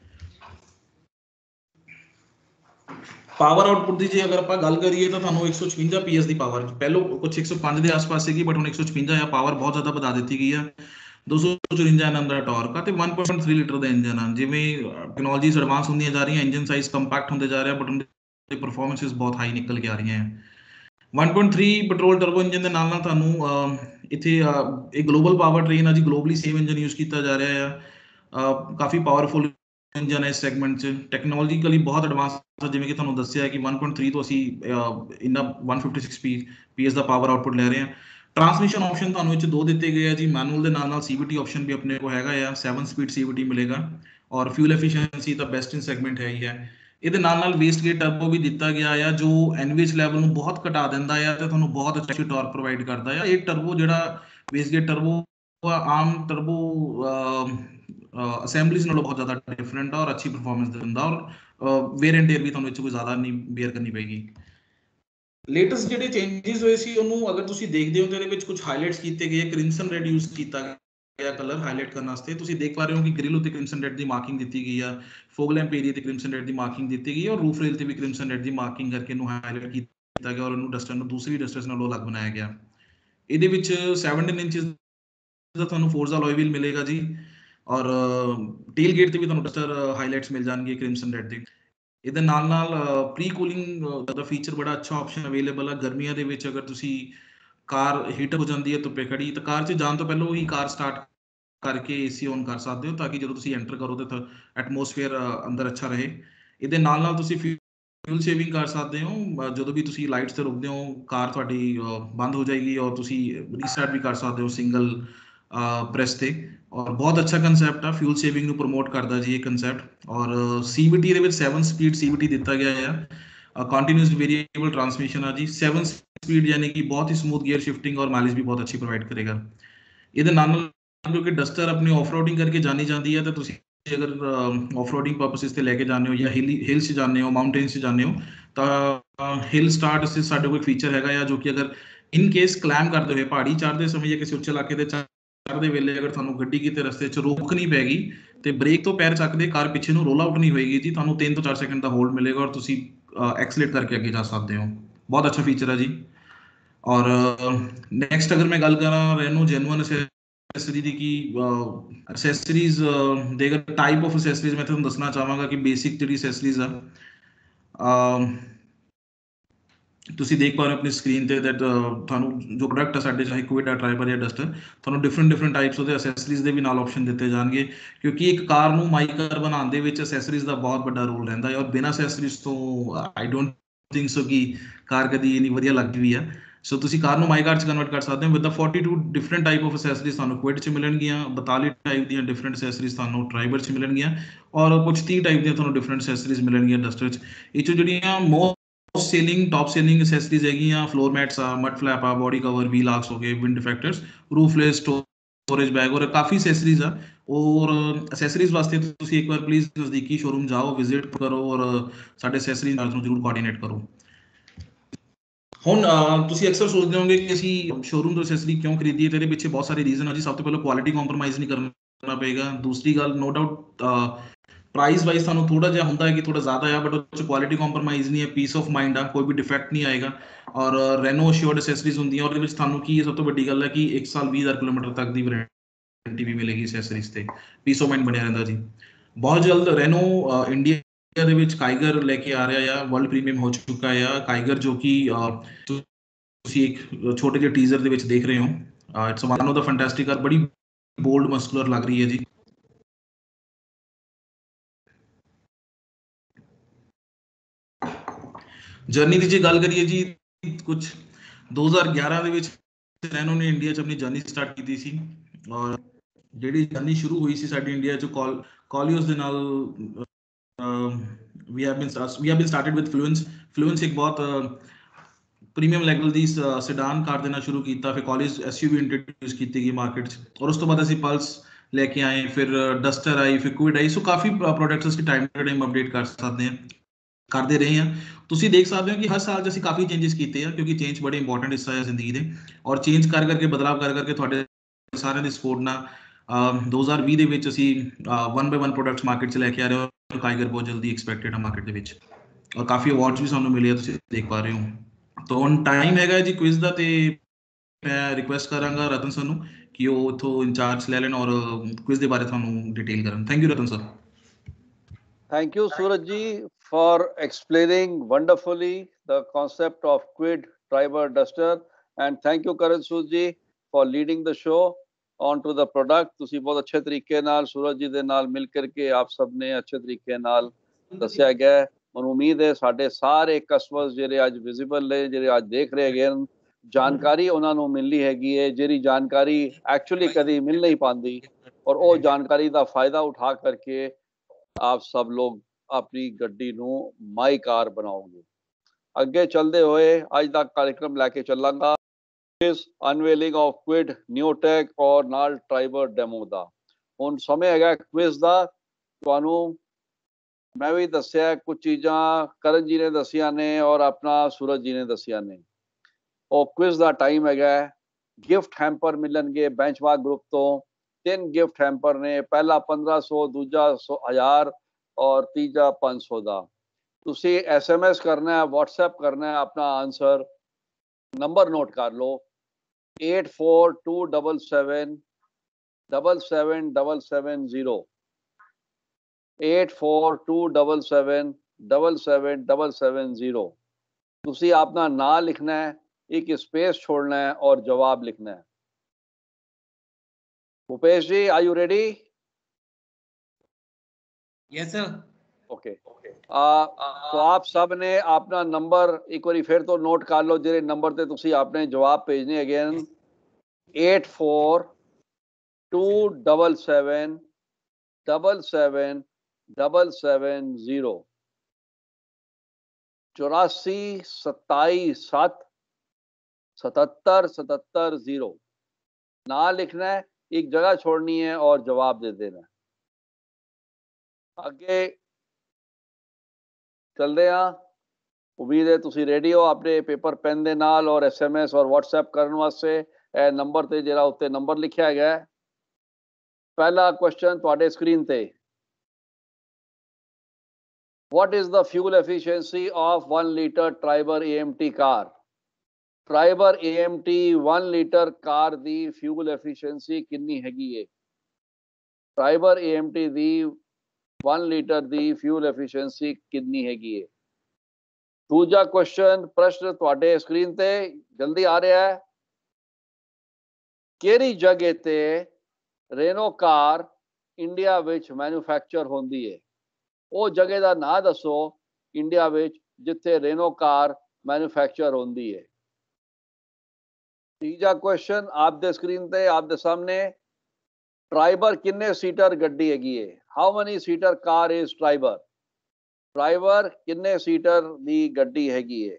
ਪਾਵਰ ਆਊਟਪੁੱਟ ਦੀ ਜੇ ਅਗਰ ਆਪਾਂ ਗੱਲ ਕਰੀਏ ਤਾਂ ਤੁਹਾਨੂੰ 156 PS ਦੀ ਪਾਵਰ, ਪਹਿਲੋਂ ਕੁਝ 105 ਦੇ ਆਸ-ਪਾਸ ਸੀਗੀ, ਬਟ ਹੁਣ 156 ਆ। ਪਾਵਰ ਬਹੁਤ ਜ਼ਿਆਦਾ ਵਧਾ ਦਿੱਤੀ ਗਈ ਆ। 254 Nm ਦਾ ਟਾਰਕ ਆ ਤੇ 1.3 ਲੀਟਰ ਦਾ ਇੰਜਨ ਆ। ਜਿਵੇਂ ਟੈਕਨੋਲੋਜੀਜ਼ ਐਡਵਾਂਸ ਹੁੰਦੀਆਂ ਜਾ ਰਹੀਆਂ, ਇੰਜਨ ਸਾਈਜ਼ ਕੰਪੈਕਟ ਹੁੰਦੇ ਜਾ ਰਿਹਾ, ਬਟ ਉਹਦੇ ਪਰਫਾਰਮੈਂਸਿਸ ਬਹੁਤ ਹਾਈ ਨਿਕਲ ਕੇ ਆ ਰਹੀਆਂ ਹੈ। 1.3 ਪੈਟਰੋਲ ਟਰਬੋ ਇੰਜਨ ਦੇ ਨਾਲ ਨਾਲ ਤੁਹਾਨੂੰ ਇੱਥੇ ਇਹ ਗਲੋਬਲ ਪਾਵਰ ਟ੍ਰੇਨ ਆ ਜੀ, ਗਲੋਬਲੀ ਸੇਮ ਇੰਜਨ ਯੂਜ਼ ਕੀਤਾ ਜਾ ਰਿਹਾ ਆ। ਕਾਫੀ ਪਾਵਰਫੁਲ ਇੰਜਨ ਹੈ ਇਸ ਸੈਗਮੈਂਟ 'ਚ, ਟੈਕਨੋਲੋਜੀਕਲੀ ਬਹੁਤ ਐਡਵਾਂਸ। ਜਿਵੇਂ ਕਿ ਤੁਹਾਨੂੰ ਦੱਸਿਆ ਕਿ 1.3 ਤੋਂ ਅਸੀਂ ਇੰਨਾ 156 PS ਦਾ ਪਾਵਰ ਆਊਟਪੁੱਟ ਲੈ ਰਹੇ ਹਾਂ। ਟਰਾਂਸਮਿਸ਼ਨ ਆਪਸ਼ਨ ਤੁਹਾਨੂੰ ਇਹ 'ਚ 2 ਦਿੱਤੇ ਗਏ ਆ ਜੀ। ਮੈਨੂਅਲ ਦੇ ਨਾਲ ਨਾਲ CVT ਆਪਸ਼ਨ ਵੀ ਆਪਣੇ ਕੋਲ ਹੈਗਾ ਆ, 7 ਸਪੀਡ CVT ਮਿਲੇਗਾ ਔਰ ਫਿਊਲ ਐਫੀਸ਼ੀਐਂਸੀ ਤਾਂ ਬੈਸਟ ਇਨ ਸੈਗਮੈਂਟ ਹੈ ਹੀ ਹੈ। ਇਹਦੇ ਨਾਲ ਨਾਲ ਵੇਸਟ ਗੇਟ ਟਰਬੋ ਵੀ ਦਿੱਤਾ ਗਿਆ ਆ, ਜੋ NVH ਲੈਵਲ ਨੂੰ ਬਹੁਤ ਘਟਾ ਦਿੰਦਾ ਆ ਤੇ ਤੁਹਾਨੂੰ ਬਹੁਤ ਅੱਛੀ ਟਾਰਕ ਪ੍ਰੋਵਾਈਡ ਕਰਦਾ ਆ। ਇਹ ਟਰਬੋ ਜਿਹੜਾ ਵੇਸਟ ਗੇਟ ਟਰਬੋ ਆਮ ਟਰਬੋ ਅਸੈਂਬਲੀਜ਼ ਨਾਲੋਂ ਬਹੁਤ ਜ਼ਿਆਦਾ ਡਿਫਰੈਂਟ ਆ ਔਰ ਅੱਛੀ ਪਰਫਾਰਮੈਂਸ ਦਿੰਦਾ, ਔਰ ਵੇਅਰ ਐਂਡ ਟੇਅਰ ਵੀ ਤੁਹਾਨੂੰ ਇਹ 'ਚ ਕੋਈ ਜ਼ਿਆਦਾ ਨਹੀਂ ਬੇਅਰ ਕਰਨੀ ਪਏਗੀ। ਲੇਟੈਸਟ ਜਿਹੜੇ ਚੇਂਜਸ ਹੋਏ ਸੀ ਉਹਨੂੰ ਅਗਰ ਤੁਸੀਂ ਦੇਖਦੇ ਹੋ ਤਾਂ ਇਹਦੇ ਵਿੱਚ ਕੁਝ ਹਾਈਲਾਈਟਸ ਕੀਤੇ ਗਏ। ਕ੍ਰਿਮਸਨ ਰੈਡ ਯੂਜ਼ ਕੀਤਾ ਗਿਆ ਕਲਰ ਹਾਈਲਾਈਟ ਕਰਨ ਵਾਸਤੇ। ਤੁਸੀਂ ਦੇਖ ਪਾ ਰਹੇ ਹੋ ਕਿ ਗ੍ਰਿਲ ਉੱਤੇ ਕ੍ਰਿਮਸਨ ਰੈਡ ਦੀ ਮਾਰਕਿੰਗ ਦਿੱਤੀ ਗਈ ਆ, ਫੋਗ ਲੈਂਪ ਏਰੀਆ ਤੇ ਕ੍ਰਿਮਸਨ ਰੈਡ ਦੀ ਮਾਰਕਿੰਗ ਦਿੱਤੀ ਗਈ, ਔਰ ਰੂਫ ਰੇਲ ਤੇ ਵੀ ਕ੍ਰਿਮਸਨ ਰੈਡ ਦੀ ਮਾਰਕਿੰਗ ਕਰਕੇ ਇਹਨੂੰ ਹਾਈਲਾਈਟ ਕੀਤਾ ਗਿਆ ਔਰ ਇਹਨੂੰ ਡਸਟਰ ਨੂੰ ਦੂਸਰੀ ਡਸਟਰਸ ਨਾਲੋਂ ਅਲੱਗ ਬਣਾਇਆ ਗਿਆ। ਇਹਦੇ ਵਿੱਚ 17 ਇੰਚਸ ਦਾ ਤੁਹਾਨੂੰ ਫੋਰਜ਼ਾ ਅਲੋਏ ਵੀਲ ਮਿਲੇਗਾ ਜੀ, ਔਰ ਟੇਲ ਗੇਟ ਤੇ ਵੀ ਤੁਹਾਨੂੰ ਡਸਟਰ ਹਾਈਲਾਈਟਸ ਮਿਲ ਜਾਣਗੇ ਕ੍ਰਿਮਸਨ ਰੈਡ ਦੇ। ਇਹਦੇ ਨਾਲ ਨਾਲ ਪ੍ਰੀ ਕੂਲਿੰਗ ਦਾ ਫੀਚਰ ਬੜਾ ਅੱਛਾ ਆਪਸ਼ਨ ਅਵੇਲੇਬਲ ਆ। ਗਰਮੀਆਂ ਦੇ ਵਿੱਚ ਅਗਰ ਤੁਸੀਂ ਕਾਰ ਹੀਟ ਹੋ ਜਾਂਦੀ ਹੈ ਧੁੱਪੇ ਖੜੀ, ਤਾਂ ਕਾਰ 'ਚ ਜਾਣ ਤੋਂ ਪਹਿਲਾਂ ਹੀ ਕਾਰ ਸਟਾਰਟ ਕਰਕੇ AC ਔਨ ਕਰ ਸਕਦੇ ਹੋ, ਤਾਂ ਕਿ ਜਦੋਂ ਤੁਸੀਂ ਐਂਟਰ ਕਰੋ ਤਾਂ ਐਟਮੋਸਫੇਅਰ ਅੰਦਰ ਅੱਛਾ ਰਹੇ। ਇਹਦੇ ਨਾਲ ਨਾਲ ਤੁਸੀਂ ਫਿਊਲ ਸੇਵਿੰਗ ਕਰ ਸਕਦੇ ਹੋ। ਜਦੋਂ ਵੀ ਤੁਸੀਂ ਲਾਈਟਸ ਤੇ ਰੁਕਦੇ ਹੋ, ਕਾਰ ਤੁਹਾਡੀ ਬੰਦ ਹੋ ਜਾਏਗੀ ਔਰ ਤੁਸੀਂ ਰੀਸਟਾਰਟ ਵੀ ਕਰ ਸਕਦੇ ਹੋ ਸਿੰਗਲ ਪ੍ਰੈਸ ਤੇ। ਔਰ ਬਹੁਤ ਅੱਛਾ ਕੰਸੈਪਟ ਆ, ਫਿਊਲ ਸੇਵਿੰਗ ਨੂੰ ਪ੍ਰਮੋਟ ਕਰਦਾ ਜੀ ਇਹ ਕੰਸੈਪਟ। ਔਰ CVT ਦੇ ਵਿੱਚ 7 ਸਪੀਡ CVT ਦਿੱਤਾ ਗਿਆ ਆ। ਕੰਟੀਨਿਊਸ ਵੇਰੀਏਬਲ ਟਰਾਂਸਮਿਸ਼ਨ ਆ ਜੀ। 7 ਸਪੀਡ ਯਾਨੀ ਕਿ ਬਹੁਤ ਹੀ ਸਮੂਥ ਗੇਅਰ ਸ਼ਿਫਟਿੰਗ ਔਰ ਮਾਈਲੇਜ ਵੀ ਬਹੁਤ ਅੱਛੀ ਪ੍ਰੋਵਾਈਡ ਕਰੇਗਾ। ਇਹਦੇ ਨਾਲ ਨਾਲ ਕਿਉਂਕਿ ਡਸਟਰ ਆਪਣੀ ਆਫਰੋਡਿੰਗ ਕਰਕੇ ਜਾਣੀ ਜਾਂਦੀ ਹੈ, ਤਾਂ ਤੁਸੀਂ ਅਗਰ ਆਫਰੋਡਿੰਗ ਪਰਪਸਿਸ ਤੇ ਲੈ ਕੇ ਜਾਂਦੇ ਹੋ ਜਾਂ ਹਿਲਸ 'ਚ ਜਾਂਦੇ ਹੋ, ਮਾਊਂਟੇਨਸ 'ਚ ਜਾਂਦੇ ਹੋ, ਤਾਂ ਹਿਲ ਸਟਾਰਟ ਅਸੀਂ ਸਾਡੇ ਕੋਲ ਫੀਚਰ ਹੈਗਾ ਆ, ਜੋ ਕਿ ਅਗਰ ਇਨ ਕੇਸ ਕਲਾਈਮ ਕਰਦੇ ਹੋਏ ਪਹਾੜੀ ਚੜ੍ਹਦੇ ਸਮੇਂ ਜਾਂ ਕਿਸੇ ਉੱਚੇ ਇਲਾਕੇ ਤੇ ਚੜ੍ਹਦੇ ਵੇਲੇ ਅਗਰ ਤੁਹਾਨੂੰ ਗੱਡੀ ਕਿਤੇ ਰਸਤੇ 'ਚ ਰੋਕਣੀ ਪੈ ਗਈ ਤੇ ਬ੍ਰੇਕ ਤੋਂ ਪੈਰ ਚੱਕਦੇ ਕਾਰ ਪਿੱਛੇ ਨੂੰ ਰੋਲ ਆਊਟ ਨਹੀਂ ਹੋਏਗੀ ਜੀ। ਤੁਹਾਨੂੰ 3 ਤੋਂ 4 ਸੈਕਿੰਡ ਦਾ ਹੋਲਡ ਮਿਲੇਗਾ ਔਰ ਤੁਸੀਂ ਐਕਸਲੇਟ ਕਰਕੇ ਅੱਗੇ ਜਾ ਸਕਦੇ ਹੋ। ਬਹੁਤ ਅੱਛਾ ਫੀਚਰ ਹੈ ਜੀ। ਔਰ ਨੈਕਸਟ ਅਗਰ ਮੈਂ ਗੱਲ ਕਰਾਂ ਰੈਨੋ ਜੈਨੂਅਨ ਐਕਸੈਸਰੀ ਦੀ, ਕਿ ਐਕਸੈਸਰੀਜ਼ ਦੇ ਅਗਰ ਟਾਈਪ ਆਫ ਐਕਸੈਸਰੀਜ਼ ਮੈਂ ਤੁਹਾਨੂੰ ਦੱਸਣਾ ਚਾਹਾਂਗਾ ਕਿ ਬੇਸਿਕ ਜਿਹੜੀ ਐਕਸੈਸਰੀਜ਼ ਆ, ਤੁਸੀਂ ਦੇਖ ਪਾ ਰਹੇ ਹੋ ਆਪਣੀ ਸਕਰੀਨ ਤੇ ਦੈਟ ਤੁਹਾਨੂੰ ਜੋ ਪ੍ਰੋਡਕਟ ਆ ਸਾਡੇ, ਚਾਹੇ ਕੁਇਡ ਆ, ਟਰਾਈਬਰ ਜਾਂ ਡਸਟਰ, ਤੁਹਾਨੂੰ ਡਿਫਰੈਂਟ ਟਾਈਪਸ ਉਹਦੇ ਐਕਸੈਸਰੀਜ਼ ਦੇ ਵੀ ਨਾਲ ਆਪਸ਼ਨ ਦਿੱਤੇ ਜਾਣਗੇ, ਕਿਉਂਕਿ ਇੱਕ ਕਾਰ ਨੂੰ ਮਾਈ ਕਾਰ ਬਣਾਉਣ ਦੇ ਵਿੱਚ ਐਕਸੈਸਰੀਜ਼ ਦਾ ਬਹੁਤ ਵੱਡਾ ਰੋਲ ਰਹਿੰਦਾ ਹੈ। ਔਰ ਬਿਨਾਂ ਐਕਸੈਸਰੀਜ਼ ਤੋਂ ਆਈ ਡੋਂਟ ਥਿੰਕ ਸੋ ਕਿ ਕਾਰ ਕਦੀ ਇੰਨੀ ਵਧੀਆ ਲੱਗਦੀ ਵੀ ਆ। ਸੋ ਤੁਸੀਂ ਕਾਰ ਨੂੰ ਮਾਈ ਕਾਰ 'ਚ ਕਨਵਰਟ ਕਰ ਸਕਦੇ ਹੋ with 42 different type of accessories ਤੁਹਾਨੂੰ ਕੁਇਡ 'ਚ ਮਿਲਣਗੀਆਂ, 42 ਟਾਈਪ ਦੀਆਂ ਡਿਫਰੈਂਟ ਐਕਸੈਸਰੀਜ਼ ਤੁਹਾਨੂੰ ਟਰਾਈਬਰ 'ਚ ਮਿਲਣਗੀਆਂ, ਔਰ ਕੁਝ 30 ਟਾਈਪ ਦੀਆਂ ਤੁਹਾਨੂੰ ਡਿਫਰੈਂਟ ਐਕਸੈਸਰੀਜ਼ ਮਿਲਣਗੀਆਂ ਡਸਟਰ 'ਚ। ਇਹ 'ਚੋਂ ਜਿਹੜੀਆਂ ਟॉप सेलिंग एक्सेसरीज है फ्लोर मैट्स आ, मड फ्लैप आ, बॉडी कवर, व्हील आर्क्स हो गए, wind deflectors, roofless storage bag और काफ़ी एक्सेसरीज आ। और एक्सेसरीज वास्ते तुसीं एक बार प्लीज़ नज़दीकी शोरूम जाओ, विजिट करो और साडे एक्सेसरीज नाल जरूर कोआर्डीनेट करो। ਹੁਣ ਤੁਸੀਂ ਅਕਸਰ ਸੋਚਦੇ ਹੋਗੇ ਕਿ ਅਸੀਂ ਸ਼ੋਰੂਮ ਤੋਂ ਐਕਸੈਸਰੀ ਕਿਉਂ ਖਰੀਦੀਏ, ਤੇ ਇਹਦੇ ਪਿੱਛੇ ਬਹੁਤ ਸਾਰੇ ਰੀਜ਼ਨ ਆ ਜੀ। ਸਭ ਤੋਂ ਪਹਿਲਾਂ ਕੁਆਲਿਟੀ ਕੰਪਰੋਮਾਈਜ਼ ਨਹੀਂ ਕਰਨਾ ਪਏਗਾ। ਦੂਸਰੀ ਗੱਲ, ਨੋ ਡਾਊਟ ਪ੍ਰਾਈਸ ਵਾਈਜ਼ ਤੁਹਾਨੂੰ ਥੋੜਾ ਜਿਹਾ ਹੁੰਦਾ ਹੈ ਕਿ ਥੋੜਾ ਜ਼ਿਆਦਾ ਆ, ਬਟ ਉਹ 'ਚ ਕੁਆਲਿਟੀ ਕੰਪਰੋਮਾਈਜ਼ ਨਹੀਂ ਹੈ, ਪੀਸ ਆਫ ਮਾਈਂਡ ਆ, ਕੋਈ ਵੀ ਡਿਫੈਕਟ ਨਹੀਂ ਆਏਗਾ। ਔਰ ਰੈਨੋ ਅਸ਼ੋਰਡ ਅਸੈਸਰੀਜ਼ ਹੁੰਦੀਆਂ, ਉਹਦੇ ਵਿੱਚ ਤੁਹਾਨੂੰ ਕੀ ਸਭ ਤੋਂ ਵੱਡੀ ਗੱਲ ਹੈ ਕਿ 1 ਸਾਲ 20,000 ਕਿਲੋਮੀਟਰ ਤੱਕ ਦੀ ਵਾਰੰਟੀ ਵੀ ਮਿਲੇਗੀ ਅਸੈਸਰੀਜ਼ ਤੇ, ਪੀਸ ਆਫ ਮਾਈਂਡ ਬਣਿਆ ਰਹਿੰਦਾ ਜੀ। ਬਹੁਤ ਜਲਦ ਰੈਨੋ ਇੰਡੀਆ ਦੇ ਵਿੱਚ ਕਾਈਗਰ ਲੈ ਕੇ ਆ ਰਿਹਾ ਆ, ਵਰਲਡ ਪ੍ਰੀਮੀਅਮ ਹੋ ਚੁੱਕਾ ਆ ਕਾਈਗਰ, ਜੋ ਕਿ ਤੁਸੀਂ ਇੱਕ ਛੋਟੇ ਜਿਹੇ ਟੀਜ਼ਰ ਦੇ ਵਿੱਚ ਦੇਖ ਰਹੇ ਹੋ। It's one of the fantastic car, ਬੜੀ ਬੋਲਡ ਮਸਕੂਲਰ ਲੱਗ ਰਹੀ ਹੈ ਜੀ। ਜਰਨੀ ਦੀ ਜੇ ਗੱਲ ਕਰੀਏ ਜੀ, ਕੁਝ 2011 ਦੇ ਵਿੱਚ ਰੈਨੋ ਨੇ ਇੰਡੀਆ 'ਚ ਆਪਣੀ ਜਰਨੀ ਸਟਾਰਟ ਕੀਤੀ ਸੀ, ਔਰ ਜਿਹੜੀ ਜਰਨੀ ਸ਼ੁਰੂ ਹੋਈ ਸੀ ਸਾਡੀ ਇੰਡੀਆ 'ਚ ਕੋਲੀਓਸ ਦੇ ਨਾਲ। We have been started with Fluence ਇੱਕ ਬਹੁਤ ਪ੍ਰੀਮੀਅਮ ਲੈਵਲ ਦੀ ਸੈਡਾਨ ਕਾਰ ਦੇ ਨਾਲ ਸ਼ੁਰੂ ਕੀਤਾ, ਫਿਰ ਕੋਲੀਓਸ ਐਸਯੂਵੀ ਇੰਟਰੋਡਿਊਸ ਕੀਤੀ ਗਈ ਮਾਰਕੀਟ 'ਚ, ਔਰ ਉਸ ਤੋਂ ਬਾਅਦ ਅਸੀਂ ਪਲਸ ਲੈ ਕੇ ਆਏ, ਫਿਰ ਡਸਟਰ ਆਈ, ਫਿਰ ਕੁਇਡ ਆਈ। ਸੋ ਕਾਫੀ ਪ੍ਰੋਡਕਟਸ ਅਸੀਂ ਟਾਈਮ ਟੂ ਟਾਈਮ ਅਪਡੇਟ ਕਰ ਸਕਦੇ ਹਾਂ, ਕਰਦੇ ਰਹੇ ਹਾਂ। ਤੁਸੀਂ ਦੇਖ ਸਕਦੇ ਹੋ ਕਿ ਹਰ ਸਾਲ 'ਚ ਅਸੀਂ ਕਾਫੀ ਚੇਂਜਸ ਕੀਤੇ ਆ, ਕਿਉਂਕਿ ਚੇਂਜ ਬੜੇ ਇੰਪੋਰਟੈਂਟ ਹਿੱਸਾ ਹੈ ਜ਼ਿੰਦਗੀ ਦੇ, ਔਰ ਚੇਂਜ ਕਰ ਕਰਕੇ ਬਦਲਾਵ ਕਰ ਕਰਕੇ ਤੁਹਾਡੇ ਸਾਰਿਆਂ ਦੀ ਸਪੋਰਟ ਨਾਲ 2020 ਦੇ ਵਿੱਚ ਅਸੀਂ 1 ਬਾਈ 1 ਪ੍ਰੋਡਕਟਸ ਮਾਰਕੀਟ 'ਚ ਲੈ ਕੇ ਆ ਰਹੇ ਹੋ। ਕਾਈਗਰ ਬਹੁਤ ਜਲਦੀ ਐਕਸਪੈਕਟਡ ਹੈ ਮਾਰਕੀਟ ਦੇ ਵਿੱਚ, ਔਰ ਕਾਫੀ ਅਵਾਰਡਸ ਵੀ ਸਾਨੂੰ ਮਿਲੇ ਆ, ਤੁਸੀਂ ਦੇਖ ਪਾ ਰਹੇ ਹੋ। ਤਾਂ ਹੁਣ ਟਾਈਮ ਹੈਗਾ ਜੀ ਕੁਇਜ਼ ਦਾ, ਤੇ ਮੈਂ ਰਿਕੁਐਸਟ ਕਰਾਂਗਾ ਰਤਨ ਸਰ ਨੂੰ ਕਿ ਉਹ ਇੱਥੋਂ ਇੰਚਾਰਜ ਲੈ ਲੈਣ ਔਰ ਕੁਇਜ਼ ਦੇ ਬਾਰੇ ਤੁਹਾਨੂੰ ਡਿਟੇਲ ਕਰਨ। Thank you Ratan sir. Thank you, Surajji, for explaining wonderfully the concept of Quid Triber Duster, and thank you, Karan Sood ji, for leading the show on to the product. ਤੁਸੀਂ ਬਹੁਤ ਅੱਛੇ ਤਰੀਕੇ ਨਾਲ ਸੂਰਜ ਜੀ ਦੇ ਨਾਲ ਮਿਲ ਕਰਕੇ ਆਪ ਸਭ ਨੇ ਅੱਛੇ ਤਰੀਕੇ ਨਾਲ ਦੱਸਿਆ ਗਿਆ। ਮੈਨੂੰ ਉਮੀਦ ਹੈ ਸਾਡੇ ਸਾਰੇ ਕਸਟਮਰਸ ਜਿਹੜੇ ਅੱਜ ਵਿਜ਼ੀਬਲ ਨੇ, ਜਿਹੜੇ ਅੱਜ ਦੇਖ ਰਹੇ ਹੈਗੇ, ਜਾਣਕਾਰੀ ਉਹਨਾਂ ਨੂੰ ਮਿਲਣੀ ਹੈਗੀ ਹੈ, ਜਿਹੜੀ ਜਾਣਕਾਰੀ ਐਕਚੁਅਲੀ ਕਦੀ ਮਿਲ ਨਹੀਂ ਪਾਉਂਦੀ, ਔਰ ਉਹ ਜਾਣਕਾਰੀ ਦਾ ਫਾਇਦਾ ਉਠਾ ਕਰਕੇ आप सब लोग अपनी गड्डी ਨੂੰ ਮਾਈ ਕਾਰ ਬਣਾਓਗੇ। ਅੱਗੇ ਚੱਲਦੇ ਹੋਏ ਅੱਜ ਦਾ कार्यक्रम ਲੈਕੇ ਚੱਲਾਂਗਾ ਇਸ ਅਨਵੇਲਿੰਗ ਆਫ ਕੁਇਡ ਨਿਊਟੈਕ ਔਰ ਨਾਲ ਟਰਾਈਬਰ ਡੈਮੋ ਦਾ। ਹੁਣ ਸਮੇਂ ਹੈਗਾ ਕੁਇਜ਼ ਦਾ। ਤੁਹਾਨੂੰ ਮੈਂ ਵੀ ਦੱਸਿਆ ਕੁਝ ਚੀਜ਼ਾਂ ਕਰਨ ਜੀ ਨੇ ਦੱਸੀਆਂ ਨੇ ਔਰ ਆਪਣਾ ਸੂਰਜ ਜੀ ਨੇ ਦੱਸੀਆਂ ਨੇ। ਉਹ ਕੁਇਜ਼ ਦਾ ਟਾਈਮ ਹੈਗਾ। ਗਿਫਟ ਹੈਂਪਰ ਮਿਲਣਗੇ ਬੈਂਚਮਾਰਕ ਗਰੁੱਪ ਤੋਂ। 3 ਗਿਫਟ ਹੈਂਪਰ ਨੇ, ਪਹਿਲਾ 1500, ਦੂਜਾ 1000 ਔਰ ਤੀਜਾ 500 ਦਾ। ਤੁਸੀਂ SMS ਕਰਨਾ ਹੈ, WhatsApp ਕਰਨਾ ਹੈ ਆਪਣਾ ਆਨਸਰ। ਨੰਬਰ ਨੋਟ ਕਰ ਲਓ 8427777770 8427777770। ਤੁਸੀਂ ਆਪਣਾ ਨਾਮ ਲਿਖਣਾ है, एक स्पेस छोड़ना है और जवाब लिखना है। Bhupesh ji, are you ready? Yes sir. Okay. तो आप सब ने अपना नंबर एक बार फिर तो नोट कर लो, ਜਿਹੜੇ ਨੰਬਰ ਤੇ ਤੁਸੀਂ ਆਪਣੇ ਜਵਾਬ ਭੇਜਨੇ ਹੈਗੇ ਹਨ। 8427777770 8427777770 ना लिखना है, एक जगह छोड़नी है और जवाब दे देना है। ਅੱਗੇ ਚੱਲਦੇ ਆ। ਉਮੀਦ ਹੈ ਤੁਸੀਂ ਰੈਡੀ ਹੋ ਆਪਣੇ ਪੇਪਰ ਪੈਨ ਦੇ ਨਾਲ ਔਰ SMS ਔਰ WhatsApp ਕਰਨ ਵਾਸਤੇ। ਇਹ ਨੰਬਰ ਤੇ ਜਿਹੜਾ ਉੱਤੇ ਨੰਬਰ ਲਿਖਿਆ ਹੈਗਾ। ਪਹਿਲਾ ਕੁਐਸਚਨ ਤੁਹਾਡੇ ਸਕਰੀਨ ਤੇ। What is the fuel efficiency of 1 liter Triber AMT car? Triber AMT 1 liter car the fuel efficiency ਕਿੰਨੀ ਹੈਗੀ ਹੈ? Triber AMT ਦੀ 1 ਲੀਟਰ ਦੀ fuel efficiency ਕਿੰਨੀ ਹੈਗੀ ਹੈ? ਦੂਜਾ ਕੁਐਸਚਨ ਪ੍ਰਸ਼ਨ ਤੁਹਾਡੇ ਸਕਰੀਨ ਤੇ ਜਲਦੀ ਆ ਰਿਹਾ ਹੈ। ਕਿਹੜੀ ਜਗ੍ਹਾ ਤੇ ਰੇਨੋ ਕਾਰ ਇੰਡੀਆ ਵਿੱਚ ਮੈਨੂਫੈਕਚਰ ਹੁੰਦੀ ਹੈ? ਉਹ ਜਗ੍ਹਾ ਦਾ ਨਾਮ ਦੱਸੋ ਇੰਡੀਆ ਵਿੱਚ ਜਿੱਥੇ ਰੇਨੋ ਕਾਰ ਮੈਨੂਫੈਕਚਰ ਹੁੰਦੀ ਹੈ। ਤੀਜਾ ਕੁਐਸਚਨ ਆਪਦੇ ਸਕਰੀਨ ਤੇ ਆਪਦੇ ਸਾਹਮਣੇ। ਟਰਾਈਬਰ ਕਿੰਨੇ ਸੀਟਰ ਗੱਡੀ ਹੈਗੀ ਹੈ? How many seater car is Triber? Triber ਕਿੰਨੇ ਸੀਟਰ ਦੀ ਗੱਡੀ ਹੈਗੀ ਹੈ?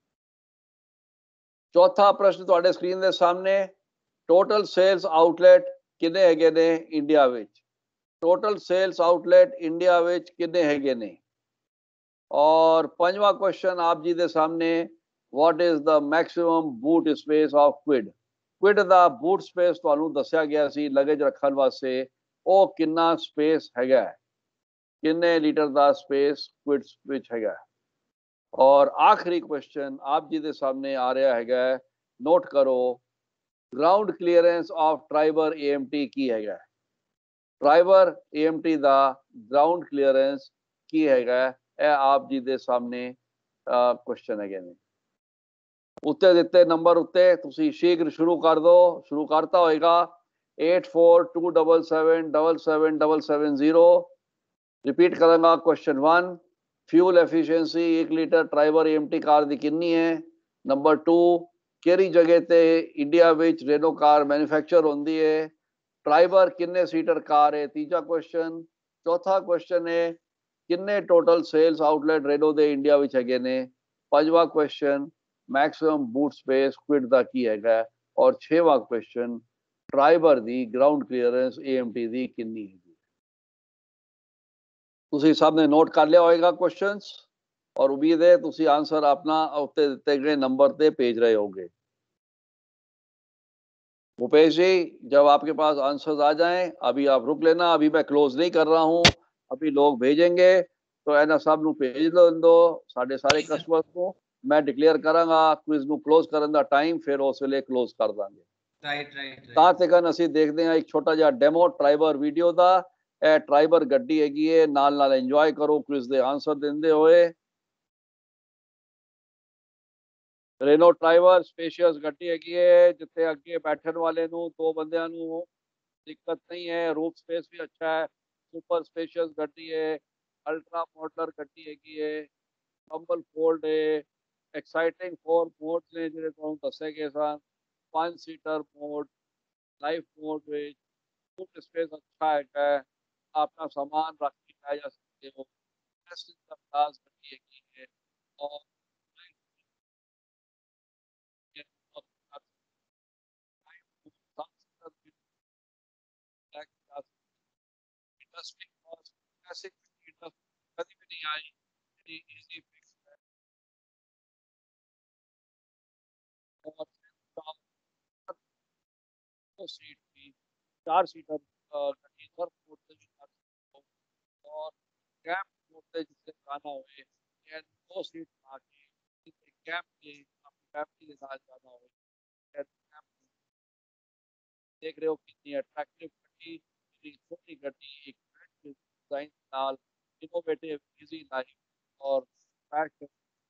ਚੌਥਾ ਪ੍ਰਸ਼ਨ ਤੁਹਾਡੇ ਸਕਰੀਨ ਦੇ ਸਾਹਮਣੇ। ਟੋਟਲ ਸੇਲਸ ਆਊਟਲੈਟ ਕਿੰਨੇ ਹੈਗੇ ਨੇ ਇੰਡੀਆ ਵਿੱਚ? ਟੋਟਲ ਸੇਲਸ ਆਊਟਲੈਟ ਇੰਡੀਆ ਵਿੱਚ ਕਿੰਨੇ ਹੈਗੇ ਨੇ? ਔਰ ਪੰਜਵਾਂ ਕੁਐਸਚਨ ਆਪ ਜੀ ਦੇ ਸਾਹਮਣੇ। What is the maximum boot space of Kwid? Kwid ਦਾ ਬੂਟ ਸਪੇਸ ਤੁਹਾਨੂੰ ਦੱਸਿਆ ਗਿਆ ਸੀ ਲਗੇਜ ਰੱਖਣ ਵਾਸਤੇ, ਉਹ ਕਿੰਨਾ ਸਪੇਸ ਹੈਗਾ? ਕਿੰਨੇ ਲੀਟਰ ਦਾ ਸਪੇਸ ਸਕਿਡ ਵਿੱਚ ਹੈਗਾ। ਔਰ ਆਖਰੀ ਕੁਐਸਚਨ ਆਪ ਜੀ ਦੇ ਸਾਹਮਣੇ ਆ ਰਿਹਾ ਹੈਗਾ, ਨੋਟ ਕਰੋ, ground clearance of Triber AMT ਕੀ ਹੈਗਾ। ਟਰਾਈਬਰ AMT ਦਾ ਗਰਾਊਂਡ ਕਲੀਅਰੈਂਸ ਕੀ ਹੈਗਾ, ਇਹ ਆਪ ਜੀ ਦੇ ਸਾਹਮਣੇ ਕੁਐਸਚਨ ਹੈਗੇ ਨੇ। ਉੱਤੇ ਦਿੱਤੇ ਨੰਬਰ ਉੱਤੇ ਤੁਸੀਂ ਸ਼ੀਘਰ ਸ਼ੁਰੂ ਕਰ ਦਿਓ, ਸ਼ੁਰੂ ਕਰਤਾ ਹੋਏਗਾ 8427777770। ਰਿਪੀਟ ਕਰਾਂਗਾ, question 1, fuel efficiency 1 litre Triber AMT car ਦੀ ਕਿੰਨੀ ਹੈ। ਨੰਬਰ 2, ਕਿਹੜੀ ਜਗ੍ਹਾ ਤੇ ਇੰਡੀਆ ਵਿੱਚ ਰੇਨੋ ਕਾਰ ਮੈਨੂਫੈਕਚਰ ਹੁੰਦੀ ਹੈ। ਟਰਾਈਬਰ ਕਿੰਨੇ ਸੀਟਰ ਕਾਰ ਹੈ, ਤੀਜਾ ਕੁਐਸਚਨ। ਚੌਥਾ ਕੁਐਸਚਨ ਹੈ, ਕਿੰਨੇ ਟੋਟਲ ਸੇਲਸ ਆਊਟਲੈਟ ਰੇਨੋ ਦੇ ਇੰਡੀਆ ਵਿੱਚ ਹੈਗੇ ਨੇ। ਪੰਜਵਾਂ question, maximum boot space Kwid ਦਾ ਕੀ ਹੈਗਾ। ਔਰ ਛੇਵਾਂ ਕੁਐਸਚਨ, ਟਰਾਈਬਰ ਦੀ ਗਰਾਊਂਡ ਕਲੀਅਰੈਂਸ AMT ਦੀ ਕਿੰਨੀ ਹੈ। ਤੁਸੀਂ ਸਭ ਨੇ ਨੋਟ ਕਰ ਲਿਆ ਹੋਏਗਾ क्वेश्चंस, और उम्मीद है ਤੁਸੀਂ आंसर अपना ਉੱਤੇ ਦਿੱਤੇ गए नंबर पे भेज रहे होंगे। भूपेश जी, जब आपके पास आंसर्स आ जाएं अभी आप रुक लेना, अभी मैं क्लोज नहीं कर रहा हूं, अभी लोग भेजेंगे तो ਇਹਨਾਂ ਸਭ ਨੂੰ ਭੇਜ ਦੋ ਸਾਡੇ ਸਾਰੇ ਕਸਟਮਰਸ ਨੂੰ। ਮੈਂ ਡਿਕਲੇਅਰ ਕਰਾਂਗਾ ਕੁਇਜ਼ ਨੂੰ ਕਲੋਜ਼ ਕਰਨ ਦਾ ਟਾਈਮ, ਫਿਰ ਉਸ ਵੇਲੇ ਕਲੋਜ਼ ਕਰ ਦਾਂਗੇ। ਰਾਈਟ ਤਾਂ ਤੱਕ ਅਸੀਂ ਦੇਖਦੇ ਹਾਂ ਇੱਕ ਛੋਟਾ ਜਿਹਾ ਡੈਮੋ ਟਰਾਈਬਰ ਵੀਡੀਓ ਦਾ। ਇਹ ਟਰਾਈਬਰ ਗੱਡੀ ਹੈਗੀ ਹੈ, ਨਾਲ ਨਾਲ ਇੰਜੋਏ ਕਰੋ ਕੁਇਜ਼ ਦੇ ਆਨਸਰ ਦਿੰਦੇ ਹੋਏ। ਰੇਨੋ ਟਰਾਈਬਰ ਸਪੇਸ਼ੀਅਸ ਗੱਡੀ ਹੈਗੀ ਹੈ, ਜਿੱਥੇ ਅੱਗੇ ਬੈਠਣ ਵਾਲੇ ਨੂੰ 2 ਬੰਦਿਆਂ ਨੂੰ ਦਿੱਕਤ ਨਹੀਂ ਹੈ। ਰੂਫ ਸਪੇਸ ਵੀ ਅੱਛਾ ਹੈ, ਸੁਪਰ ਸਪੇਸ਼ੀਅਸ ਗੱਡੀ ਹੈ, ਅਲਟਰਾ ਮॉडलर ਗੱਡੀ ਹੈਗੀ ਹੈ, ਕੰਬਲ ਫੋਲਡ ਹੈ, एक्साइटिंग 4 मोड्स ने ਜਿਹੜੇ ਤੁਹਾਨੂੰ ਦੱਸੇ ਗਏ ਸਨ, 5 ਸੀਟਰ ਮੋਡ, ਲਾਈਫ ਮੋਡ ਵਿੱਚ ਫੁੱਟ ਸਪੇਸ ਅੱਛਾ ਹੈ, ਆਪਣਾ सामान रख के आ जा सकते हो। बेस्ट इन द क्लास ਗੱਡੀ ਹੈਗੀ ਹੈ। और इंडस्ट्री ऐसे कभी भी नहीं आई, इजी फिक्स है। और सीट भी 4 सीटर ਗੱਡੀ ਸਰ मोड से भी कर सकते हो। और कैंप मोड से जिससे जाना हो या 2 सीट आके कैंप के अपनी फैमिली के साथ जाना हो, देख रहे हो कितनी अट्रैक्टिव गड्डी, छोटी गड्डी, एक डिजाइन नाल इनोवेटिव इजी लाइफ और फैशन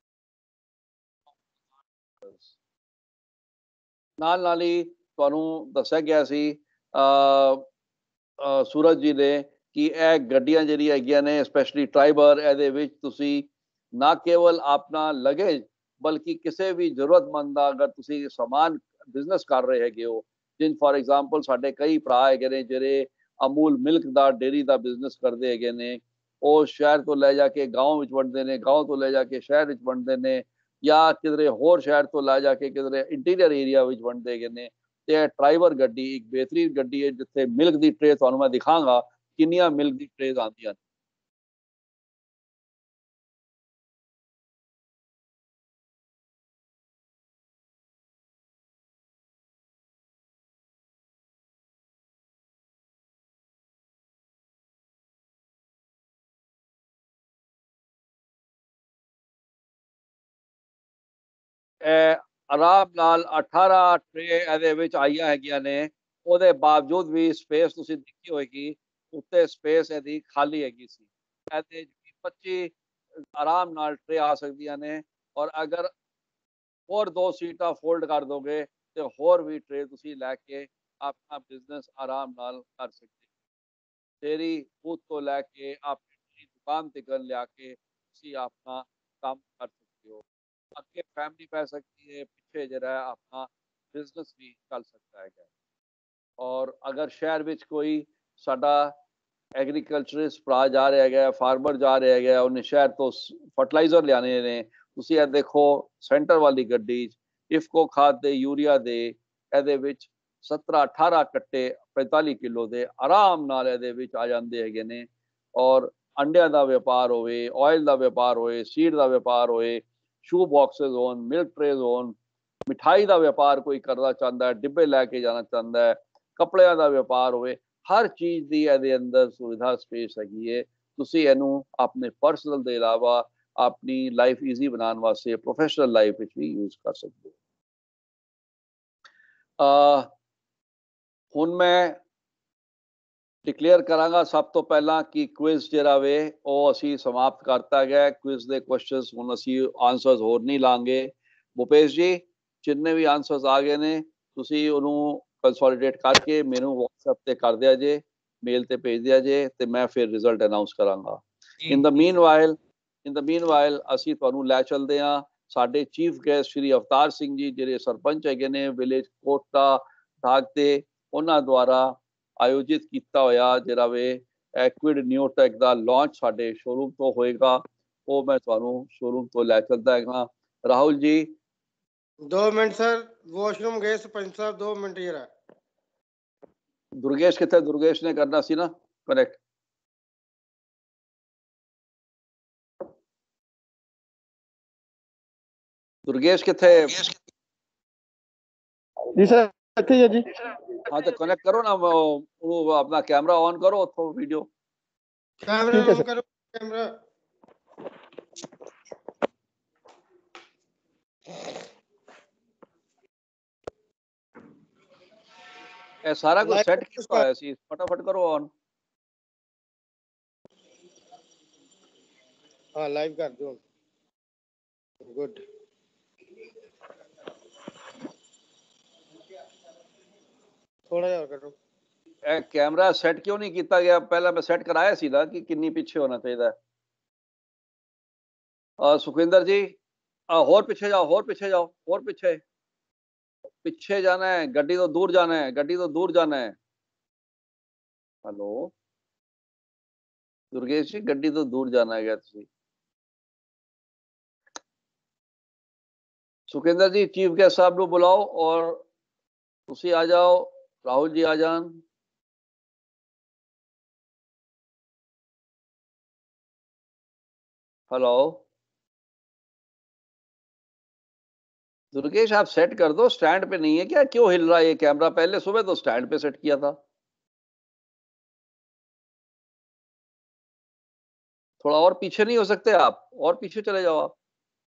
ਨਾਲ ਹੀ ਤੁਹਾਨੂੰ ਦੱਸਿਆ ਗਿਆ ਸੀ ਸੂਰਜ ਜੀ ਨੇ ਕਿ ਇਹ ਗੱਡੀਆਂ ਜਿਹੜੀਆਂ ਹੈਗੀਆਂ ਨੇ ਸਪੈਸ਼ਲੀ ਟਰਾਈਬਰ, ਇਹਦੇ ਵਿੱਚ ਤੁਸੀਂ ਨਾ ਕੇਵਲ ਆਪਣਾ ਲਗੇਜ ਬਲਕਿ ਕਿਸੇ ਵੀ ਜ਼ਰੂਰਤਮੰਦ ਦਾ ਅਗਰ ਤੁਸੀਂ ਸਮਾਨ ਬਿਜ਼ਨਸ ਕਰ ਰਹੇ ਹੈਗੇ ਹੋ, ਜਿਨ ਫॉर एग्जांपल ਸਾਡੇ ਕਈ ਭਰਾ ਹੈਗੇ ਨੇ ਜਿਹੜੇ ਅਮੂਲ ਮਿਲਕ ਦਾ ਡੇਰੀ ਦਾ ਬਿਜ਼ਨਸ ਕਰਦੇ ਹੈਗੇ ਨੇ, ਉਹ ਸ਼ਹਿਰ ਤੋਂ ਲੈ ਜਾ ਕੇ ਗਾਉਂ ਵਿੱਚ ਵੰਡਦੇ ਨੇ, ਗਾਉਂ ਤੋਂ ਲੈ ਜਾ ਕੇ ਸ਼ਹਿਰ ਵਿੱਚ ਵੰਡਦੇ ਨੇ, ਜਾਂ ਕਿਧਰੇ ਹੋਰ ਸ਼ਹਿਰ ਤੋਂ ਲੈ ਜਾ ਕੇ ਕਿਧਰੇ ਇੰਟੀਰੀਅਰ ਏਰੀਆ ਵਿੱਚ ਵੰਡਦੇ ਹੈਗੇ ਨੇ। ਤੇ ਟਰਾਈਬਰ ਗੱਡੀ ਇੱਕ ਬਿਹਤਰੀਨ ਗੱਡੀ ਹੈ, ਜਿੱਥੇ ਮਿਲਕ ਦੀ ਟ੍ਰੇ ਤੁਹਾਨੂੰ ਮੈਂ ਦਿਖਾਵਾਂਗਾ ਕਿੰਨੀਆਂ ਮਿਲਕ ਦੀ ਟ੍ਰੇਜ਼ ਆਉਂਦੀਆਂ ਨੇ। ਆਰਾਮ ਨਾਲ 18 ਟ੍ਰੇ ਇਹਦੇ ਵਿੱਚ ਆਈਆਂ ਹੈਗੀਆਂ ਨੇ, ਉਹਦੇ ਬਾਵਜੂਦ ਵੀ ਸਪੇਸ ਤੁਸੀਂ ਦੇਖੀ ਹੋਏਗੀ ਉੱਤੇ ਸਪੇਸ ਇਹਦੀ ਖਾਲੀ ਹੈਗੀ ਸੀ। ਇਹਦੇ 25 ਆਰਾਮ ਨਾਲ ਟ੍ਰੇ ਆ ਸਕਦੀਆਂ ਨੇ, ਔਰ ਅਗਰ ਹੋਰ 2 ਸੀਟਾਂ ਫੋਲਡ ਕਰ ਦੋਗੇ ਤੇ ਹੋਰ ਵੀ ਟ੍ਰੇ ਤੁਸੀਂ ਲੈ ਕੇ ਆਪਣਾ ਬਿਜ਼ਨਸ ਆਰਾਮ ਨਾਲ ਕਰ ਸਕਦੇ ਹੋ। ਤੇਰੀ ਬੂਥ ਤੋਂ ਲੈ ਕੇ ਆਪਣੀ ਦੁਕਾਨ ਤੱਕ ਲਿਆ ਕੇ ਤੁਸੀਂ ਆਪਣਾ ਕੰਮ ਕਰ ਸਕਦੇ ਹੋ। ਅੱਗੇ ਫੈਮਿਲੀ ਪੈ ਸਕਦੀ ਹੈ, ਪਿੱਛੇ ਜਿਹੜਾ ਆਪਣਾ ਬਿਜ਼ਨਸ ਵੀ ਚੱਲ ਸਕਦਾ ਹੈਗਾ। ਔਰ ਅਗਰ ਸ਼ਹਿਰ ਵਿੱਚ ਕੋਈ ਸਾਡਾ ਐਗਰੀਕਲਚਰਿਸਟ ਭਰਾ ਜਾ ਰਿਹਾ ਹੈਗਾ, ਫਾਰਮਰ ਜਾ ਰਿਹਾ ਹੈਗਾ, ਉਹਨੇ ਸ਼ਹਿਰ ਤੋਂ ਫਰਟੀਲਾਈਜ਼ਰ ਲਿਆਣੇ ਨੇ, ਤੁਸੀਂ ਇਹ ਦੇਖੋ ਸੈਂਟਰ ਵਾਲੀ ਗੱਡੀ ਇਫਕੋ ਖਾਦ ਦੇ ਯੂਰੀਆ ਦੇ ਇਹਦੇ ਵਿੱਚ 17-18 ਕੱਟੇ 45 ਕਿਲੋ ਦੇ ਆਰਾਮ ਨਾਲ ਇਹਦੇ ਵਿੱਚ ਆ ਜਾਂਦੇ ਹੈਗੇ ਨੇ। ਔਰ ਅੰਡਿਆਂ ਦਾ ਵਪਾਰ ਹੋਵੇ, ਆਇਲ ਦਾ ਵਪਾਰ ਹੋਵੇ, ਸੀਡ ਦਾ ਵਪਾਰ ਹੋਵੇ, ਸ਼ੂ ਬਾਕਸਿਸ ਹੋਣ, ਮਿਲਕ ਟ੍ਰੇਜ਼ ਹੋਣ, ਮਿਠਾਈ ਦਾ ਵਪਾਰ ਕੋਈ ਕਰਨਾ ਚਾਹੁੰਦਾ ਹੈ, ਡਿੱਬੇ ਲੈ ਕੇ ਜਾਣਾ ਚਾਹੁੰਦਾ ਹੈ, ਕੱਪੜਿਆਂ ਦਾ ਵਪਾਰ ਹੋਵੇ, ਹਰ ਚੀਜ਼ ਦੀ ਇਹਦੇ ਅੰਦਰ ਸੁਵਿਧਾ ਸਪੇਸ ਹੈਗੀ ਹੈ। ਤੁਸੀਂ ਇਹਨੂੰ ਆਪਣੇ ਪਰਸਨਲ ਦੇ ਇਲਾਵਾ ਆਪਣੀ ਲਾਈਫ ਈਜ਼ੀ ਬਣਾਉਣ ਵਾਸਤੇ ਪ੍ਰੋਫੈਸ਼ਨਲ ਲਾਈਫ ਵਿੱਚ ਵੀ ਯੂਜ਼ ਕਰ ਸਕਦੇ ਹੋ। ਹੁਣ ਮੈਂ ਡਿਕਲੇਅਰ ਕਰਾਂਗਾ ਸਭ ਤੋਂ ਪਹਿਲਾਂ ਕਿ ਕੁਇਜ਼ ਜਿਹੜਾ ਵੇ ਉਹ ਅਸੀਂ ਸਮਾਪਤ ਕਰਤਾ ਗਿਆ। ਕੁਇਜ਼ ਦੇ ਕੁਐਸਚਨਸ ਹੁਣ ਅਸੀਂ ਆਨਸਰਸ ਹੋਰ ਨਹੀਂ ਲਾਂਗੇ। ਭੁਪੇਸ਼ ਜੀ ਜਿੰਨੇ ਵੀ ਆਨਸਰਸ ਆ ਗਏ ਨੇ ਤੁਸੀਂ ਉਹਨੂੰ ਕੰਸੋਲੀਡੇਟ ਕਰਕੇ ਮੈਨੂੰ WhatsApp ਤੇ ਕਰ ਦਿਆ ਜੇ, ਮੇਲ ਤੇ ਭੇਜ ਦਿਆ ਜੇ ਤੇ ਮੈਂ ਫਿਰ ਰਿਜ਼ਲਟ ਅਨਾਉਂਸ ਕਰਾਂਗਾ। ਇਨ ਦ ਮੀਨਵਾਈਲ ਅਸੀਂ ਤੁਹਾਨੂੰ ਲੈ ਚੱਲਦੇ ਹਾਂ ਸਾਡੇ ਚੀਫ ਗੈਸਟ ਸ਼੍ਰੀ ਅਵਤਾਰ ਸਿੰਘ ਜੀ ਜਿਹੜੇ ਸਰਪੰਚ ਹੈਗੇ ਨੇ ਵਿਲੇਜ ਕੋਟਾ ਠਾਕ ਤੇ, ਉਹਨਾਂ ਦੁਆਰਾ ਆਯੋਜਿਤ ਕੀਤਾ ਹੋਇਆ ਜਿਹੜਾ ਵੇ ਐਕਵਿਡ ਨਿਊਟੈਕ ਦਾ ਲਾਂਚ ਸਾਡੇ ਸ਼ੋਰੂਮ ਤੋਂ ਹੋਏਗਾ। ਉਹ ਮੈਂ ਤੁਹਾਨੂੰ ਸ਼ੋਰੂਮ ਤੋਂ ਲੈ ਚੱਲਦਾ ਹੈਗਾ। Rahul ji 2 minute sir, washroom ਗਏ ਸਰਪੰਚ ਸਾਹਿਬ, 2 ਮਿੰਟ ਜਰਾ। ਦੁਰਗੇਸ਼ ਕਿੱਥੇ? ਦੁਰਗੇਸ਼ ਨੇ ਕਰਨਾ ਸੀ ਨਾ ਕਨੈਕਟ। ਦੁਰਗੇਸ਼ ਕਿੱਥੇ? जी सर ਇੱਥੇ ਹੀ ਹੈ ਜੀ। हाँ तो कनेक्ट करो ना, वो अपना कैमरा ऑन करो तो वीडियो। कैमरा ठीक है ऑन सर। करो, कैमरा। ये सारा कुछ Live सेट कर किया है सी, फटाफट करो ऑन। हाँ लाइव कर दो। गुड। थोड़ा और करो। ਇਹ ਕੈਮਰਾ ਸੈੱਟ ਕਿਉਂ ਨਹੀਂ ਕੀਤਾ ਗਿਆ? ਪਹਿਲਾਂ ਮੈਂ ਸੈੱਟ ਕਰਾਇਆ ਸੀ ਨਾ ਕਿ ਕਿੰਨੀ ਪਿੱਛੇ ਹੋਣਾ ਚਾਹੀਦਾ ਹੈ। ਸੁਖਿੰਦਰ ਜੀ ਹੋਰ ਪਿੱਛੇ ਜਾਓ, ਹੋਰ ਪਿੱਛੇ ਜਾਓ, ਹੋਰ ਪਿੱਛੇ ਪਿੱਛੇ ਜਾਣਾ ਹੈ, ਗੱਡੀ ਤੋਂ ਦੂਰ ਜਾਣਾ ਹੈ, ਗੱਡੀ ਤੋਂ ਦੂਰ ਜਾਣਾ ਹੈ। ਹੈਲੋ ਦੁਰਗੇਸ਼ ਜੀ ਗੱਡੀ ਤੋਂ ਦੂਰ ਜਾਣਾ ਹੈਗਾ ਤੁਸੀਂ। ਸੁਖਿੰਦਰ ਜੀ ਚੀਫ ਗੈਸਟ ਸਾਹਿਬ ਨੂੰ ਬੁਲਾਓ ਔਰ ਤੁਸੀਂ ਆ ਜਾਓ, ਰਾਹੁਲ ਜੀ ਆ ਜਾਣ। हेलो दुर्गेश आप सेट कर दो, स्टैंड पे नहीं है क्या? क्यों हिल रहा है ये कैमरा? पहले सुबह तो स्टैंड पे सेट किया था। थोड़ा और पीछे नहीं हो सकते आप? और पीछे चले जाओ आप।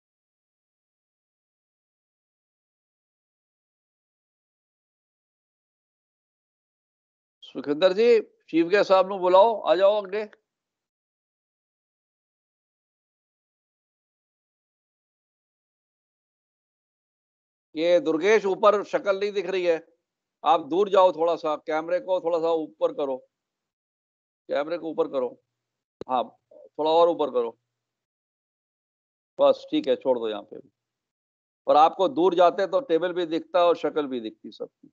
सुखिंदर जी चीफ गेस्ट साहब ਨੂੰ बुलाओ, आ जाओ आगे। ये दुर्गेश ऊपर शक्ल नहीं दिख रही है, आप दूर जाओ थोड़ा सा, कैमरे को थोड़ा सा ऊपर करो, कैमरे को ऊपर करो। हाँ थोड़ा और ऊपर करो, बस ठीक है, छोड़ दो यहाँ पे। और आपको दूर जाते तो टेबल भी दिखता और शक्ल भी दिखती सबकी।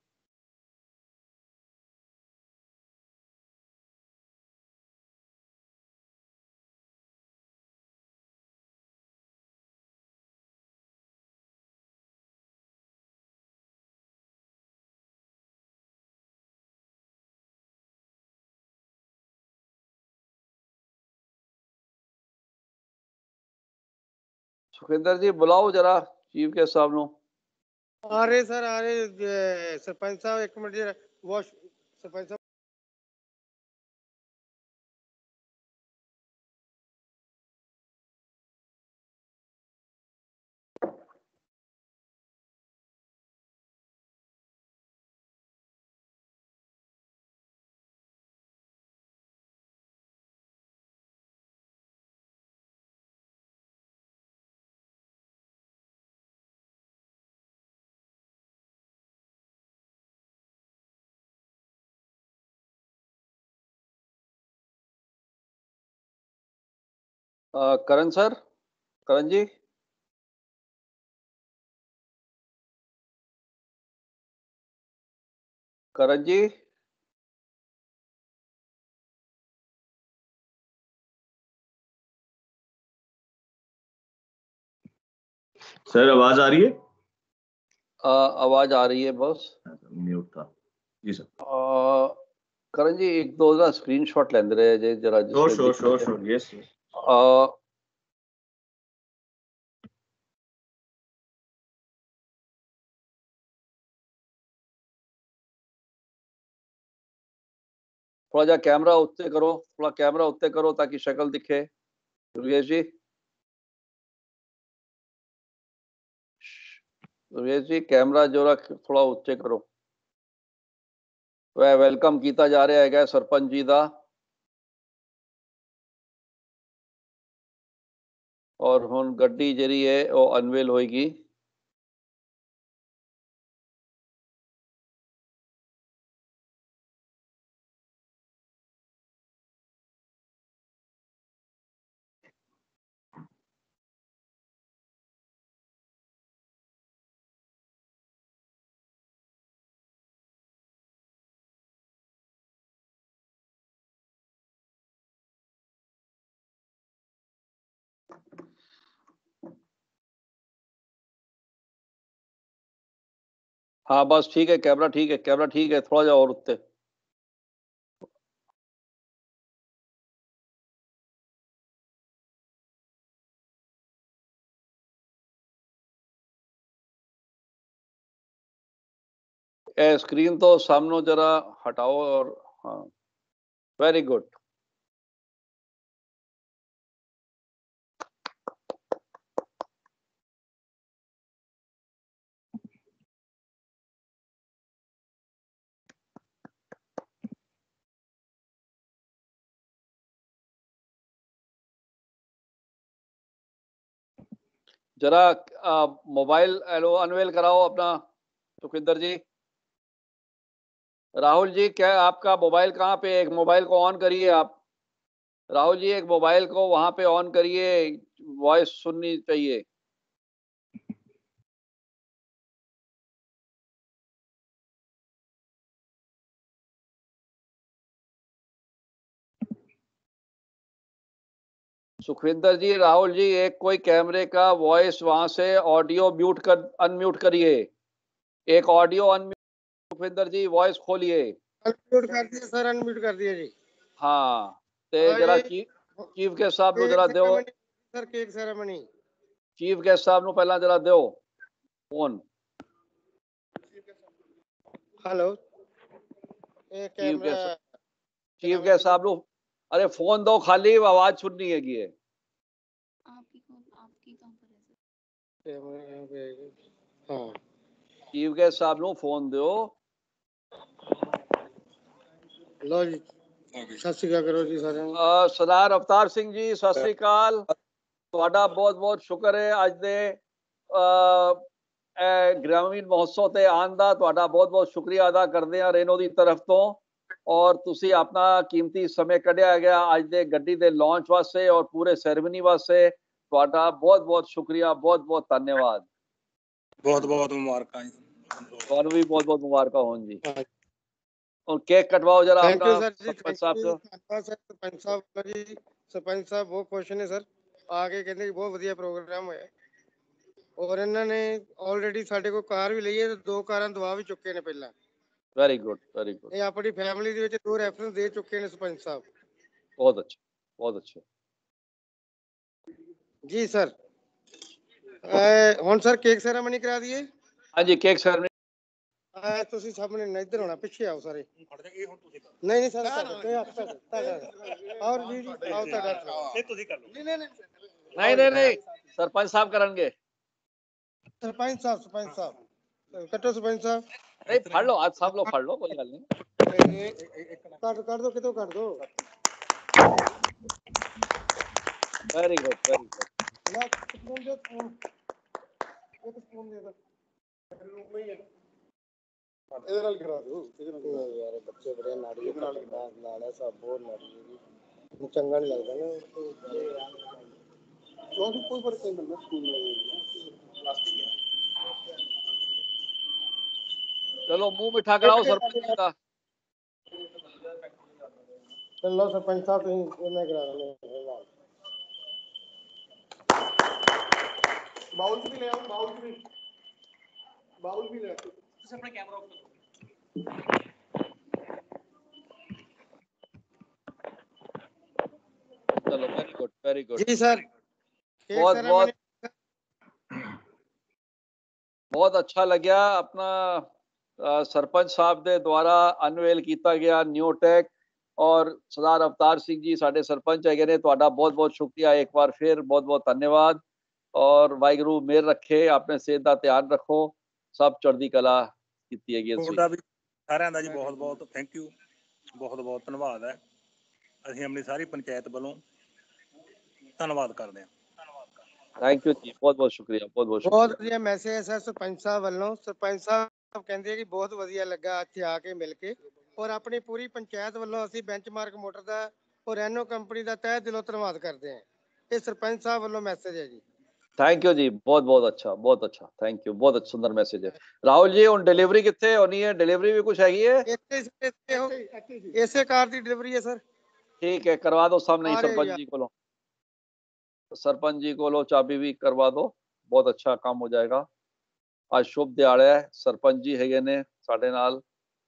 सुखिंदर जी बुलाओ जरा चीफ गेस्ट साहब ਨੂੰ। आ रहे सर, आ रहे सरपंच साहब, 1 मिनट जरा। वॉश सरपंच साहब। करण सर, करण जी करण जी सर आवाज आ रही है? आवाज आ रही है बस म्यूट था जी सर। करण जी एक दो ना स्क्रीनशॉट लेंदे रहे जे जरा sure sure sure sure yes. थोड़ा जा कैमरा उत्ते करो, थोड़ा कैमरा उत्ते करो ताकि शक्ल दिखे। दुर्गेश जी, दुर्गेश जी कैमरा जो थोड़ा उत्ते करो। वह वेलकम किया जा रहा है सरपंच जी का, और हुण गड्डी जी है वो अनवेल होएगी। हाँ बस ठीक है, कैमरा ठीक है, कैमरा ठीक है, थोड़ा जा और उत्ते। स्क्रीन तो सामने जरा हटाओ और हाँ, वेरी गुड। जरा मोबाइल अनवेल कराओ अपना सुखविंदर जी। राहुल जी, क्या आपका मोबाइल कहाँ पे? एक मोबाइल को ऑन करिए आप। राहुल जी एक मोबाइल को वहां पे ऑन करिए, वॉइस सुननी चाहिए। सुखविंदर जी, राहुल जी एक कोई कैमरे का वॉइस वहां से ऑडियो म्यूट कर अनम्यूट करिए। एक audio unmute, Sukhwinder ji voice खोलिए। अनम्यूट कर दिया सर, अनम्यूट कर दिया जी। हाँ ते जरा चीफ गेस्ट साहब नु जरा दो। Sir cake ceremony chief guest साहब नु पहला जरा दो फोन। हेलो, ये कैमरा चीफ गेस्ट साहब नु अरे फोन दो, खाली आवाज सुननी है की है। आपकी कहां पर है सर? हाँ, चीफ गेस्ट साहब नु फोन दो। लो जी, सत श्री अकाल करो जी सारे। सरदार अवतार सिंह जी सत श्री अकाल, ਤੁਹਾਡਾ बहुत बहुत शुक्र है ਅੱਜ ਦੇ ग्रामीण महोत्सव ਤੇ ਆਉਣ ਦਾ। ਤੁਹਾਡਾ बहुत बहुत शुक्रिया अदा करते हैं रेनो ਦੀ तरफ ਤੋਂ, और ਤੁਸੀਂ ਆਪਣਾ ਕੀਮਤੀ ਸਮੇਂ ਕੱਢਿਆ ਗਿਆ ਅੱਜ ਦੇ ਗੱਡੀ ਦੇ ਲਾਂਚ ਵਾਸਤੇ और पूरे ਸੈਰੇਮਨੀ ਵਾਸਤੇ। ਤੁਹਾਡਾ बहुत बहुत शुक्रिया, बहुत बहुत धन्यवाद। बहुत बहुत मुबारक जी, ਤੁਹਾਨੂੰ भी बहुत बहुत मुबारक होन जी। और केक कटवाओ जरा थैंक यू अपना सर जी, सरपंच साहब से। धन्यवाद सर। सरपंच साहब जी, सरपंच साहब बहुत खुश ने सर आके, कहते कि बहुत ਵਧੀਆ प्रोग्राम ਹੋਇਆ। और इन्होंने ऑलरेडी साडे को कार भी ਲਈ है, 2 ਕਾਰਾਂ ਦਵਾ ਵੀ ਚੁੱਕੇ ਨੇ ਪਹਿਲਾਂ। Very good, very good. ਇਹ ਆਪਣੀ ਫੈਮਿਲੀ ਦੇ ਵਿੱਚ 2 ਰੈਫਰੈਂਸ ਦੇ ਚੁੱਕੇ ਨੇ सरपंच साहब। बहुत अच्छा, बहुत अच्छा जी सर। ਹੁਣ ਸਰ ਕੇਕ ਸੈਰੇਮਨੀ ਕਰਾ ਦਈਏ। हाँ जी, केक सेरेमनी। ਤੁਸੀਂ ਸਾਹਮਣੇ ਨਾ ਇੱਧਰ ਹੋਣਾ, ਪਿੱਛੇ ਆਓ ਸਾਰੇ। ਨਹੀਂ ਨਹੀਂ ਸਰ, और जी आओ ਤੁਹਾਡਾ ਨਹੀਂ ਤੁਸੀਂ ਕਰ ਲਓ। नहीं नहीं नहीं, सरपंच साहब करेंगे। सरपंच साहब कटो, सरपंच साहब नहीं फाड़ लो, आज सब लोग फाड़ लो, कोई गल नहीं। कर दो, कितो कर दो। Very good, very good. ना स्पून दे, एक स्पून दे दो। ਇਹਦੇ ਨਾਲ ਕਰਾ ਦਿਓ, ਇਹਦੇ ਨਾਲ ਯਾਰ ਬੱਚੇ ਬੜੇ ਨਾੜੀ ਨਾਲ ਸਭ ਬਹੁਤ ਨਾੜੀ ਚੰਗਾ ਨਹੀਂ ਲੱਗਦਾ ਨਾ। कोई फर्क नहीं मिलता स्कूल में। चलो मुंह मिठा कराओ सरपंच जी का। चलो सरपंच साहब तुम्हें करा देंगे। बाउल भी ले आओ, बाउल भी ले आओ। अपना कैमरा ऑफ करो। चलो वेरी गुड, वेरी गुड जी सर। बहुत बहुत बहुत अच्छा लग्या अपना सरपंच साहब दे द्वारा अनवेल किया गया न्यू टेक और सरदार अवतार सिंह जी साडे सरपंच है ने, तुहाडा बहुत बहुत शुक्रिया एक बार फिर, बहुत बहुत धन्यवाद। और वाहिगुरू मेहर रखे, अपने सेहत का ध्यान रखो, सब चढ़दी कला कीती हैगी ਅਸੀਂ। ਤੁਹਾਡਾ ਵੀ ਸਾਰਿਆਂ ਦਾ ਜੀ ਬਹੁਤ ਬਹੁਤ ਥੈਂਕ ਯੂ, ਬਹੁਤ ਬਹੁਤ ਧੰਨਵਾਦ ਹੈ। ਅਸੀਂ ਆਪਣੀ ਸਾਰੀ ਪੰਚਾਇਤ ਵੱਲੋਂ ਧੰਨਵਾਦ ਕਰਦੇ ਹਾਂ। थैंक यू जी, बहुत बहुत शुक्रिया, बहुत बहुत ਬਹੁਤ शुक्रिया। ਵਧੀਆ ਮੈਸੇਜ ਹੈ ਸਰ ਸਰਪੰਚ ਸਾਹਿਬ ਵੱਲੋਂ। ਸਰਪੰਚ ਸਾਹਿਬ ਕਹਿੰਦੇ ਕਿ ਬਹੁਤ ਵਧੀਆ ਲੱਗਾ ਇੱਥੇ ਆ ਕੇ ਮਿਲ ਕੇ, ਔਰ ਆਪਣੀ ਪੂਰੀ ਪੰਚਾਇਤ ਵੱਲੋਂ ਅਸੀਂ ਬੈਂਚਮਾਰਕ ਮੋਟਰ ਦਾ ਔਰ ਰੈਨੋ ਕੰਪਨੀ ਦਾ ਤਹਿ ਦਿਲੋਂ ਧੰਨਵਾਦ ਕਰਦੇ ਹਾਂ। ਇਹ ਸਰਪੰਚ ਸਾਹਿਬ ਵੱਲੋਂ ਮੈਸੇਜ ਹੈ ਜੀ। थैंक यू जी, बहुत बहुत अच्छा, थैंक यू, बहुत अच्छा सुंदर मैसेज है। राहुल जी हुण डिलीवरी कित्थे होनी है? डिलीवरी भी कुछ हैगी है? ਇਸੇ ਕਾਰ ਦੀ ਡਿਲੀਵਰੀ ਹੈ ਸਰ। ठीक है, करवा दो सामने ही आ रहे सरपंच यार। जी को, सरपंच जी को चाबी भी करवा दो, बहुत अच्छा काम हो जाएगा। आज शुभ दिहाड़ा है, सरपंच जी हैगे ने साडे नाल।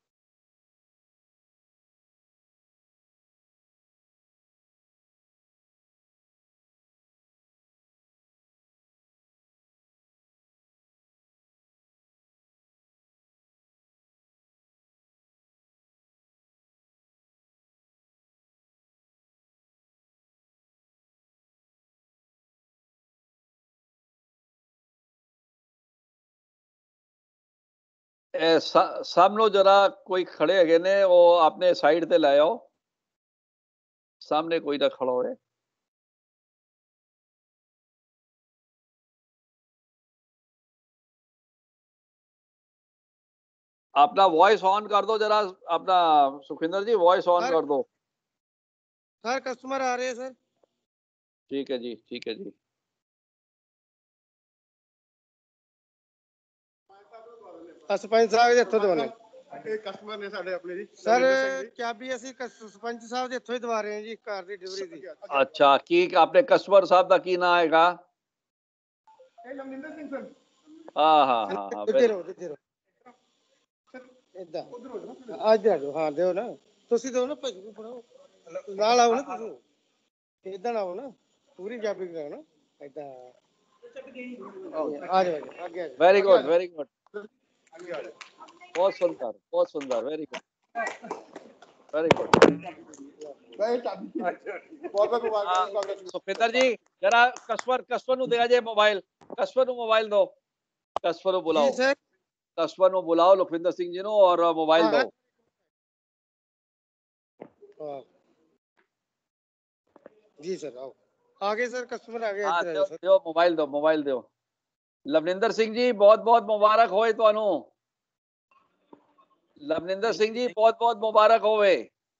सामने जरा कोई खड़े हैगे ने, वो अपने साइड ते ले आओ, सामने कोई ना खड़ा होए। अपना वॉइस ऑन कर दो जरा, अपना सुखविंदर जी वॉइस ऑन कर दो। सर कस्टमर आ रहे हैं सर। ठीक है जी, ठीक है जी। ਸਰਪੰਚ ਸਾਹਿਬ ਦੇ ਹੱਥੋਂ ਦਵਾਉਣੇ ਇਹ ਕਸਟਮਰ ਨੇ ਸਾਡੇ ਆਪਣੇ ਜੀ ਸਰ। ਚਾਬੀ ਅਸੀਂ ਸਰਪੰਚ ਸਾਹਿਬ ਦੇ ਹੱਥੋਂ ਹੀ ਦਵਾ ਰਹੇ ਹਾਂ ਜੀ, ਕਾਰ ਦੀ ਡਿਲੀਵਰੀ ਦੀ। अच्छा, की अपने कस्टमर साहब का की नाम हैगा? ਲਵਿੰਦਰ ਸਿੰਘ ਸਰ। हाँ हाँ हाँ हाँ, ਇੱਧਰ ਹੋ, ਇੱਧਰ ਹੋ, ਏਦਾਂ ਅੱਜ ਆ ਜਾਓ। ਹਾਂ ਦਿਓ ਨਾ, ਤੁਸੀਂ ਦਿਓ ਨਾ, ਭਾਜੀ ਨੂੰ ਫੜਾਓ, ਨਾਲ ਆਓ ਨਾ ਤੁਸੀਂ, ਏਦਾਂ ਆਓ ਨਾ, ਪੂਰੀ ਚਾਬੀ ਕਰਾਓ ਨਾ, ਏਦਾਂ ਆ ਜਾਓ ਅੱਗੇ ਆ ਜਾਓ। वेरी गुड, वेरी गुड, बहुत सुंदर, very good, very good. Sukhwinder ji जरा कस्टमर नु देगा जे मोबाइल, कस्टमर नु मोबाइल दो, कस्टमर नु बुलाओ, जी सर। कस्टमर नु बुलाओ लखविंदर सिंह जी नु, और मोबाइल दो। जी सर आओ, आगे सर कस्टमर आ गया। हाँ, इधर सर दो मोबाइल दो। लवनिंदर सिंह जी बहुत बहुत मुबारक होए तुहानू। लवनिंदर सिंह जी बहुत बहुत मुबारक होवे।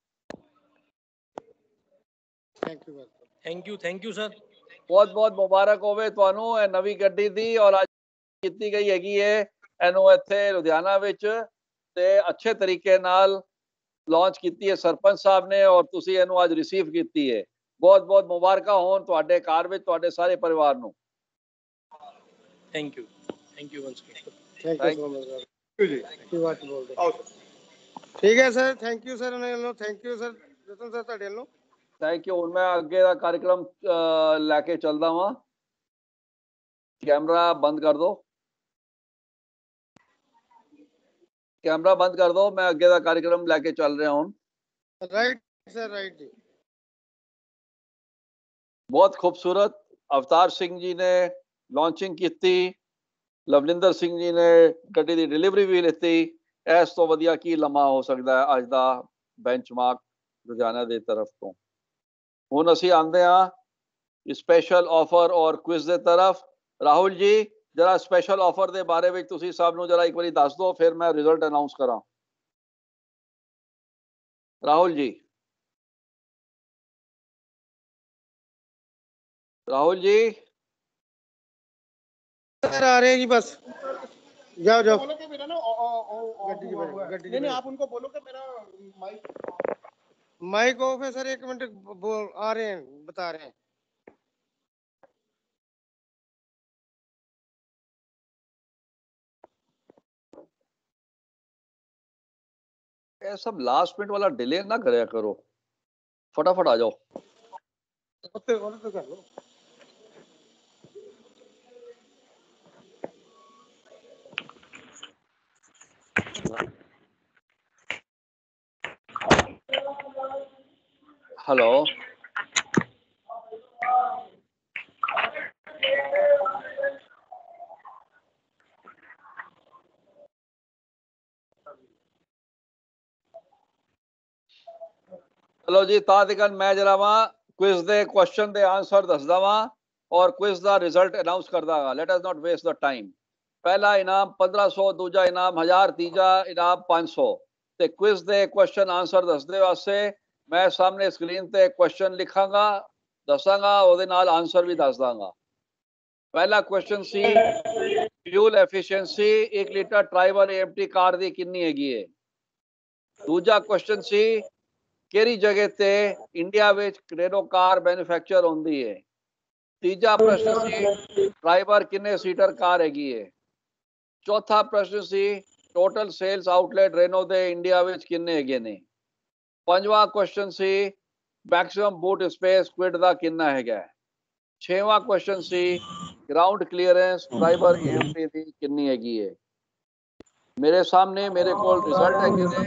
Thank you sir. बहुत बहुत मुबारक होवे तुहानू ਇਹ ਨਵੀਂ ਗੱਡੀ ਦੀ। ਔਰ ਅੱਜ ਕੀਤੀ ਗਈ ਹੈਗੀ ਹੈ ਇਹਨੂੰ ਇੱਥੇ ਲੁਧਿਆਣਾ ਵਿੱਚ, ਤੇ ਅੱਛੇ ਤਰੀਕੇ ਨਾਲ ਲਾਂਚ ਕੀਤੀ ਹੈ ਸਰਪੰਚ ਸਾਹਿਬ ਨੇ, ਔਰ ਤੁਸੀਂ ਇਹਨੂੰ ਅੱਜ ਰਿਸੀਵ ਕੀਤੀ ਹੈ। ਬਹੁਤ ਬਹੁਤ ਮੁਬਾਰਕਾਂ ਹੋਣ ਤੁਹਾਡੇ ਘਰ ਵਿੱਚ, ਤੁਹਾਡੇ ਸਾਰੇ ਪਰਿਵਾਰ ਨੂੰ। Thank you once again. Thank you so much जी। ਕੀ ਬਾਤ ਬੋਲਦੇ ਆਓ ਸਰ। ਠੀਕ ਹੈ ਸਰ, ਥੈਂਕ ਯੂ ਸਰ, ਉਹਨਾਂ ਵੱਲੋਂ thank you sir, Ratan sir ਤੁਹਾਡੇ ਵੱਲੋਂ ਥੈਂਕ ਯੂ। ਹੁਣ ਮੈਂ ਅੱਗੇ ਦਾ ਕਾਰਜਕ੍ਰਮ ਲੈ ਕੇ ਚੱਲਦਾ ਵਾਂ। कैमरा बंद कर दो, कैमरा बंद कर दो, मैं अगे का कार्यक्रम लेके चल रहा हूं। राइट सर, राइट जी। बहुत खूबसूरत अवतार सिंह जी ने लॉन्चिंग की थी, लवनिंदर सिंह जी ने गड्डी की डिलीवरी भी लीती। इस तो वधिया की लम्हा हो सकता है अज का बेंचमार्क लुधियाना की तरफ तो। हुण असीं आंदे हां स्पैशल ऑफर और क्विज की तरफ। राहुल जी जरा स्पैशल ऑफर के बारे में तुसीं सब नूं जरा एक बारी दस दो, फिर मैं रिजल्ट अनाउंस करा। राहुल जी, राहुल जी सर आ रहे हैं जी, बस जाओ जाओ। बोलो कि मेरा ना गड्डी नहीं, आप उनको बोलो कि मेरा माइक ऑफ है सर, एक मिनट आ रहे हैं, बता रहे हैं। ये सब लास्ट मिनट वाला डिले ना करया करो, फटाफट आ जाओ। तो कर लो। हेलो चलो जी ता दिकन मैं जरा वहां क्विज दे क्वेश्चन दे आंसर दस दवा और क्विज दा रिजल्ट अनाउंस कर दागा। Let us not waste the time. पहला इनाम 1500, दूजा इनाम 1000, तीजा इनाम 500 ते क्विज दे क्वेश्चन आंसर दस दे वास्ते मैं सामने स्क्रीन ते क्वेश्चन लिखांगा, दसांगा, ओदे नाल आंसर भी दस दांगा। पहला क्वेश्चन सी fuel efficiency 1 litre Triber AMT car दी कितनी हैगी है। दूजा क्वेश्चन सी केरी जगह ते इंडिया विच रेनो कार मैन्युफैक्चर होंदी है। तीजा प्रश्न सी ड्राइवर किन्ने सीटर कार हैगी है। चौथा प्रश्न सी टोटल सेल्स आउटलेट रेनो दे इंडिया विच किन्ने हैगे ने। पंजवा क्वेश्चन सी मैक्सिमम बूट स्पेस क्विड दा किन्ना हैगा। छेवां क्वेश्चन सी ग्राउंड क्लीयरेंस ड्राइवर एएमटी दी किन्नी हैगी है। मेरे सामने मेरे कोल रिजल्ट हैगे ने,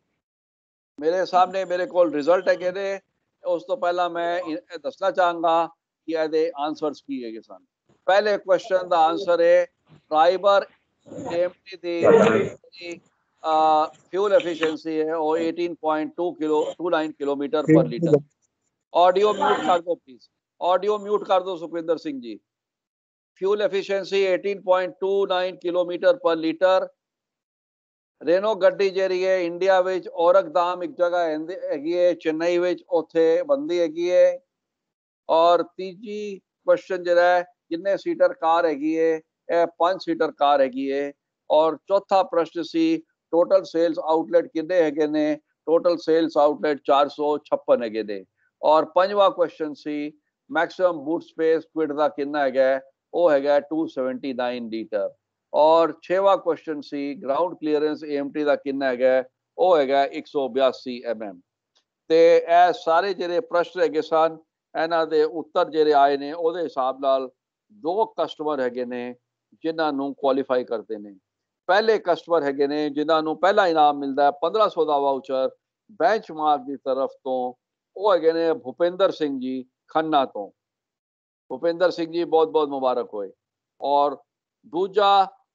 मेरे सामने मेरे कोल रिजल्ट हैगे ने। उस तो पहला मैं दसना चाहूंगा कि ਇਹਦੇ आंसर्स की हैगे सन। पहले क्वेश्चन दा आंसर है ड्राइवर एएमटी दी फ्यूल एफिशिएंसी है वो 18.29 kilometre per litre. Audio mute कर दो प्लीज, ऑडियो म्यूट कर दो Sukhwinder Singh ji. Fuel efficiency 18.29 kilometre per litre. Renault गड्डी ਜਿਹੜੀ ਹੈ ਇੰਡੀਆ ਵਿੱਚ ਔਰਕਦਾਮ ਇੱਕ ਜਗ੍ਹਾ ਹੈਗੀ ਹੈ ਚੇਨਈ ਵਿੱਚ, ਉੱਥੇ ਬੰਦੀ ਹੈਗੀ ਹੈ। ਔਰ ਤੀਜੀ क्वेश्चन ਜਿਹੜਾ ਹੈ ਕਿੰਨੇ ਸੀਟਰ ਕਾਰ ਹੈਗੀ ਹੈ, ਇਹ 5 ਸੀਟਰ ਕਾਰ ਹੈਗੀ ਹੈ। ਔਰ ਚੌਥਾ ਪ੍ਰਸ਼ਨ ਸੀ ਟੋਟਲ ਸੇਲਸ ਆਊਟਲੈਟ ਕਿੰਨੇ ਹੈਗੇ ਨੇ, ਟੋਟਲ ਸੇਲਸ ਆਊਟਲੈਟ 456 ਹੈਗੇ ਨੇ। ਔਰ ਪੰਜਵਾਂ क्वेश्चन ਸੀ ਮੈਕਸਿਮਮ ਬੂਟ ਸਪੇਸ ਕੁਇਡ ਦਾ ਕਿੰਨਾ ਹੈਗਾ, ਉਹ ਹੈਗਾ 279 ਲੀਟਰ। और छेवा क्वेश्चन सी ग्राउंड क्लीयरेंस एएमटी का कितना है वो है 182 mm। ते ए सारे जेरे प्रश्न है सन इन्हां दे उत्तर जेरे आए ने ओदे हिसाब नाल दो कस्टमर हैगे ने जिन्हां नूं क्वालीफाई करते ने। पहले कस्टमर हैगे ने जिन्हां नूं पहला इनाम मिलता है 1500 का वाउचर बेंचमार्क की तरफ तो, वो हैगे ने भूपिंदर सिंह जी खन्ना तो। भूपिंदर सिंह जी बहुत बहुत मुबारक होए। और दूजा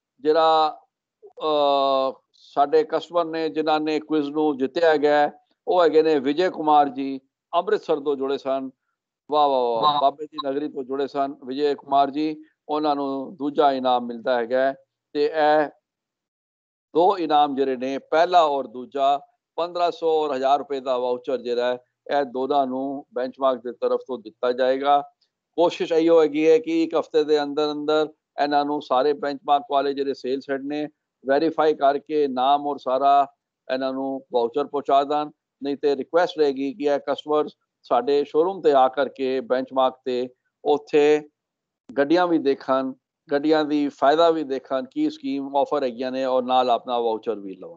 ਜਿਹੜਾ ਸਾਡੇ ਕਸਟਮਰ ਨੇ ਜਿਨ੍ਹਾਂ ਨੇ ਕੁਇਜ਼ ਨੂੰ ਜਿੱਤਿਆ ਗਿਆ ਉਹ ਹੈਗੇ ਨੇ ਵਿਜੇ ਕੁਮਾਰ ਜੀ, ਅੰਮ੍ਰਿਤਸਰ ਤੋਂ ਜੁੜੇ ਸਨ। ਵਾਹ ਵਾਹ ਵਾਹ, ਬਾਬੇ ਦੀ ਨਗਰੀ ਤੋਂ ਜੁੜੇ ਸਨ ਵਿਜੇ ਕੁਮਾਰ ਜੀ। ਉਹਨਾਂ ਨੂੰ ਦੂਜਾ ਇਨਾਮ ਮਿਲਦਾ ਹੈਗਾ। ਤੇ ਇਹ ਦੋ ਇਨਾਮ ਜਿਹੜੇ ਨੇ ਪਹਿਲਾ ਔਰ ਦੂਜਾ 1500 ਔਰ 1000 ਰੁਪਏ ਦਾ ਵਾਊਚਰ ਜਿਹੜਾ ਹੈ ਇਹ ਦੋਨਾਂ ਨੂੰ ਬੈਂਚਮਾਰਕ ਦੀ ਤਰਫ ਤੋਂ ਦਿੱਤਾ ਜਾਏਗਾ। ਕੋਸ਼ਿਸ਼ ਇਹੋ ਹੈਗੀ ਹੈ ਕਿ ਇੱਕ ਹਫ਼ਤੇ ਦੇ ਅੰਦਰ ਅੰਦਰ ਇਹਨਾਂ ਨੂੰ ਸਾਰੇ ਬੈਂਚਮਾਰਕ ਵਾਲੇ ਜਿਹੜੇ ਸੇਲਸ ਹੈਡ ਨੇ ਵੈਰੀਫਾਈ ਕਰਕੇ ਨਾਮ ਔਰ ਸਾਰਾ ਇਹਨਾਂ ਨੂੰ ਵਾਊਚਰ ਪਹੁੰਚਾ ਦੇਣ। ਨਹੀਂ ਤੇ ਰਿਕੁਐਸਟ ਰਹੇਗੀ ਕਿ ਇਹ ਕਸਟਮਰ ਸਾਡੇ ਸ਼ੋਰੂਮ ਤੇ ਆ ਕਰਕੇ ਬੈਂਚਮਾਰਕ ਤੇ ਉੱਥੇ ਗੱਡੀਆਂ ਵੀ ਦੇਖਣ, ਗੱਡੀਆਂ ਦੀ ਫਾਇਦਾ ਵੀ ਦੇਖਣ ਕੀ ਸਕੀਮ ਆਫਰ ਹੈਗੀਆਂ ਨੇ ਔਰ ਨਾਲ ਆਪਣਾ ਵਾਊਚਰ ਵੀ ਲਵਣ।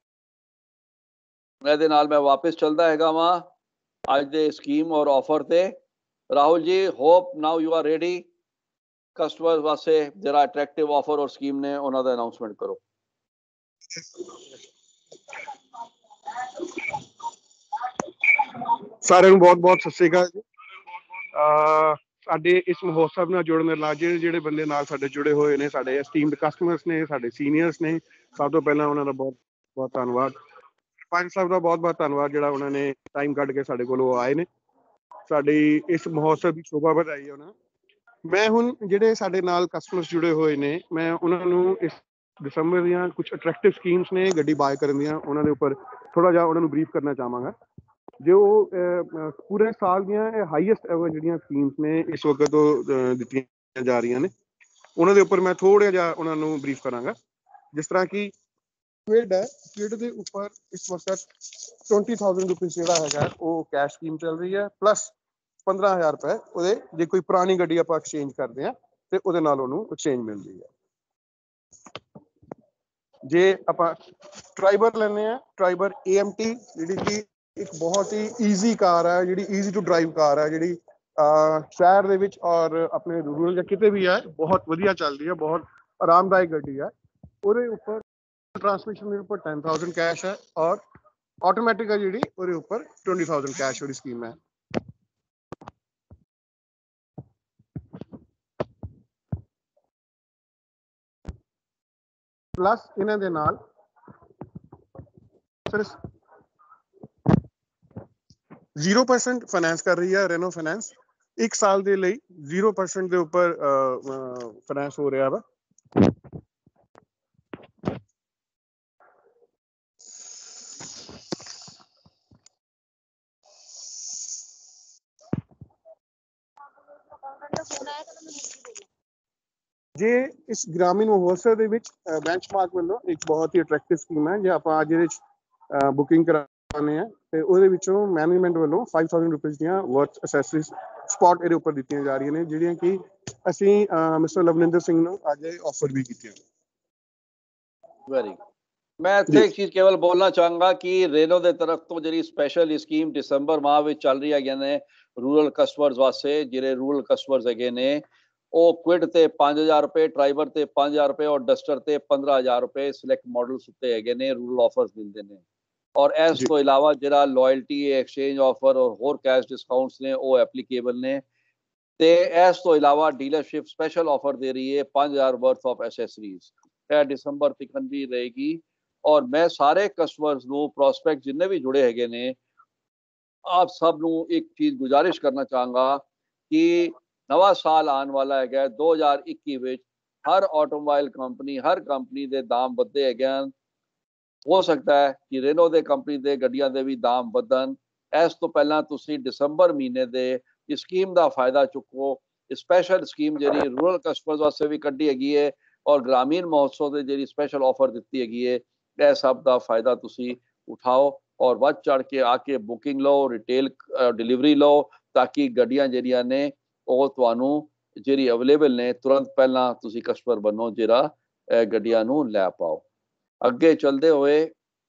ਇਹਦੇ ਨਾਲ ਮੈਂ ਵਾਪਸ ਚੱਲਦਾ ਹੈਗਾ ਵਾਂ ਅੱਜ ਦੇ ਸਕੀਮ ਔਰ ਆਫਰ ਤੇ। Rahul ji hope now you are ready. Customer ਵਾਸਤੇ ਜਿਹੜਾ ਅਟਰੈਕਟਿਵ ਆਫਰ ਔਰ ਸਕੀਮ ਨੇ ਉਹਨਾਂ ਦਾ ਅਨਾਉਂਸਮੈਂਟ ਕਰੋ। ਸਾਰਿਆਂ ਨੂੰ ਬਹੁਤ ਬਹੁਤ ਸਤਿ ਸ਼੍ਰੀ ਅਕਾਲ ਜੀ। ਸਾਡੇ ਇਸ ਮਹੋਤਸਵ ਨਾਲ ਜੁੜਨ ਨਾਲ ਜਿਹੜੇ ਬੰਦੇ ਨਾਲ ਸਾਡੇ ਜੁੜੇ ਹੋਏ ਨੇ, ਸਾਡੇ ਐਸਟੀਮਡ ਕਸਟਮਰਸ ਨੇ, ਸਾਡੇ ਸੀਨੀਅਰਸ ਨੇ, ਸਭ ਤੋਂ ਪਹਿਲਾਂ ਉਹਨਾਂ ਦਾ ਬਹੁਤ ਬਹੁਤ ਧੰਨਵਾਦ। ਪੰਜ ਸਾਹਿਬ ਦਾ ਬਹੁਤ ਬਹੁਤ ਧੰਨਵਾਦ ਜਿਹੜਾ ਉਹਨਾਂ ਨੇ ਟਾਈਮ ਕੱਢ ਕੇ ਸਾਡੇ ਕੋਲ ਆਏ ਨੇ, ਸਾਡੀ ਇਸ ਮਹੋਤਸਵ ਦੀ ਸ਼ੋਭਾ ਵਧਾਈ ਉਹਨਾਂ। ਮੈਂ ਹੁਣ ਜਿਹੜੇ ਸਾਡੇ ਨਾਲ ਕਸਟਮਰਸ ਜੁੜੇ ਹੋਏ ਨੇ ਮੈਂ ਉਹਨਾਂ ਨੂੰ ਇਸ ਦਸੰਬਰ ਦੀਆਂ ਕੁਝ ਅਟਰੈਕਟਿਵ ਸਕੀਮਸ ਨੇ ਗੱਡੀ ਬਾਏ ਕਰਨ ਦੀਆਂ, ਉਹਨਾਂ ਦੇ ਉੱਪਰ ਥੋੜ੍ਹਾ ਜਿਹਾ ਉਹਨਾਂ ਨੂੰ ਬਰੀਫ ਕਰਨਾ ਚਾਹਾਂਗਾ। ਜੋ ਪੂਰੇ ਸਾਲ ਦੀਆਂ ਇਹ ਹਾਈਐਸਟ ਐਵਰ ਜਿਹੜੀਆਂ ਸਕੀਮਸ ਨੇ ਇਸ ਵਕਤ ਤੋਂ ਦਿੱਤੀਆਂ ਜਾ ਰਹੀਆਂ ਨੇ ਉਹਨਾਂ ਦੇ ਉੱਪਰ ਮੈਂ ਥੋੜ੍ਹਾ ਜਿਹਾ ਉਹਨਾਂ ਨੂੰ ਬਰੀਫ ਕਰਾਂਗਾ। ਜਿਸ ਤਰ੍ਹਾਂ ਕਿ ਕੁਇਡ ਹੈ, ਕੁਇਡ ਦੇ ਉੱਪਰ ਇਸ ਵਕਤ 20,000 ਰੁਪੀਸ ਜਿਹੜਾ ਹੈਗਾ ਉਹ ਕੈਸ਼ ਸਕੀਮ ਚੱਲ ਰਹੀ ਹੈ, ਪਲੱਸ 15,000 ਰੁਪਏ ਉਹਦੇ ਜੇ ਕੋਈ ਪੁਰਾਣੀ ਗੱਡੀ ਆਪਾਂ ਐਕਸਚੇਂਜ ਕਰਦੇ ਹਾਂ ਤੇ ਉਹਦੇ ਨਾਲ ਉਹਨੂੰ ਐਕਸਚੇਂਜ ਮਿਲਦੀ ਹੈ। ਜੇ ਆਪਾਂ ਟਰਾਈਬਰ ਲੈਂਦੇ ਹਾਂ, ਟਰਾਈਬਰ AMT ਜਿਹੜੀ ਕਿ ਇੱਕ ਬਹੁਤ ਹੀ ਈਜ਼ੀ ਕਾਰ ਹੈ, ਜਿਹੜੀ ਈਜ਼ੀ ਟੂ ਡਰਾਈਵ ਕਾਰ ਹੈ, ਜਿਹੜੀ ਸ਼ਹਿਰ ਦੇ ਵਿੱਚ ਔਰ ਆਪਣੇ ਰੂਰਲ ਜਾਂ ਕਿਤੇ ਵੀ ਹੈ ਬਹੁਤ ਵਧੀਆ ਚੱਲਦੀ ਹੈ, ਬਹੁਤ ਆਰਾਮਦਾਇਕ ਗੱਡੀ ਹੈ। ਉਹਦੇ ਉੱਪਰ ਟਰਾਂਸਮਿਸ਼ਨ ਦੇ ਉੱਪਰ 10,000 ਕੈਸ਼ ਹੈ ਔਰ ਆਟੋਮੈਟਿਕ ਹੈ ਜਿਹੜੀ ਉਹਦੇ ਉੱਪਰ 20,000 ਕੈਸ਼ ਵਾਲੀ ਸਕੀਮ ਹੈ। ਪਲੱਸ ਇਹਨਾਂ ਦੇ ਨਾਲ ਸਿਰਫ 0% ਫਾਈਨੈਂਸ ਕਰ ਰਹੀ ਹੈ ਰੈਨੋ ਫਾਈਨੈਂਸ। 1 ਸਾਲ ਦੇ ਲਈ 0% ਦੇ ਉੱਪਰ ਫਾਈਨੈਂਸ ਹੋ ਰਿਹਾ ਵਾ। ਜੇ ਇਸ ਗ੍ਰਾਮੀਣ ਮਹੋਤਸਵ ਦੇ ਵਿੱਚ ਬੈਂਚਮਾਰਕ ਵੱਲੋਂ ਇੱਕ ਬਹੁਤ ਹੀ ਅਟਰੈਕਟਿਵ ਸਕੀਮ ਹੈ, ਜੇ ਆਪਾਂ ਅੱਜ ਇਹਦੇ ਵਿੱਚ ਬੁਕਿੰਗ ਕਰਾਉਂਦੇ ਹਾਂ ਤੇ ਉਹਦੇ ਵਿੱਚੋਂ ਮੈਨੇਜਮੈਂਟ ਵੱਲੋਂ 5000 ਰੁਪਏ ਦੀਆਂ ਵਰਥ ਅਸੈਸਰੀਜ਼ ਸਪੌਟ ਇਹਦੇ ਉੱਪਰ ਦਿੱਤੀਆਂ ਜਾ ਰਹੀਆਂ ਨੇ, ਜਿਹੜੀਆਂ ਕਿ ਅਸੀਂ ਮਿਸਟਰ ਲਵਨਿੰਦਰ ਸਿੰਘ ਨੂੰ ਅੱਜ ਆਫਰ ਵੀ ਕੀਤੀਆਂ। ਵੈਰੀ ਮੈਂ ਇੱਥੇ ਇੱਕ ਚੀਜ਼ ਕੇਵਲ ਬੋਲਣਾ ਚਾਹਾਂਗਾ ਕਿ ਰੇਨੋ ਦੇ ਤਰਫ ਤੋਂ ਜਿਹੜੀ ਸਪੈਸ਼ਲ ਸਕੀਮ ਦਸੰਬਰ ਮਾਹ ਵਿੱਚ ਚੱਲ ਰਹੀ ਹੈਗੀਆਂ ਨੇ ਰੂਰਲ ਕਸਟਮਰਸ ਵਾਸਤੇ, ਜਿਹੜੇ ਰੂਰਲ ਕਸਟਮਰਸ ਹੈਗੇ ਨੇ ਉਹ क्विड ਤੇ 5000 ਰੁਪਏ, ਟਰਾਈਬਰ ਤੇ 5000 ਰੁਪਏ ਔਰ ਡਸਟਰ ਤੇ 15000 ਰੁਪਏ ਸਿਲੈਕਟ ਮਾਡਲਸ ਉੱਤੇ ਹੈਗੇ ਨੇ ਰੂਰਲ ਆਫਰਸ ਮਿਲਦੇ ਨੇ। ਔਰ ਇਸ ਤੋਂ ਇਲਾਵਾ ਜਿਹੜਾ ਲਾਇਲਟੀ ਐਕਸਚੇਂਜ ਆਫਰ ਔਰ ਹੋਰ ਕੈਸ਼ ਡਿਸਕਾਊਂਟਸ ਨੇ ਉਹ ਐਪਲੀਕੇਬਲ ਨੇ। ਤੇ ਇਸ ਤੋਂ ਇਲਾਵਾ ਡੀਲਰਸ਼ਿਪ ਸਪੈਸ਼ਲ ਆਫਰ ਦੇ ਰਹੀ ਹੈ 5000 ਵਰਥ ਆਫ ਐਸੈਸਰੀਜ਼, ਇਹ ਦਸੰਬਰ ਤੱਕ ਵੀ ਰਹੇਗੀ। ਔਰ ਮੈਂ ਸਾਰੇ ਕਸਟਮਰਸ ਨੂੰ ਪ੍ਰੋਸਪੈਕਟ ਜਿੰਨੇ ਵੀ ਜੁੜੇ ਹੈਗੇ ਨੇ ਆਪ ਸਭ ਨੂੰ ਇੱਕ ਚੀਜ਼ ਗੁਜ਼ਾਰਿਸ਼ ਕਰਨਾ ਚਾਹਾਂਗਾ ਕਿ ਨਵਾਂ ਸਾਲ ਆਉਣ ਵਾਲਾ ਹੈਗਾ 2021 ਵਿੱਚ ਹਰ ਆਟੋਮੋਬਾਈਲ ਕੰਪਨੀ, ਹਰ ਕੰਪਨੀ ਦੇ ਦਾਮ ਵੱਧਦੇ ਹੈਗੇ ਹਨ। ਹੋ ਸਕਦਾ ਹੈ ਕਿ ਰੇਨੋ ਦੇ ਕੰਪਨੀ ਦੇ ਗੱਡੀਆਂ ਦੇ ਵੀ ਦਾਮ ਵਧਣ। ਇਸ ਤੋਂ ਪਹਿਲਾਂ ਤੁਸੀਂ ਦਸੰਬਰ ਮਹੀਨੇ ਦੇ ਇਸ ਸਕੀਮ ਦਾ ਫਾਇਦਾ ਚੁੱਕੋ। ਸਪੈਸ਼ਲ ਸਕੀਮ ਜਿਹੜੀ ਰੂਰਲ ਕਸਟਮਰਸ ਵਾਸਤੇ ਵੀ ਕੱਢੀ ਹੈਗੀ ਹੈ ਔਰ ਗ੍ਰਾਮੀਣ ਮਹੋਤਸਵ ਦੇ ਜਿਹੜੀ ਸਪੈਸ਼ਲ ਆਫਰ ਦਿੱਤੀ ਹੈਗੀ ਹੈ, ਇਹ ਸਭ ਦਾ ਫਾਇਦਾ ਤੁਸੀਂ ਉਠਾਓ ਔਰ ਵੱਧ ਚੜ ਕੇ ਆ ਕੇ ਬੁਕਿੰਗ ਲਓ, ਰਿਟੇਲ ਡਿਲੀਵਰੀ ਲਓ, ਤਾਂ ਕਿ ਗੱਡੀਆਂ ਜਿਹੜੀਆਂ ਨੇ ਉਹ ਤੁਹਾਨੂੰ ਜਿਹੜੀ ਅਵੇਲੇਬਲ ਨੇ ਤੁਰੰਤ ਪਹਿਲਾਂ ਤੁਸੀਂ ਕਸਟਮਰ ਬਣੋ ਜਿਹੜਾ ਗੱਡੀਆਂ ਨੂੰ ਲੈ ਪਾਓ। ਅੱਗੇ ਚਲਦੇ ਹੋਏ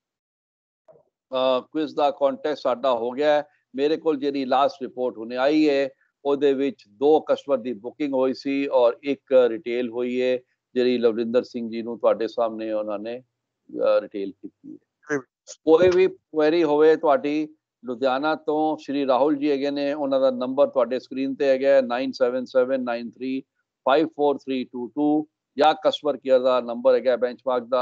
ਕੁਇਜ਼ ਦਾ ਕੰਟੈਸਟ ਸਾਡਾ ਹੋ ਗਿਆ। ਮੇਰੇ ਕੋਲ ਜਿਹੜੀ ਲਾਸਟ ਰਿਪੋਰਟ ਹੁਣੇ ਆਈ ਹੈ ਉਹਦੇ ਵਿੱਚ 2 ਕਸਟਮਰ ਦੀ ਬੁਕਿੰਗ ਹੋਈ ਸੀ ਔਰ 1 ਰਿਟੇਲ ਹੋਈ ਹੈ, ਜਿਹੜੀ ਲਵਿੰਦਰ ਸਿੰਘ ਜੀ ਨੂੰ ਤੁਹਾਡੇ ਸਾਹਮਣੇ ਉਹਨਾਂ ਨੇ ਰਿਟੇਲ ਕੀਤੀ ਹੈ। ਕੋਈ ਵੀ ਕੁਐਰੀ ਹੋਵੇ ਤੁਹਾਡੀ ਲੁਧਿਆਣਾ ਤੋਂ ਸ਼੍ਰੀ ਰਾਹੁਲ ਜੀ ਹੈਗੇ ਨੇ, ਉਹਨਾਂ ਦਾ ਨੰਬਰ ਤੁਹਾਡੇ ਸਕਰੀਨ ਤੇ ਹੈਗਾ 9779354322 ਜਾਂ ਕਸਟਮਰ ਕੇਅਰ ਦਾ ਨੰਬਰ ਹੈਗਾ ਬੈਂਚਮਾਰਕ ਦਾ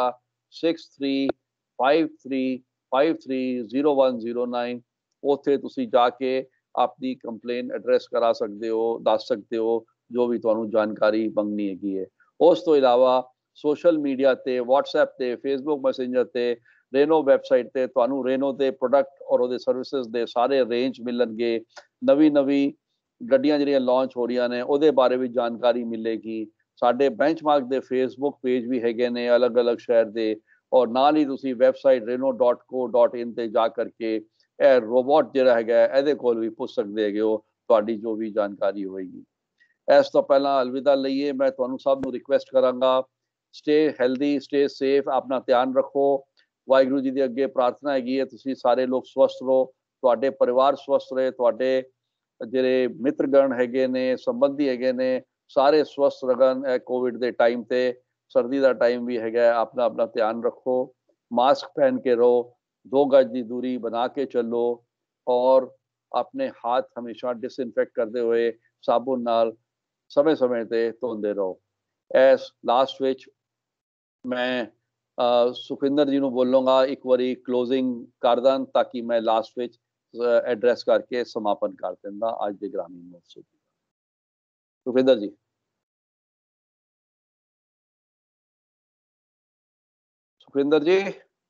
6353530109। ਉੱਥੇ ਤੁਸੀਂ ਜਾ ਕੇ ਆਪਣੀ ਕੰਪਲੇਨ ਐਡਰੈਸ ਕਰਾ ਸਕਦੇ ਹੋ, ਦੱਸ ਸਕਦੇ ਹੋ ਜੋ ਵੀ ਤੁਹਾਨੂੰ ਜਾਣਕਾਰੀ ਮੰਗਣੀ ਹੈਗੀ ਹੈ। ਉਸ ਤੋਂ ਇਲਾਵਾ ਸੋਸ਼ਲ ਮੀਡੀਆ ਤੇ, WhatsApp ਤੇ, Facebook ਮੈਸੇਂਜਰ ਤੇ, ਰੇਨੋ ਵੈਬਸਾਈਟ ਤੇ ਤੁਹਾਨੂੰ ਰੇਨੋ ਦੇ ਪ੍ਰੋਡਕਟ ਔਰ ਉਹਦੇ ਸਰਵਿਸਿਜ਼ ਦੇ ਸਾਰੇ ਰੇਂਜ ਮਿਲਣਗੇ। ਨਵੀਂ ਗੱਡੀਆਂ ਜਿਹੜੀਆਂ ਲਾਂਚ ਹੋ ਰਹੀਆਂ ਨੇ ਉਹਦੇ ਬਾਰੇ ਵੀ ਜਾਣਕਾਰੀ ਮਿਲੇਗੀ। ਸਾਡੇ ਬੈਂਚਮਾਰਕ ਦੇ ਫੇਸਬੁੱਕ ਪੇਜ ਵੀ ਹੈਗੇ ਨੇ ਅਲੱਗ-ਅਲੱਗ ਸ਼ਹਿਰ ਦੇ, ਔਰ ਨਾਲ ਹੀ ਤੁਸੀਂ ਵੈਬਸਾਈਟ reno.co.in ਤੇ ਜਾ ਕਰਕੇ ਇਹ ਰੋਬੋਟ ਜਿਹੜਾ ਹੈਗਾ ਇਹਦੇ ਕੋਲ ਵੀ ਪੁੱਛ ਸਕਦੇ ਹੈਗੇ ਹੋ ਤੁਹਾਡੀ ਜੋ ਵੀ ਜਾਣਕਾਰੀ ਹੋਏਗੀ। ਇਸ ਤੋਂ ਪਹਿਲਾਂ ਅਲਵਿਦਾ ਲਈਏ, ਮੈਂ ਤੁਹਾਨੂੰ ਸਭ ਨੂੰ ਰਿਕੁਐਸਟ ਕਰਾਂਗਾ ਸਟੇ ਹੈਲਦੀ, ਸਟੇ ਸੇਫ, ਆਪਣਾ ਧਿਆਨ ਰੱਖੋ। ਵਾਹਿਗੁਰੂ ਜੀ ਦੇ ਅੱਗੇ ਪ੍ਰਾਰਥਨਾ ਹੈਗੀ ਹੈ ਤੁਸੀਂ ਸਾਰੇ ਲੋਕ ਸਵਸਥ ਰਹੋ, ਤੁਹਾਡੇ ਪਰਿਵਾਰ ਸਵਸਥ ਰਹੇ, ਤੁਹਾਡੇ ਜਿਹੜੇ ਮਿੱਤਰਗਣ ਹੈਗੇ ਨੇ, ਸੰਬੰਧੀ ਹੈਗੇ ਨੇ, ਸਾਰੇ ਸਵਸਥ ਰਹਿਣ। ਇਹ ਕੋਵਿਡ ਦੇ ਟਾਈਮ ਤੇ, ਸਰਦੀ ਦਾ ਟਾਈਮ ਵੀ ਹੈਗਾ, ਆਪਣਾ ਧਿਆਨ ਰੱਖੋ, ਮਾਸਕ पहन के रहो, 2 गज की दूरी बना के चलो और अपने हाथ हमेशा डिसइनफेक्ट करते हुए साबुन नाल समय ते धोंदे रहो। इस लास्ट विच मैं सुखविंदर जी ਨੂੰ ਬੋਲੂੰਗਾ ਇੱਕ ਵਾਰੀ ਕਲੋਜ਼ਿੰਗ ਕਰ ਦੇਣ ਤਾਂ ਕਿ ਮੈਂ ਲਾਸਟ ਵਿੱਚ ਐਡਰੈਸ ਕਰਕੇ ਸਮਾਪਨ ਕਰ ਦਿੰਦਾ ਅੱਜ ਦੇ ਗ੍ਰਾਮੀਣ ਮਹੋਤਸਵ। ਸੁਖਵਿੰਦਰ ਜੀ। ਸੁਖਵਿੰਦਰ ਜੀ।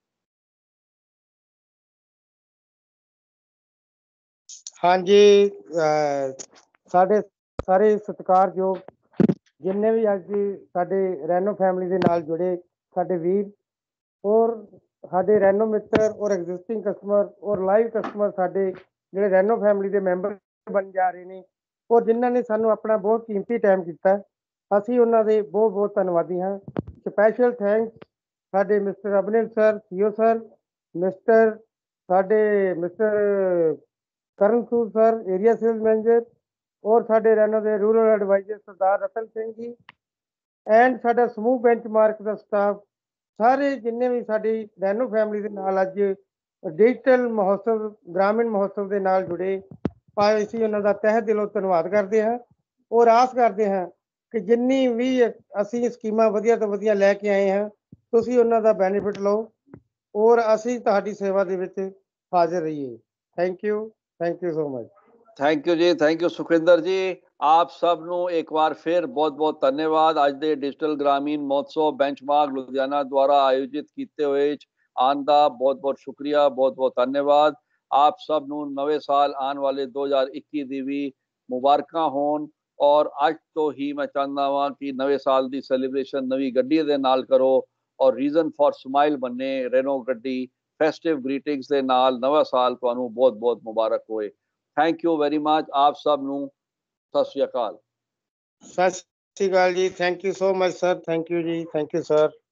ਹਾਂਜੀ, ਸਾਡੇ ਸਾਰੇ ਸਤਿਕਾਰਯੋਗ ਜਿੰਨੇ ਵੀ ਅੱਜ ਸਾਡੇ ਰੈਨੋ ਫੈਮਿਲੀ ਦੇ ਨਾਲ ਜੁੜੇ ਸਾਡੇ ਵੀਰ ਔਰ ਸਾਡੇ ਰੈਨੋ ਮਿੱਤਰ ਔਰ ਐਗਜ਼ਿਸਟਿੰਗ ਕਸਟਮਰ ਔਰ ਲਾਈਵ ਕਸਟਮਰ ਸਾਡੇ ਜਿਹੜੇ ਰੈਨੋ ਫੈਮਿਲੀ ਦੇ ਮੈਂਬਰ ਬਣ ਜਾ ਰਹੇ ਨੇ ਔਰ ਜਿਨ੍ਹਾਂ ਨੇ ਸਾਨੂੰ ਆਪਣਾ ਬਹੁਤ ਕੀਮਤੀ ਟਾਈਮ ਦਿੱਤਾ, ਅਸੀਂ ਉਹਨਾਂ ਦੇ ਬਹੁਤ ਬਹੁਤ ਧੰਨਵਾਦੀ ਹਾਂ। ਸਪੈਸ਼ਲ ਥੈਂਕਸ ਸਾਡੇ mister Abhinav sir, CEO sir, mister Karan Sood sir, area sales manager, ਔਰ ਸਾਡੇ ਰੈਨੋ ਦੇ rural adviser Sardar Ratan Singh ji and ਸਾਡਾ ਸਮੂਹ ਬੈਂਚਮਾਰਕ ਦਾ ਸਟਾਫ, ਸਾਰੇ ਜਿੰਨੇ ਵੀ ਸਾਡੀ ਰੈਨੋ ਫੈਮਿਲੀ ਦੇ ਨਾਲ ਅੱਜ ਡਿਜੀਟਲ ਮਹੋਤਸਵ ਗ੍ਰਾਮੀਣ ਮਹੋਤਸਵ ਦੇ ਨਾਲ ਜੁੜੇ, ਅਸੀਂ ਉਹਨਾਂ ਦਾ ਤਹਿ ਦਿਲੋਂ ਧੰਨਵਾਦ ਕਰਦੇ ਹਾਂ ਔਰ ਆਸ ਕਰਦੇ ਹਾਂ ਕਿ ਜਿੰਨੀ ਵੀ ਅਸੀਂ ਸਕੀਮਾਂ ਵਧੀਆ ਤੋਂ ਵਧੀਆ ਲੈ ਕੇ ਆਏ ਹਾਂ ਤੁਸੀਂ ਉਹਨਾਂ ਦਾ ਬੈਨੀਫਿਟ ਲਓ ਔਰ ਅਸੀਂ ਤੁਹਾਡੀ ਸੇਵਾ ਦੇ ਵਿੱਚ ਹਾਜ਼ਰ ਰਹੀਏ। Thank you so much. Thank you ਜੀ, ਥੈਂਕ ਯੂ ਸੁਖਵਿੰਦਰ ਜੀ। ਆਪ ਸਭ ਨੂੰ ਇੱਕ ਵਾਰ ਫਿਰ ਬਹੁਤ-ਬਹੁਤ ਧੰਨਵਾਦ। ਅੱਜ ਦੇ ਡਿਜੀਟਲ ਗ੍ਰਾਮੀਣ ਮਹੋਤਸਵ ਬੈਂਚਮਾਰਕ ਲੁਧਿਆਣਾ ਦੁਆਰਾ ਆਯੋਜਿਤ ਕੀਤੇ ਹੋਏ ਆਉਣ ਦਾ ਬਹੁਤ-ਬਹੁਤ ਸ਼ੁਕਰੀਆ, ਬਹੁਤ-ਬਹੁਤ ਧੰਨਵਾਦ। ਆਪ ਸਭ ਨੂੰ ਨਵੇਂ ਸਾਲ ਆਉਣ ਵਾਲੇ 2021 ਦੀ ਵੀ ਮੁਬਾਰਕਾਂ ਹੋਣ। ਔਰ ਅੱਜ ਤੋਂ ਹੀ ਮੈਂ ਚਾਹੁੰਦਾ ਹਾਂ ਕਿ ਨਵੇਂ ਸਾਲ ਦੀ ਸੈਲੀਬ੍ਰੇਸ਼ਨ ਨਵੀਂ ਗੱਡੀ ਦੇ ਨਾਲ ਕਰੋ ਔਰ ਰੀਜ਼ਨ ਫॉर ਸਮਾਈਲ ਬਣੇ ਰੈਨੋ ਗੱਡੀ। ਫੈਸਟਿਵ ਗ੍ਰੀਟਿੰਗਸ ਦੇ ਨਾਲ ਨਵਾਂ ਸਾਲ ਤੁਹਾਨੂੰ ਬਹੁਤ-ਬਹੁਤ ਮੁਬਾਰਕ ਹੋਏ। Thank you very much. ਆਪ ਸਭ ਨੂੰ ਸਤਿ ਸ਼੍ਰੀ ਅਕਾਲ। ਸਤਿ ਸ਼੍ਰੀ ਅਕਾਲ ਜੀ। Thank you so much sir. Thank you ਜੀ। Thank you sir.